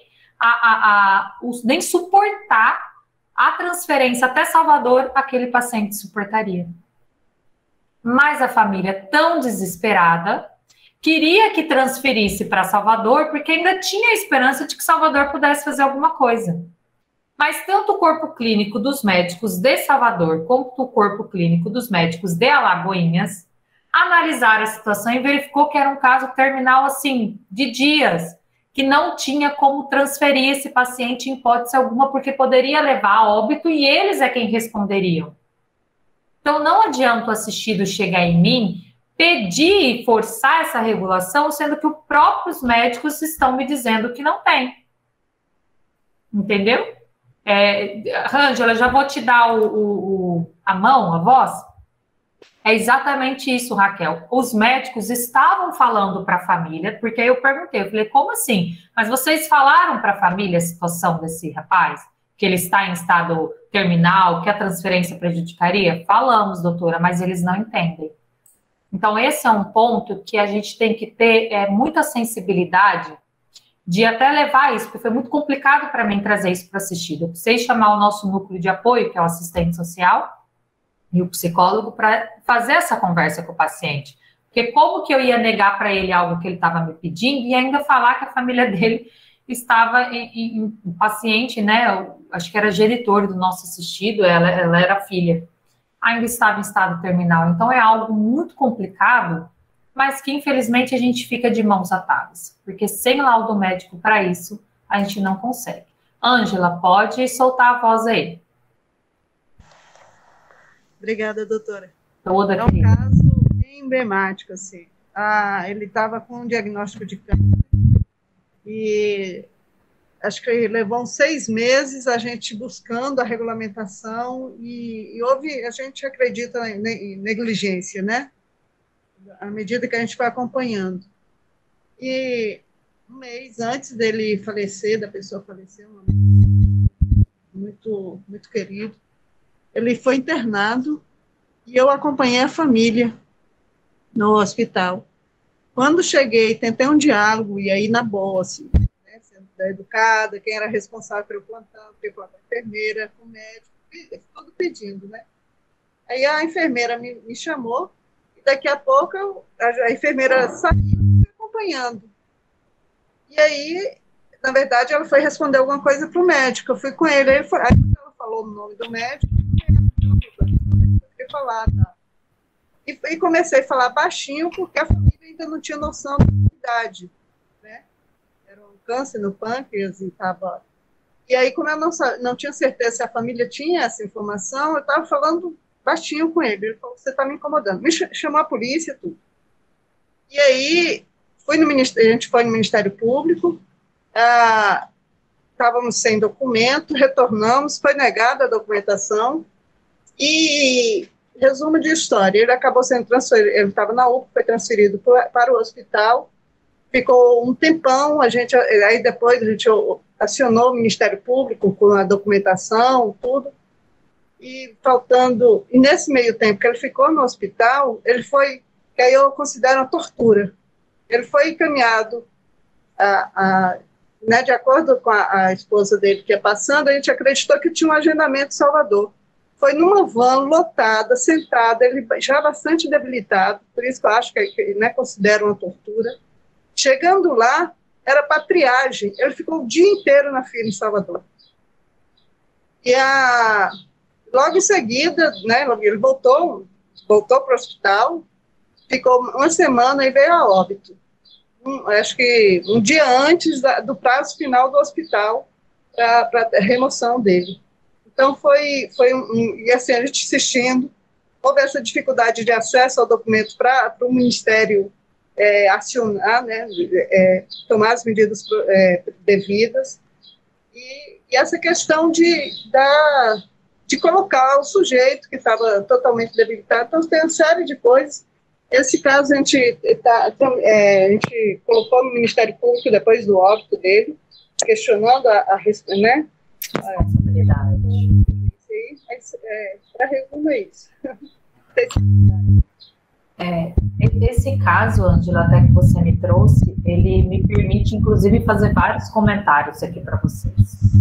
suportar a transferência até Salvador aquele paciente suportaria. Mas a família, tão desesperada, queria que transferisse para Salvador, porque ainda tinha a esperança de que Salvador pudesse fazer alguma coisa. Mas tanto o corpo clínico dos médicos de Salvador, quanto o corpo clínico dos médicos de Alagoinhas, analisaram a situação e verificou que era um caso terminal, assim, de dias, que não tinha como transferir esse paciente em hipótese alguma, porque poderia levar a óbito e eles é quem responderiam. Então, não adianta o assistido chegar em mim, pedir e forçar essa regulação, sendo que os próprios médicos estão me dizendo que não tem. Entendeu? Ângela, já vou te dar a mão, a voz. É exatamente isso, Raquel. Os médicos estavam falando para a família, porque aí eu perguntei, eu falei, como assim? Mas vocês falaram para a família a situação desse rapaz? Que ele está em estado terminal, que a transferência prejudicaria? Falamos, doutora, mas eles não entendem. Então, esse é um ponto que a gente tem que ter muita sensibilidade de até levar isso, porque foi muito complicado para mim trazer isso para assistir. Eu precisei chamar o nosso núcleo de apoio, que é o assistente social, e o psicólogo, para fazer essa conversa com o paciente. Porque como que eu ia negar para ele algo que ele estava me pedindo e ainda falar que a família dele estava o paciente, né, acho que era genitor do nosso assistido, ela era filha, ainda estava em estado terminal. Então é algo muito complicado, mas que infelizmente a gente fica de mãos atadas, porque sem laudo médico para isso, a gente não consegue. Ângela, pode soltar a voz aí. Obrigada, doutora. Toda é um caso bem emblemático, assim. Ele estava com um diagnóstico de câncer e acho que levou uns 6 meses a gente buscando a regulamentação e houve, a gente acredita em negligência, né? À medida que a gente vai acompanhando. E um mês antes dele falecer, da pessoa falecer, um amigo muito, muito querido, ele foi internado e eu acompanhei a família no hospital. Quando cheguei, tentei um diálogo, e aí na boa, assim, né, sendo educada, quem era responsável pelo plantão, a enfermeira, o médico, tudo pedindo, né? Aí a enfermeira me chamou, e daqui a pouco a enfermeira saiu me acompanhando. E aí, na verdade, ela foi responder alguma coisa para o médico, eu fui com ele, aí ela falou o nome do médico, falar, tá? E comecei a falar baixinho, porque a família ainda não tinha noção da idade, né? Era um câncer no pâncreas e estava... E aí, como eu não tinha certeza se a família tinha essa informação, eu estava falando baixinho com ele. Ele falou, você está me incomodando. Me chamou a polícia, tudo. E aí, a gente foi no Ministério Público, estávamos sem documento, retornamos, foi negada a documentação, e... Resumo de história, ele acabou sendo transferido, ele estava na UPA, foi transferido para o hospital, ficou um tempão, aí depois a gente acionou o Ministério Público com a documentação, tudo, e nesse meio tempo que ele ficou no hospital, que aí eu considero uma tortura, ele foi encaminhado, né, de acordo com a esposa dele que ia passando, a gente acreditou que tinha um agendamento em Salvador. Foi numa van lotada, sentada, ele já bastante debilitado, por isso que eu acho que né, considero uma tortura. Chegando lá, era para triagem, ele ficou o dia inteiro na fila em Salvador. E logo em seguida, né, ele voltou para o hospital, ficou uma semana e veio a óbito. Acho que um dia antes do prazo final do hospital para a remoção dele. Então, e assim, a gente assistindo, houve essa dificuldade de acesso ao documento para o Ministério acionar, né, tomar as medidas devidas, e essa questão de colocar o sujeito que estava totalmente debilitado. Então, tem uma série de coisas. Esse caso a gente colocou no Ministério Público depois do óbito dele, questionando a responsabilidade. Para resumir isso. Esse caso, Ângela, até que você me trouxe, ele me permite, inclusive, fazer vários comentários aqui para vocês.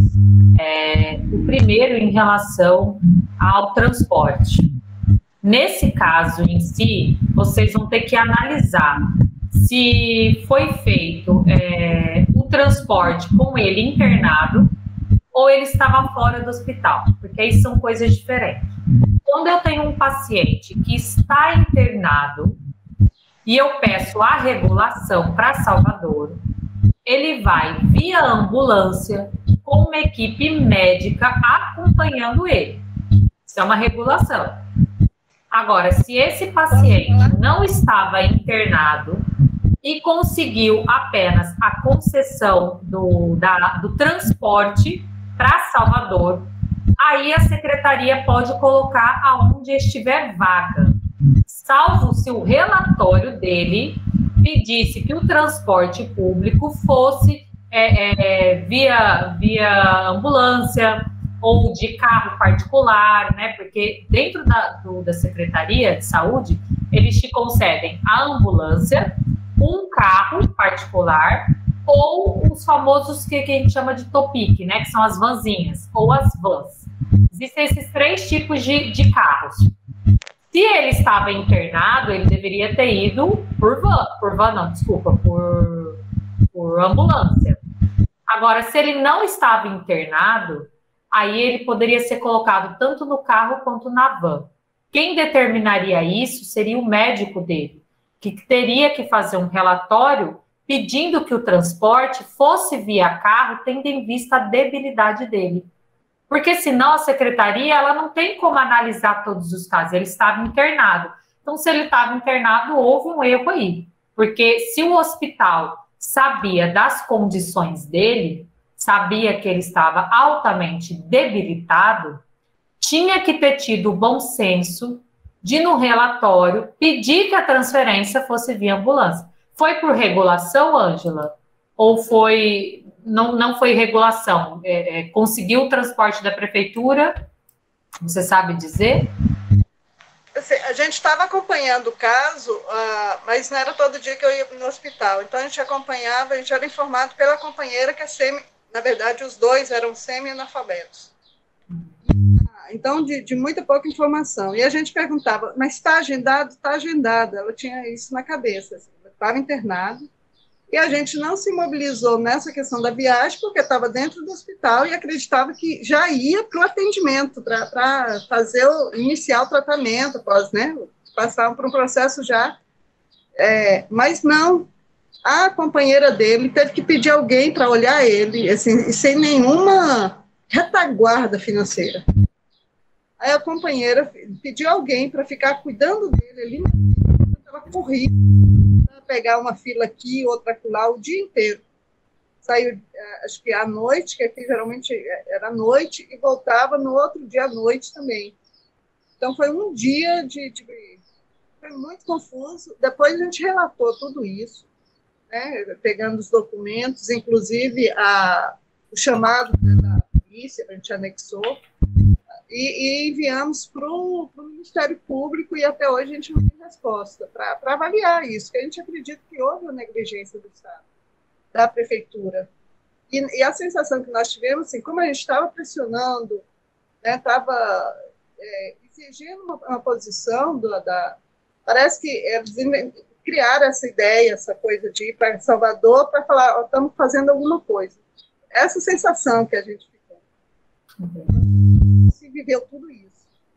O primeiro, em relação ao transporte. Nesse caso em si, vocês vão ter que analisar se foi feito o transporte com ele internado ou ele estava fora do hospital, porque aí são coisas diferentes. Quando eu tenho um paciente que está internado e eu peço a regulação para Salvador, ele vai via ambulância com uma equipe médica acompanhando ele. Isso é uma regulação. Agora, se esse paciente não estava internado e conseguiu apenas a concessão do transporte para Salvador, aí a secretaria pode colocar aonde estiver vaga, salvo se o relatório dele pedisse que o transporte público fosse via ambulância ou de carro particular, né? Porque dentro da Secretaria de Saúde, eles te concedem a ambulância, um carro particular ou os famosos que a gente chama de topic, né? Que são as vanzinhas ou as vans. Existem esses 3 tipos de carros. Se ele estava internado, ele deveria ter ido por ambulância. Agora, se ele não estava internado, aí ele poderia ser colocado tanto no carro quanto na van. Quem determinaria isso seria o médico dele, que teria que fazer um relatório pedindo que o transporte fosse via carro, tendo em vista a debilidade dele. Porque senão a secretaria ela não tem como analisar todos os casos, ele estava internado. Então, se ele estava internado, houve um erro aí. Porque se o hospital sabia das condições dele, sabia que ele estava altamente debilitado, tinha que ter tido o bom senso de, no relatório, pedir que a transferência fosse via ambulância. Foi por regulação, Ângela? Ou foi... Não foi regulação? Conseguiu o transporte da prefeitura? Você sabe dizer? Assim, a gente estava acompanhando o caso, mas não era todo dia que eu ia no hospital. Então, a gente acompanhava, a gente era informado pela companheira que na verdade, os 2 eram semi-analfabetos. Então, de muita pouca informação. E a gente perguntava, mas está agendado? Está agendado. Ela tinha isso na cabeça. Assim, estava internado. E a gente não se mobilizou nessa questão da viagem, porque estava dentro do hospital e acreditava que já ia para o atendimento, para iniciar o tratamento, né, passar por um processo já. Mas não, a companheira dele teve que pedir alguém para olhar ele, assim, sem nenhuma retaguarda financeira. Aí a companheira pediu alguém para ficar cuidando dele ali, ela corria, pegar uma fila aqui, outra lá, o dia inteiro. Saiu, acho que à noite, que aqui geralmente era à noite, e voltava no outro dia à noite também. Então, foi um dia foi muito confuso. Depois a gente relatou tudo isso, né, pegando os documentos, inclusive o chamado da polícia, a gente anexou, e enviamos para o Ministério Público, e até hoje a gente não tem resposta para avaliar isso, que a gente acredita que houve uma negligência do Estado, da Prefeitura. E a sensação que nós tivemos, assim, como a gente estava pressionando, né, estava exigindo uma posição parece que eles criaram essa ideia, essa coisa de ir para Salvador para falar, estamos fazendo alguma coisa. Essa sensação que a gente ficou. Se viveu tudo isso.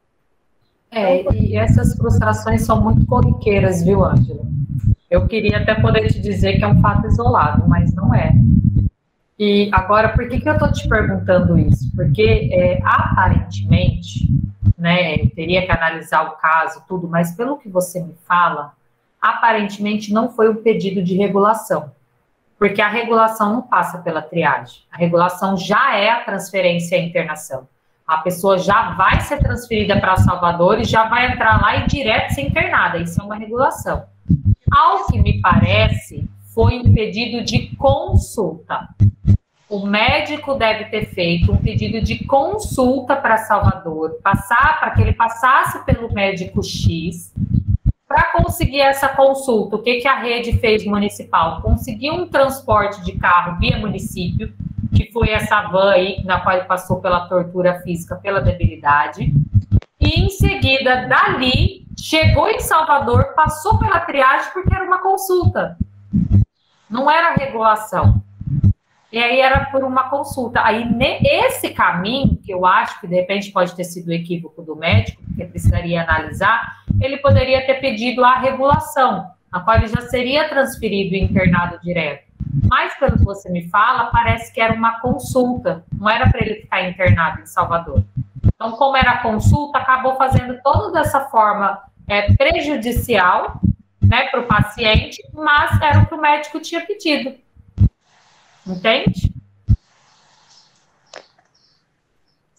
E essas frustrações são muito corriqueiras, viu, Ângela? Eu queria até poder te dizer que é um fato isolado, mas não é. E agora, por que eu estou te perguntando isso? Porque, aparentemente, né, eu teria que analisar o caso, tudo, mas pelo que você me fala, aparentemente não foi um pedido de regulação, porque a regulação não passa pela triagem. A regulação já é a transferência e a internação. A pessoa já vai ser transferida para Salvador e já vai entrar lá e direto ser internada. Isso é uma regulação. Ao que me parece, foi um pedido de consulta. O médico deve ter feito um pedido de consulta para Salvador, para que ele passasse pelo médico X, para conseguir essa consulta. O que a rede fez municipal? Conseguiu um transporte de carro via município, que foi essa van aí, na qual ele passou pela tortura física, pela debilidade, e em seguida, dali, chegou em Salvador, passou pela triagem, porque era uma consulta, não era regulação, e aí era por uma consulta. Aí, esse caminho, que eu acho que de repente pode ter sido o equívoco do médico, porque precisaria analisar, ele poderia ter pedido a regulação, a qual ele já seria transferido e internado direto. Mas, pelo que você me fala, parece que era uma consulta, não era para ele ficar internado em Salvador. Então, como era consulta, acabou fazendo toda dessa forma prejudicial, né, para o paciente, mas era o que o médico tinha pedido. Entende?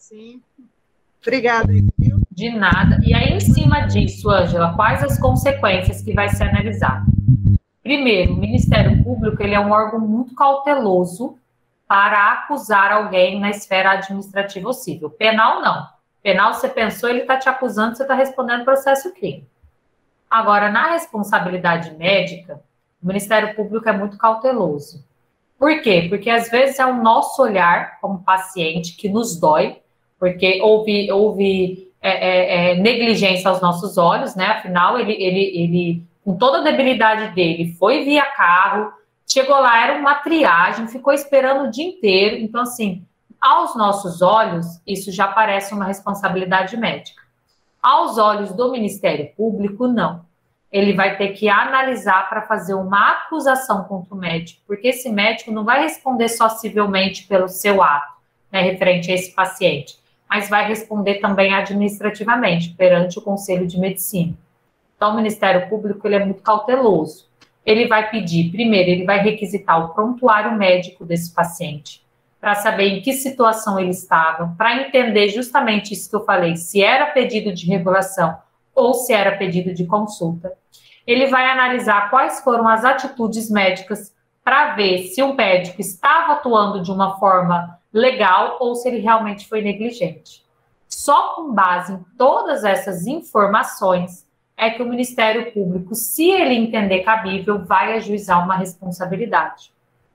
Sim. Obrigada, viu? De nada. E aí, em cima disso, Ângela, quais as consequências que vai ser analisado? Primeiro, o Ministério Público ele é um órgão muito cauteloso para acusar alguém na esfera administrativa ou civil. Penal, não. Penal, você pensou, ele está te acusando, você está respondendo processo crime. Agora, na responsabilidade médica, o Ministério Público é muito cauteloso. Por quê? Porque, às vezes, é o nosso olhar como paciente que nos dói, porque houve negligência aos nossos olhos, né? Afinal, ele, com toda a debilidade dele, foi via carro, chegou lá, era uma triagem, ficou esperando o dia inteiro. Então, assim, aos nossos olhos, isso já parece uma responsabilidade médica. Aos olhos do Ministério Público, não. Ele vai ter que analisar para fazer uma acusação contra o médico, porque esse médico não vai responder só civilmente pelo seu ato, né, referente a esse paciente, mas vai responder também administrativamente, perante o Conselho de Medicina. Então, o Ministério Público ele é muito cauteloso. Ele vai pedir, primeiro, ele vai requisitar o prontuário médico desse paciente, para saber em que situação ele estava, para entender justamente isso que eu falei, se era pedido de regulação ou se era pedido de consulta. Ele vai analisar quais foram as atitudes médicas para ver se o médico estava atuando de uma forma legal ou se ele realmente foi negligente. Só com base em todas essas informações é que o Ministério Público, se ele entender cabível, vai ajuizar uma responsabilidade.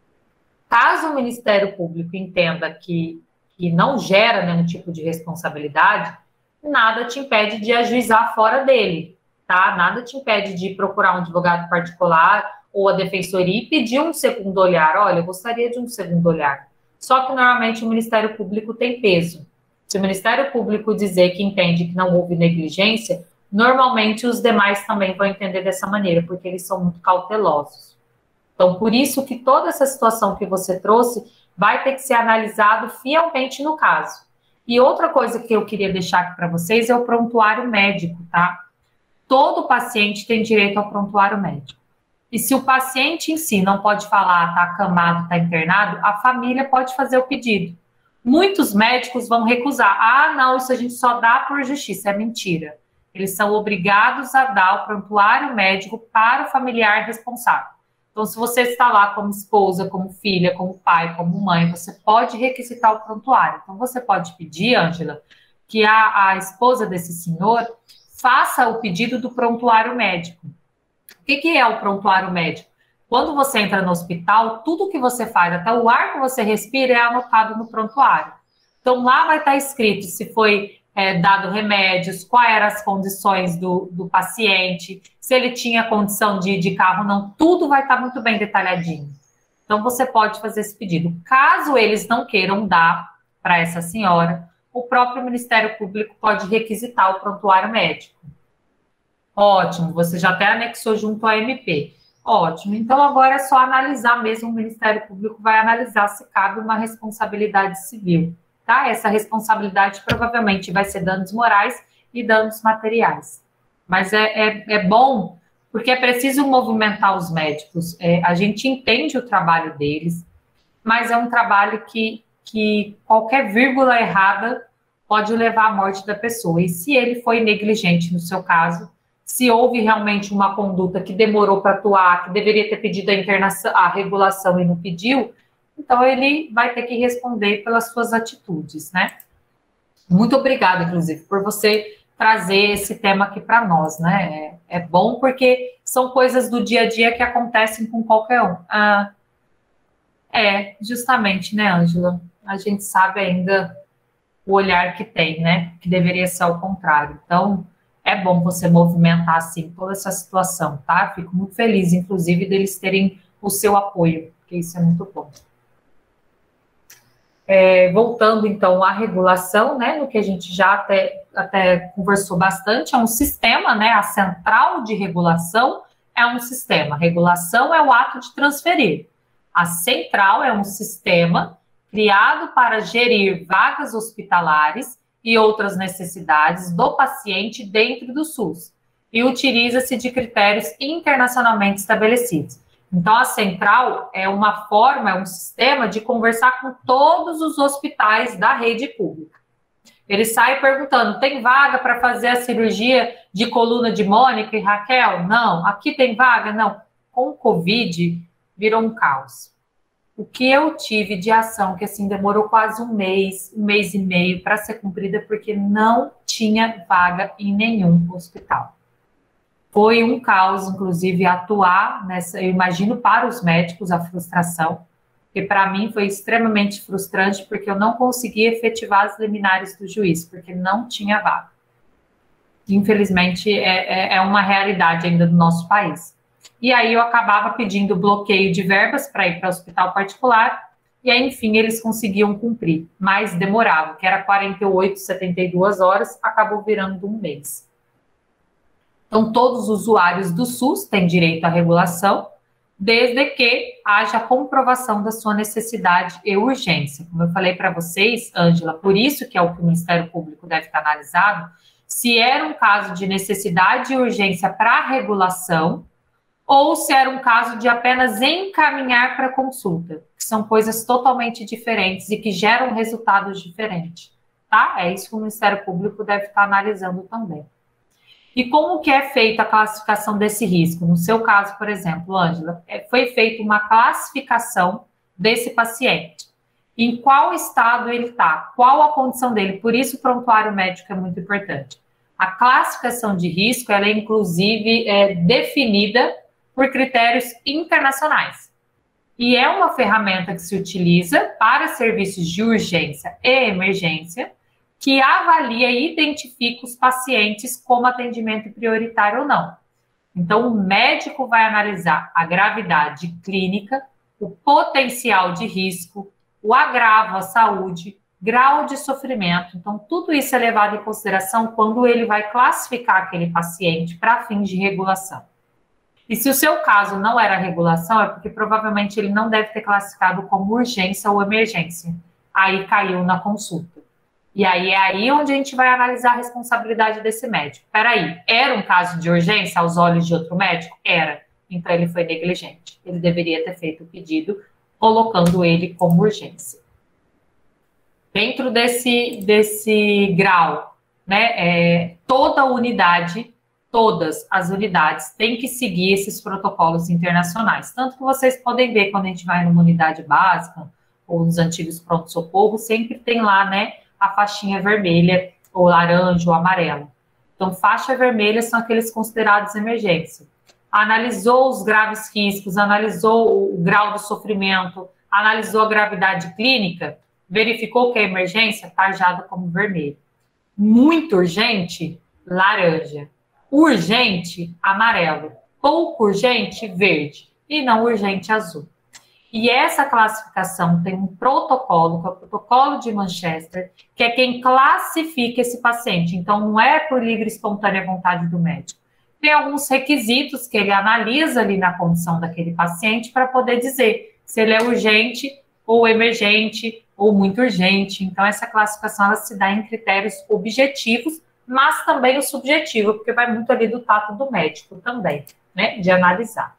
Caso o Ministério Público entenda que não gera nenhum tipo de responsabilidade, nada te impede de ajuizar fora dele, tá? Nada te impede de procurar um advogado particular ou a defensoria e pedir um segundo olhar. Olha, eu gostaria de um segundo olhar. Só que, normalmente, o Ministério Público tem peso. Se o Ministério Público dizer que entende que não houve negligência, normalmente os demais também vão entender dessa maneira, porque eles são muito cautelosos. Então, por isso que toda essa situação que você trouxe vai ter que ser analisado fielmente no caso. E outra coisa que eu queria deixar aqui para vocês é o prontuário médico, tá? Todo paciente tem direito ao prontuário médico. E se o paciente em si não pode falar, está acamado, está internado, a família pode fazer o pedido. Muitos médicos vão recusar. Ah, não, isso a gente só dá por justiça. É mentira. Eles são obrigados a dar o prontuário médico para o familiar responsável. Então, se você está lá como esposa, como filha, como pai, como mãe, você pode requisitar o prontuário. Então, você pode pedir, Ângela, que a esposa desse senhor faça o pedido do prontuário médico. O que é o prontuário médico? Quando você entra no hospital, tudo que você faz, até o ar que você respira, é anotado no prontuário. Então, lá vai estar escrito se foi dado remédios, quais eram as condições do paciente, se ele tinha condição de ir de carro ou não, tudo vai estar muito bem detalhadinho. Então, você pode fazer esse pedido. Caso eles não queiram dar para essa senhora, o próprio Ministério Público pode requisitar o prontuário médico. Ótimo, você já até anexou junto ao MP. Ótimo, então agora é só analisar mesmo, o Ministério Público vai analisar se cabe uma responsabilidade civil. Tá? Essa responsabilidade provavelmente vai ser danos morais e danos materiais. Mas é bom, porque é preciso movimentar os médicos. A gente entende o trabalho deles, mas é um trabalho que qualquer vírgula errada pode levar à morte da pessoa. E se ele foi negligente no seu caso, se houve realmente uma conduta que demorou para atuar, que deveria ter pedido a internação, a regulação e não pediu, então ele vai ter que responder pelas suas atitudes, né? Muito obrigada, inclusive, por você trazer esse tema aqui para nós, né? É bom porque são coisas do dia a dia que acontecem com qualquer um. Justamente, né, Ângela? A gente sabe ainda o olhar que tem, né? Que deveria ser ao contrário. Então, é bom você movimentar, assim, toda essa situação, tá? Fico muito feliz, inclusive, deles terem o seu apoio, porque isso é muito bom. Voltando, então, à regulação, né, no que a gente já até conversou bastante, é um sistema, né, a central de regulação é um sistema. Regulação é o ato de transferir. A central é um sistema criado para gerir vagas hospitalares e outras necessidades do paciente dentro do SUS e utiliza-se de critérios internacionalmente estabelecidos. Então, a central é uma forma, é um sistema de conversar com todos os hospitais da rede pública. Ele sai perguntando, tem vaga para fazer a cirurgia de coluna de Mônica e Raquel? Não. Aqui tem vaga? Não. Com o Covid, virou um caos. O que eu tive de ação, que assim demorou quase um mês e meio para ser cumprida, porque não tinha vaga em nenhum hospital. Foi um caos, inclusive, atuar nessa, eu imagino para os médicos a frustração, porque para mim foi extremamente frustrante, porque eu não conseguia efetivar as liminares do juiz, porque não tinha vaga. Infelizmente, é uma realidade ainda do nosso país. E aí eu acabava pedindo bloqueio de verbas para ir para o hospital particular, e aí, enfim, eles conseguiam cumprir, mas demorava, que era 48, 72 horas, acabou virando um mês. Então, todos os usuários do SUS têm direito à regulação, desde que haja comprovação da sua necessidade e urgência. Como eu falei para vocês, Ângela, por isso que é o que o Ministério Público deve estar analisado, se era um caso de necessidade e urgência para regulação, ou se era um caso de apenas encaminhar para consulta, que são coisas totalmente diferentes e que geram resultados diferentes, tá? É isso que o Ministério Público deve estar analisando também. E como que é feita a classificação desse risco? No seu caso, por exemplo, Ângela, foi feita uma classificação desse paciente. Em qual estado ele está? Qual a condição dele? Por isso o prontuário médico é muito importante. A classificação de risco, ela é inclusive definida por critérios internacionais. E é uma ferramenta que se utiliza para serviços de urgência e emergência, que avalia e identifica os pacientes como atendimento prioritário ou não. Então, o médico vai analisar a gravidade clínica, o potencial de risco, o agravo à saúde, grau de sofrimento. Então, tudo isso é levado em consideração quando ele vai classificar aquele paciente para fins de regulação. E se o seu caso não era regulação, é porque provavelmente ele não deve ter classificado como urgência ou emergência. Aí caiu na consulta. E aí é aí onde a gente vai analisar a responsabilidade desse médico. Peraí, era um caso de urgência aos olhos de outro médico? Era. Então ele foi negligente. Ele deveria ter feito o pedido colocando ele como urgência. Dentro desse grau, né, toda unidade, todas as unidades têm que seguir esses protocolos internacionais. Tanto que vocês podem ver quando a gente vai numa unidade básica ou nos antigos pronto-socorro, sempre tem lá, né, a faixinha vermelha, ou laranja, ou amarela. Então, faixa vermelha são aqueles considerados emergência. Analisou os graves riscos, analisou o grau de sofrimento, analisou a gravidade clínica, verificou que é emergência, tarjado como vermelho. Muito urgente, laranja. Urgente, amarelo. Pouco urgente, verde. E não urgente, azul. E essa classificação tem um protocolo, que é o protocolo de Manchester, que é quem classifica esse paciente. Então, não é por livre e espontânea vontade do médico. Tem alguns requisitos que ele analisa ali na condição daquele paciente para poder dizer se ele é urgente ou emergente ou muito urgente. Então, essa classificação ela se dá em critérios objetivos, mas também o subjetivo, porque vai muito ali do tato do médico também, né, de analisar.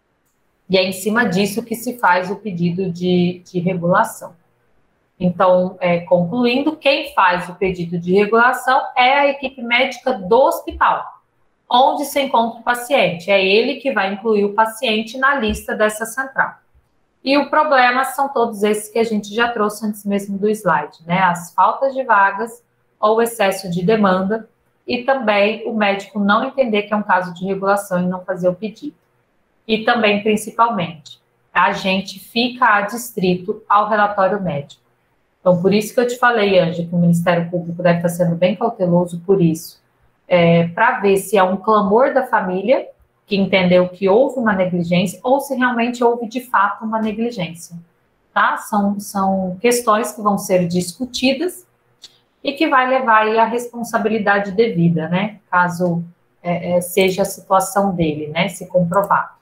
E é em cima disso que se faz o pedido de regulação. Então, concluindo, quem faz o pedido de regulação é a equipe médica do hospital, onde se encontra o paciente. É ele que vai incluir o paciente na lista dessa central. E o problema são todos esses que a gente já trouxe antes mesmo do slide, né? As faltas de vagas ou o excesso de demanda e também o médico não entender que é um caso de regulação e não fazer o pedido. E também, principalmente, a gente fica adstrito ao relatório médico. Então, por isso que eu te falei, Ângela, que o Ministério Público deve estar sendo bem cauteloso por isso, para ver se é um clamor da família, que entendeu que houve uma negligência, ou se realmente houve, de fato, uma negligência. Tá? São questões que vão ser discutidas e que vai levar aí a responsabilidade devida, né? Caso seja a situação dele, né? Se comprovado.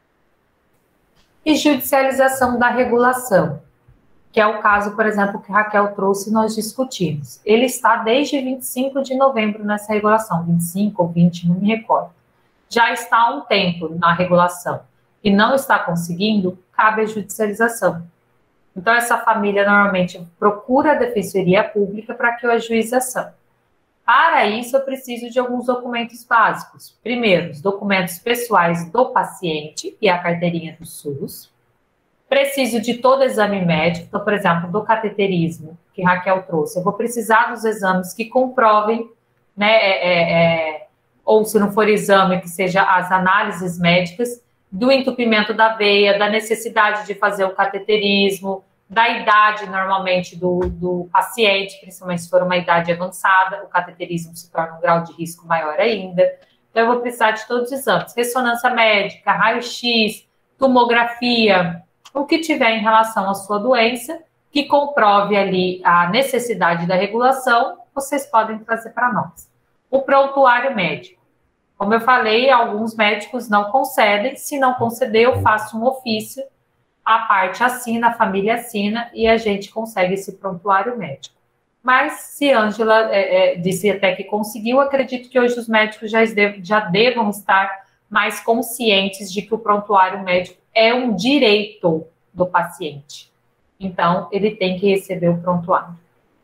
E judicialização da regulação, que é o caso, por exemplo, que Raquel trouxe e nós discutimos. Ele está desde 25 de novembro nessa regulação, 25 ou 20, não me recordo. Já está há um tempo na regulação e não está conseguindo, cabe a judicialização. Então, essa família normalmente procura a defensoria pública para que eu ajuize a ação. Para isso, eu preciso de alguns documentos básicos. Primeiro, os documentos pessoais do paciente e a carteirinha do SUS. Preciso de todo exame médico, então, por exemplo, do cateterismo, que Raquel trouxe. Eu vou precisar dos exames que comprovem, né, ou se não for exame, que seja as análises médicas, do entupimento da veia, da necessidade de fazer o cateterismo, da idade, normalmente, do paciente, principalmente se for uma idade avançada, o cateterismo se torna um grau de risco maior ainda. Então, eu vou precisar de todos os exames, ressonância médica, raio-x, tomografia, o que tiver em relação à sua doença, que comprove ali a necessidade da regulação, vocês podem trazer para nós. O prontuário médico. Como eu falei, alguns médicos não concedem. Se não conceder, eu faço um ofício, a parte assina, a família assina, e a gente consegue esse prontuário médico. Mas, se Ângela disse até que conseguiu, acredito que hoje os médicos já devam estar mais conscientes de que o prontuário médico é um direito do paciente. Então, ele tem que receber o prontuário.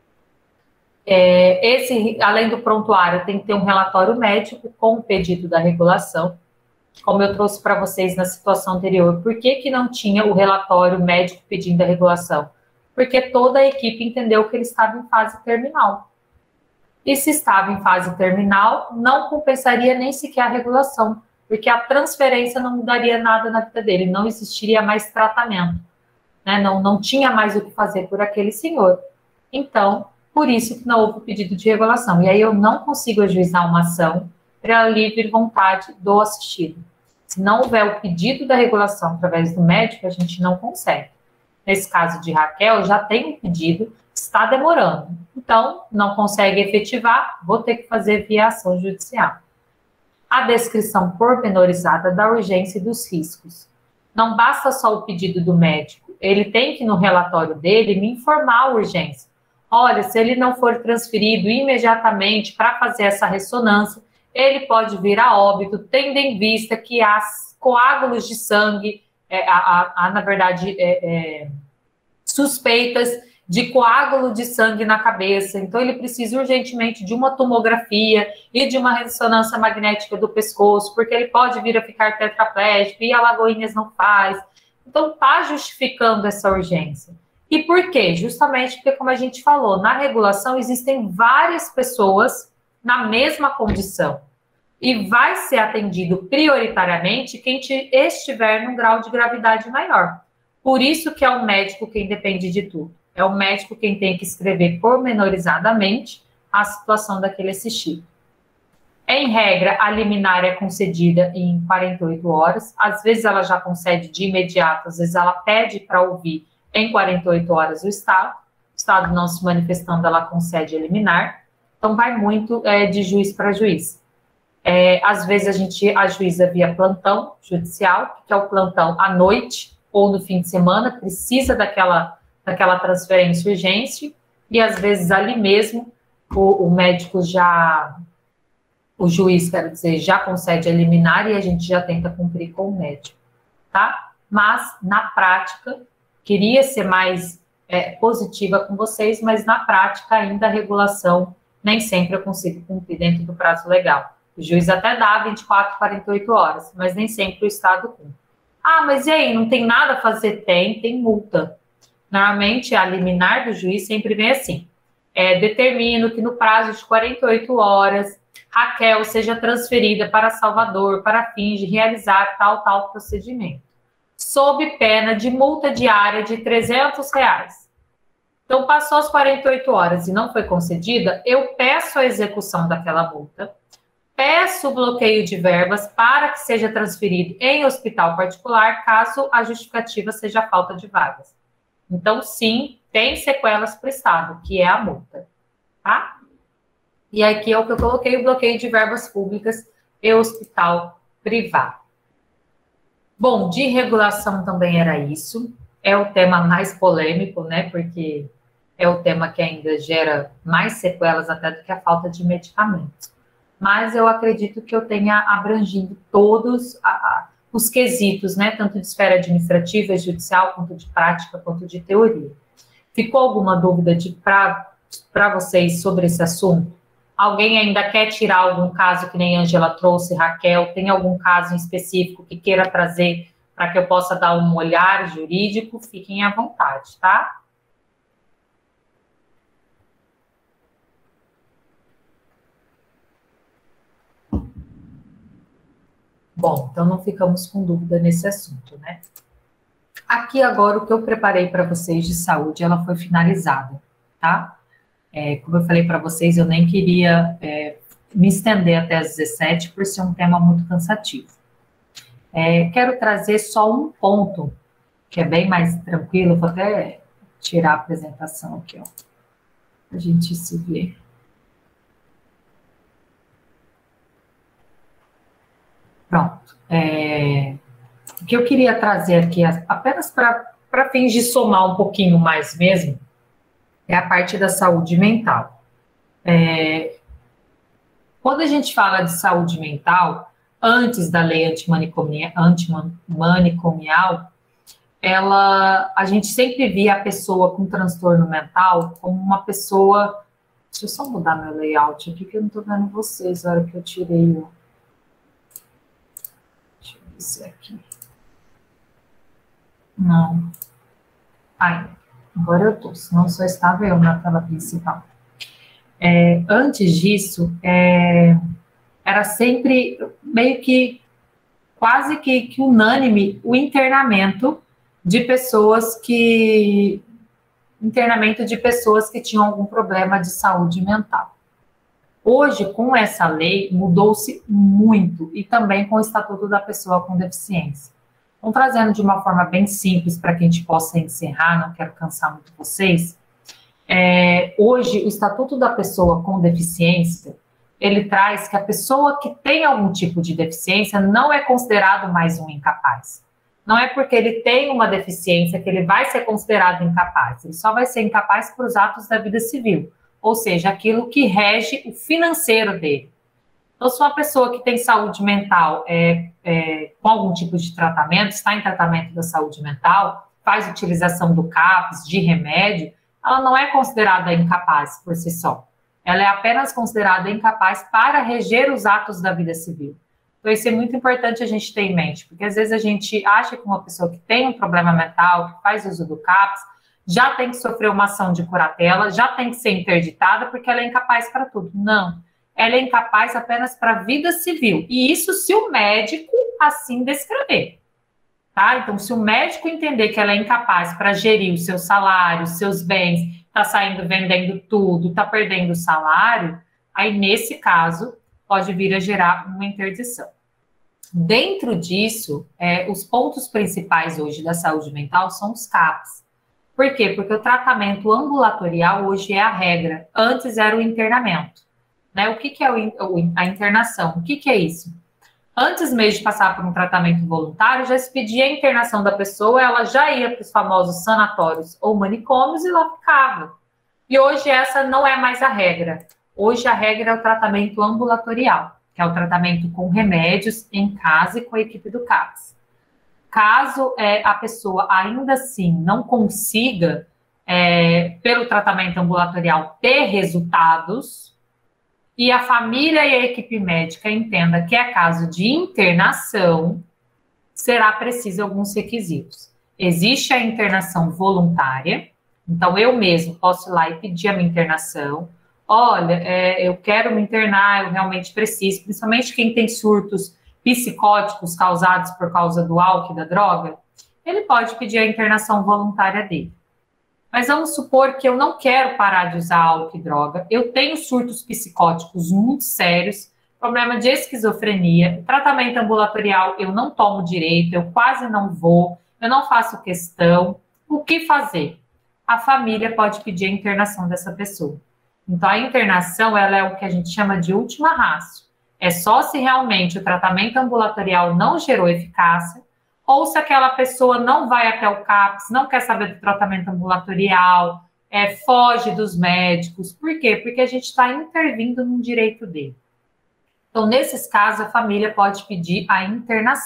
Além do prontuário, tem que ter um relatório médico com o pedido da regulação. Como eu trouxe para vocês na situação anterior, por que não tinha o relatório médico pedindo a regulação? Porque toda a equipe entendeu que ele estava em fase terminal. E se estava em fase terminal, não compensaria nem sequer a regulação, porque a transferência não mudaria nada na vida dele, não existiria mais tratamento, né? Não tinha mais o que fazer por aquele senhor. Então, por isso que não houve pedido de regulação. E aí eu não consigo ajuizar uma ação para livre vontade do assistido. Se não houver o pedido da regulação através do médico, a gente não consegue. Nesse caso de Raquel, já tem um pedido, está demorando. Então, não consegue efetivar, vou ter que fazer via ação judicial. A descrição pormenorizada da urgência e dos riscos. Não basta só o pedido do médico, ele tem que, no relatório dele, me informar a urgência. Olha, se ele não for transferido imediatamente para fazer essa ressonância, ele pode vir a óbito, tendo em vista que há coágulos de sangue, na verdade, suspeitas de coágulo de sangue na cabeça, então ele precisa urgentemente de uma tomografia e de uma ressonância magnética do pescoço, porque ele pode vir a ficar tetraplégico e a Alagoinhas não faz. Então está justificando essa urgência. E por quê? Justamente porque, como a gente falou, na regulação existem várias pessoas na mesma condição e vai ser atendido prioritariamente quem estiver num grau de gravidade maior. Por isso que é o médico quem depende de tudo. É o médico quem tem que escrever pormenorizadamente a situação daquele assistido. Em regra, a liminar é concedida em 48 horas. Às vezes ela já concede de imediato, às vezes ela pede para ouvir em 48 horas o Estado não se manifestando, ela concede a liminar. Então, vai muito de juiz para juiz. Às vezes a gente ajuiza via plantão judicial, que é o plantão à noite ou no fim de semana, precisa daquela transferência urgente, e às vezes ali mesmo o médico o juiz, quero dizer, já concede a liminar e a gente já tenta cumprir com o médico, tá? Mas, na prática, queria ser mais positiva com vocês, mas na prática ainda a regulação nem sempre eu consigo cumprir dentro do prazo legal. O juiz até dá 24, 48 horas, mas nem sempre o Estado cumpre. Ah, mas e aí, não tem nada a fazer? Tem multa. Normalmente, a liminar do juiz sempre vem assim. Determino que no prazo de 48 horas, Raquel seja transferida para Salvador para fins de realizar tal procedimento, sob pena de multa diária de R$300. Então, passou as 48 horas e não foi concedida, eu peço a execução daquela multa, peço o bloqueio de verbas para que seja transferido em hospital particular, caso a justificativa seja a falta de vagas. Então, sim, tem sequelas para o Estado, que é a multa, tá? E aqui é o que eu coloquei, o bloqueio de verbas públicas e hospital privado. Bom, de regulação também era isso. É o tema mais polêmico, né? Porque é o tema que ainda gera mais sequelas até do que a falta de medicamentos. Mas eu acredito que eu tenha abrangido todos os quesitos, né, tanto de esfera administrativa e judicial, quanto de prática, quanto de teoria. Ficou alguma dúvida para vocês sobre esse assunto? Alguém ainda quer tirar algum caso que nem a Angela trouxe, Raquel? Tem algum caso em específico que queira trazer para que eu possa dar um olhar jurídico? Fiquem à vontade, tá? Bom, então não ficamos com dúvida nesse assunto, né? Aqui agora o que eu preparei para vocês de saúde, ela foi finalizada, tá? Como eu falei para vocês, eu nem queria me estender até às 17 por ser um tema muito cansativo. Quero trazer só um ponto, que é bem mais tranquilo, vou até tirar a apresentação aqui, ó, para a gente se ver. Pronto. O que eu queria trazer aqui, apenas para fins de somar um pouquinho mais mesmo, é a parte da saúde mental. Quando a gente fala de saúde mental, antes da lei antimanicomial, a gente sempre via a pessoa com transtorno mental como uma pessoa... Deixa eu só mudar meu layout aqui, que eu não estou vendo vocês na hora que eu tirei o... Deixa eu ver se é aqui. Não. Agora eu estou, senão só estava eu na tela principal. Antes disso, era sempre meio que, quase que unânime, o internamento de pessoas que tinham algum problema de saúde mental. Hoje, com essa lei, mudou-se muito, e também com o Estatuto da Pessoa com Deficiência. Então, trazendo de uma forma bem simples para que a gente possa encerrar, não quero cansar muito vocês, hoje o Estatuto da Pessoa com Deficiência, ele traz que a pessoa que tem algum tipo de deficiência não é considerado mais um incapaz. Não é porque ele tem uma deficiência que ele vai ser considerado incapaz, ele só vai ser incapaz por os atos da vida civil, ou seja, aquilo que rege o financeiro dele. Então, se uma pessoa que tem saúde mental com algum tipo de tratamento, está em tratamento da saúde mental, faz utilização do CAPS, de remédio, ela não é considerada incapaz por si só. Ela é apenas considerada incapaz para reger os atos da vida civil. Então, isso é muito importante a gente ter em mente, porque às vezes a gente acha que uma pessoa que tem um problema mental, que faz uso do CAPS, já tem que sofrer uma ação de curatela, já tem que ser interditada porque ela é incapaz para tudo. Não. Ela é incapaz apenas para a vida civil. E isso se o médico assim descrever. Tá? Então, se o médico entender que ela é incapaz para gerir o seu salário, os seus bens, está saindo vendendo tudo, está perdendo o salário, aí, nesse caso, pode vir a gerar uma interdição. Dentro disso, os pontos principais hoje da saúde mental são os CAPs. Por quê? Porque o tratamento ambulatorial hoje é a regra. Antes era o internamento. Né? O que é a internação? O que é isso? Antes mesmo de passar por um tratamento voluntário, já se pedia a internação da pessoa, ela já ia para os famosos sanatórios ou manicômios e lá ficava. E hoje essa não é mais a regra. Hoje a regra é o tratamento ambulatorial, que é o tratamento com remédios em casa e com a equipe do CAPS. Caso a pessoa ainda assim não consiga, pelo tratamento ambulatorial, ter resultados, e a família e a equipe médica entenda que é caso de internação, será preciso alguns requisitos. Existe a internação voluntária, então eu mesmo posso ir lá e pedir a minha internação. Olha, eu quero me internar, eu realmente preciso, principalmente quem tem surtos psicóticos causados por causa do álcool e da droga, ele pode pedir a internação voluntária dele. Mas vamos supor que eu não quero parar de usar álcool e droga, eu tenho surtos psicóticos muito sérios, problema de esquizofrenia, tratamento ambulatorial eu não tomo direito, eu quase não vou, eu não faço questão. O que fazer? A família pode pedir a internação dessa pessoa. Então, a internação, ela é o que a gente chama de última ratio. É só se realmente o tratamento ambulatorial não gerou eficácia, ou se aquela pessoa não vai até o CAPS, não quer saber do tratamento ambulatorial, foge dos médicos. Por quê? Porque a gente está intervindo num direito dele. Então, nesses casos, a família pode pedir a internação.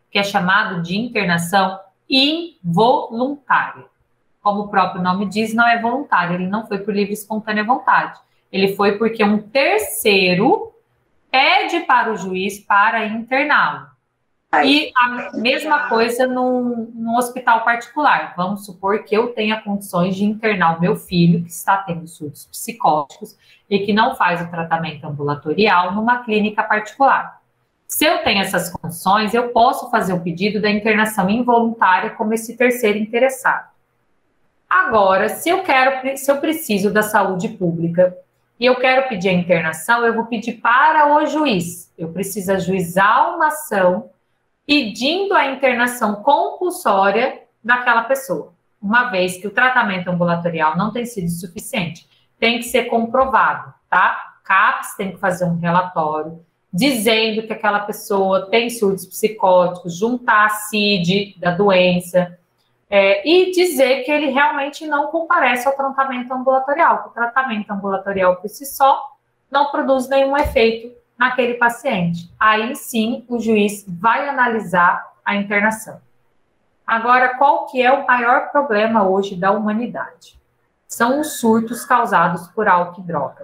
que é chamado de internação involuntária. Como o próprio nome diz, não é voluntário, ele não foi por livre e espontânea vontade. Ele foi porque um terceiro pede para o juiz para interná-lo. E a mesma coisa num hospital particular. Vamos supor que eu tenha condições de internar o meu filho, que está tendo surtos psicóticos e que não faz o tratamento ambulatorial numa clínica particular. Se eu tenho essas condições, eu posso fazer o pedido da internação involuntária como esse terceiro interessado. Agora, se eu preciso da saúde pública e eu quero pedir a internação, eu vou pedir para o juiz. Eu preciso ajuizar uma ação pedindo a internação compulsória daquela pessoa, uma vez que o tratamento ambulatorial não tem sido suficiente. Tem que ser comprovado, tá? CAPS tem que fazer um relatório dizendo que aquela pessoa tem surtos psicóticos, juntar a CID da doença, e dizer que ele realmente não comparece ao tratamento ambulatorial, que o tratamento ambulatorial por si só não produz nenhum efeito naquele paciente. Aí sim o juiz vai analisar a internação. Agora, qual que é o maior problema hoje da humanidade? São os surtos causados por álcool e droga.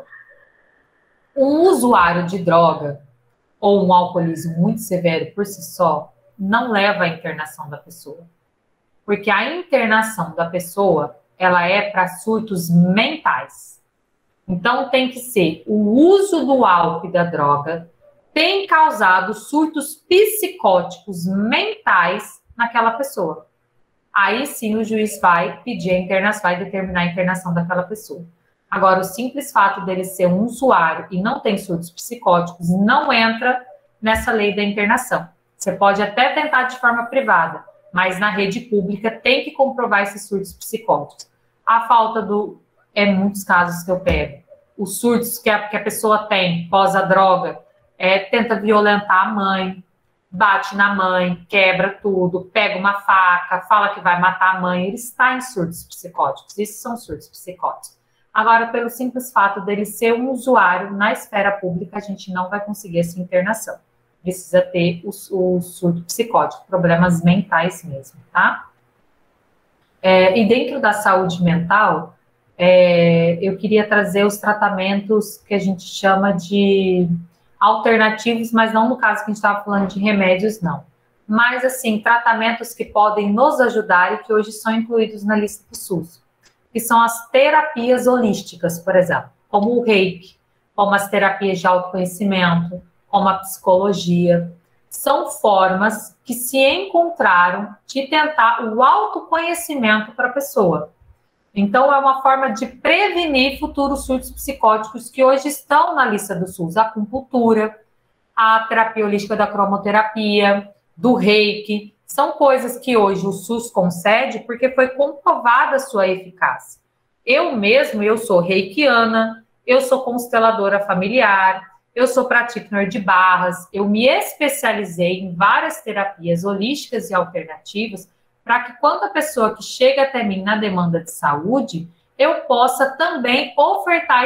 Um usuário de droga ou um alcoolismo muito severo por si só não leva à internação da pessoa. Porque a internação da pessoa, ela é para surtos mentais. Então, tem que ser o uso do álcool e da droga tem causado surtos psicóticos mentais naquela pessoa. Aí sim o juiz vai pedir a internação, vai determinar a internação daquela pessoa. Agora, o simples fato dele ser um usuário e não tem surtos psicóticos não entra nessa lei da internação. Você pode até tentar de forma privada, mas na rede pública tem que comprovar esses surtos psicóticos. A falta muitos casos que eu pego, os surtos que a pessoa tem pós a droga, tenta violentar a mãe, bate na mãe, quebra tudo, pega uma faca, fala que vai matar a mãe, ele está em surtos psicóticos. Isso são surtos psicóticos. Agora, pelo simples fato dele ser um usuário na esfera pública, a gente não vai conseguir essa internação. Precisa ter o surto psicótico, problemas mentais mesmo, tá? E dentro da saúde mental, eu queria trazer os tratamentos que a gente chama de alternativos, mas não no caso que a gente estava falando de remédios, não. Mas, assim, tratamentos que podem nos ajudar e que hoje são incluídos na lista do SUS, que são as terapias holísticas, por exemplo, como o reiki, como as terapias de autoconhecimento, como a psicologia. São formas que se encontraram de tentar o autoconhecimento para a pessoa. Então, é uma forma de prevenir futuros surtos psicóticos que hoje estão na lista do SUS. A acupuntura, a terapia holística da cromoterapia, do reiki, são coisas que hoje o SUS concede porque foi comprovada a sua eficácia. Eu sou reikiana, eu sou consteladora familiar, eu sou practitioner de barras, eu me especializei em várias terapias holísticas e alternativas para que quando a pessoa que chega até mim na demanda de saúde, eu possa também ofertar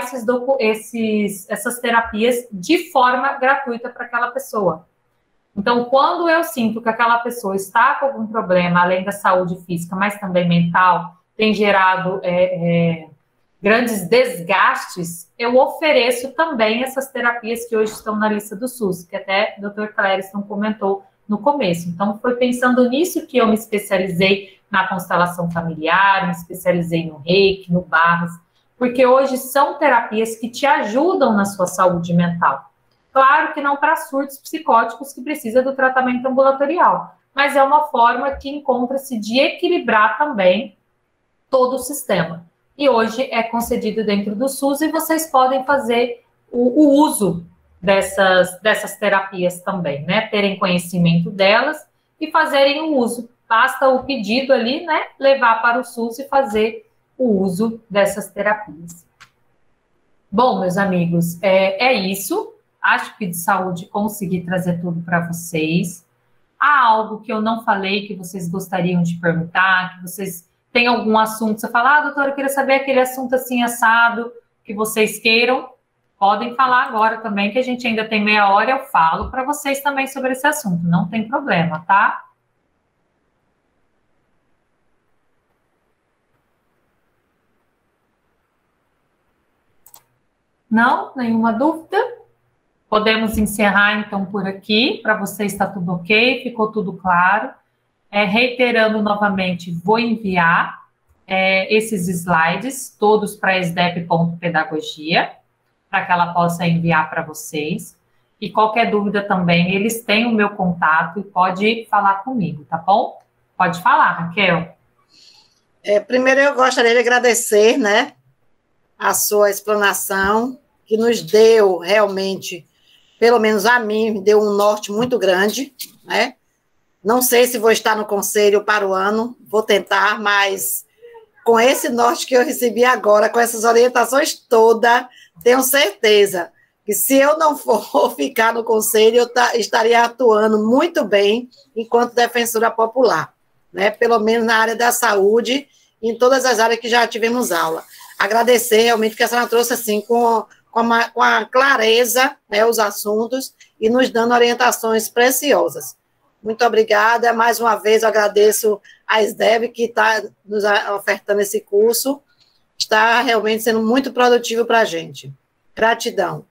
essas terapias de forma gratuita para aquela pessoa. Então, quando eu sinto que aquela pessoa está com algum problema, além da saúde física, mas também mental, tem gerado grandes desgastes, eu ofereço também essas terapias que hoje estão na lista do SUS, que até o Dr. Clériston comentou no começo. Então, foi pensando nisso que eu me especializei na constelação familiar, me especializei no reiki, no barras, porque hoje são terapias que te ajudam na sua saúde mental. Claro que não para surtos psicóticos que precisa do tratamento ambulatorial, mas é uma forma que encontra-se de equilibrar também todo o sistema. E hoje é concedido dentro do SUS e vocês podem fazer o uso dessas terapias também, né? Terem conhecimento delas e fazerem o uso. Basta o pedido ali, né? Levar para o SUS e fazer o uso dessas terapias. Bom, meus amigos, é isso. Acho que de saúde consegui trazer tudo para vocês. Há algo que eu não falei que vocês gostariam de perguntar, que vocês têm algum assunto, você fala, doutora, eu queria saber aquele assunto assim assado que vocês queiram, podem falar agora também, que a gente ainda tem meia hora, eu falo para vocês também sobre esse assunto, não tem problema, tá? Não? Nenhuma dúvida? Podemos encerrar, então, por aqui. Para vocês está tudo ok? Ficou tudo claro? Reiterando novamente, vou enviar esses slides, todos para sdep.pedagogia, para que ela possa enviar para vocês. E qualquer dúvida também, eles têm o meu contato e pode falar comigo, tá bom? Pode falar, Raquel. Primeiro, eu gostaria de agradecer, né, a sua explanação, que nos deu realmente, pelo menos a mim, me deu um norte muito grande, né? Não sei se vou estar no conselho para o ano, vou tentar, mas com esse norte que eu recebi agora, com essas orientações todas, tenho certeza que se eu não for ficar no conselho, eu estaria atuando muito bem enquanto defensora popular, né? Pelo menos na área da saúde, em todas as áreas que já tivemos aula. Agradecer realmente que a senhora trouxe assim, com a clareza, né, os assuntos e nos dando orientações preciosas. Muito obrigada. Mais uma vez, eu agradeço a SDEB, que está nos ofertando esse curso. Está realmente sendo muito produtivo para a gente. Gratidão.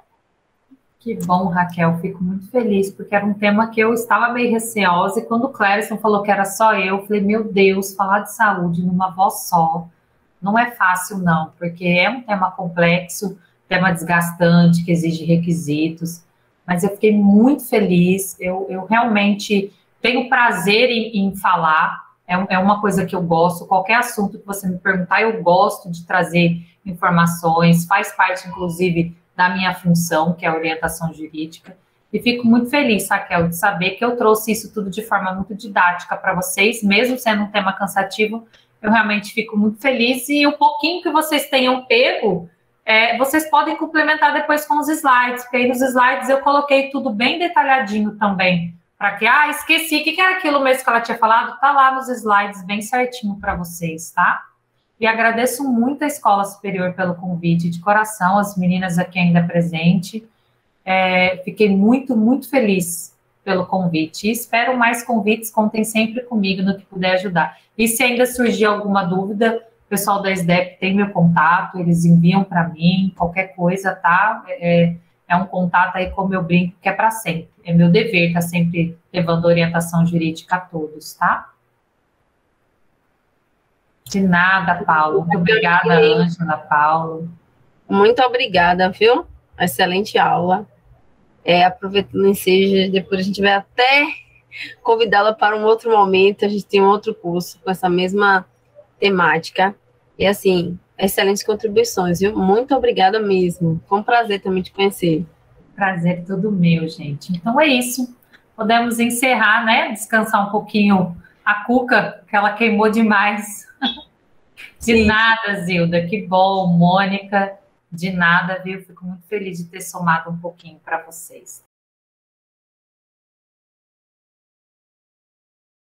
Que bom, Raquel. Fico muito feliz, porque era um tema que eu estava meio receosa, e quando o Clérison falou que era só eu falei, meu Deus, falar de saúde numa voz só não é fácil, não, porque é um tema complexo, tema desgastante, que exige requisitos, mas eu fiquei muito feliz, eu realmente tenho prazer em falar, é uma coisa que eu gosto, qualquer assunto que você me perguntar, eu gosto de trazer informações, faz parte, inclusive, da minha função, que é a orientação jurídica, e fico muito feliz, Raquel, de saber que eu trouxe isso tudo de forma muito didática para vocês, mesmo sendo um tema cansativo, eu realmente fico muito feliz, e o pouquinho que vocês tenham pego, vocês podem complementar depois com os slides, porque aí nos slides eu coloquei tudo bem detalhadinho também, para que, esqueci, o que era aquilo mesmo que ela tinha falado? Tá lá nos slides bem certinho para vocês, tá? E agradeço muito a Escola Superior pelo convite, de coração, as meninas aqui ainda presentes, fiquei muito, muito feliz pelo convite, e espero mais convites, contem sempre comigo no que puder ajudar. E se ainda surgir alguma dúvida, o pessoal da SDEP tem meu contato, eles enviam para mim, qualquer coisa, tá? É um contato aí, como eu brinco, que é para sempre. É meu dever estar sempre levando orientação jurídica a todos, tá? De nada, Paulo. Muito obrigada, Ângela, Paulo. Muito obrigada, viu? Excelente aula. Aproveitando o ensejo, depois a gente vai até convidá-la para um outro momento, a gente tem um outro curso com essa mesma temática. E, assim, excelentes contribuições, viu? Muito obrigada mesmo. Foi um prazer também te conhecer. Prazer todo meu, gente. Então é isso. Podemos encerrar, né? Descansar um pouquinho a cuca, que ela queimou demais. De nada, Zilda. Que bom, Mônica. De nada, viu? Fico muito feliz de ter somado um pouquinho para vocês.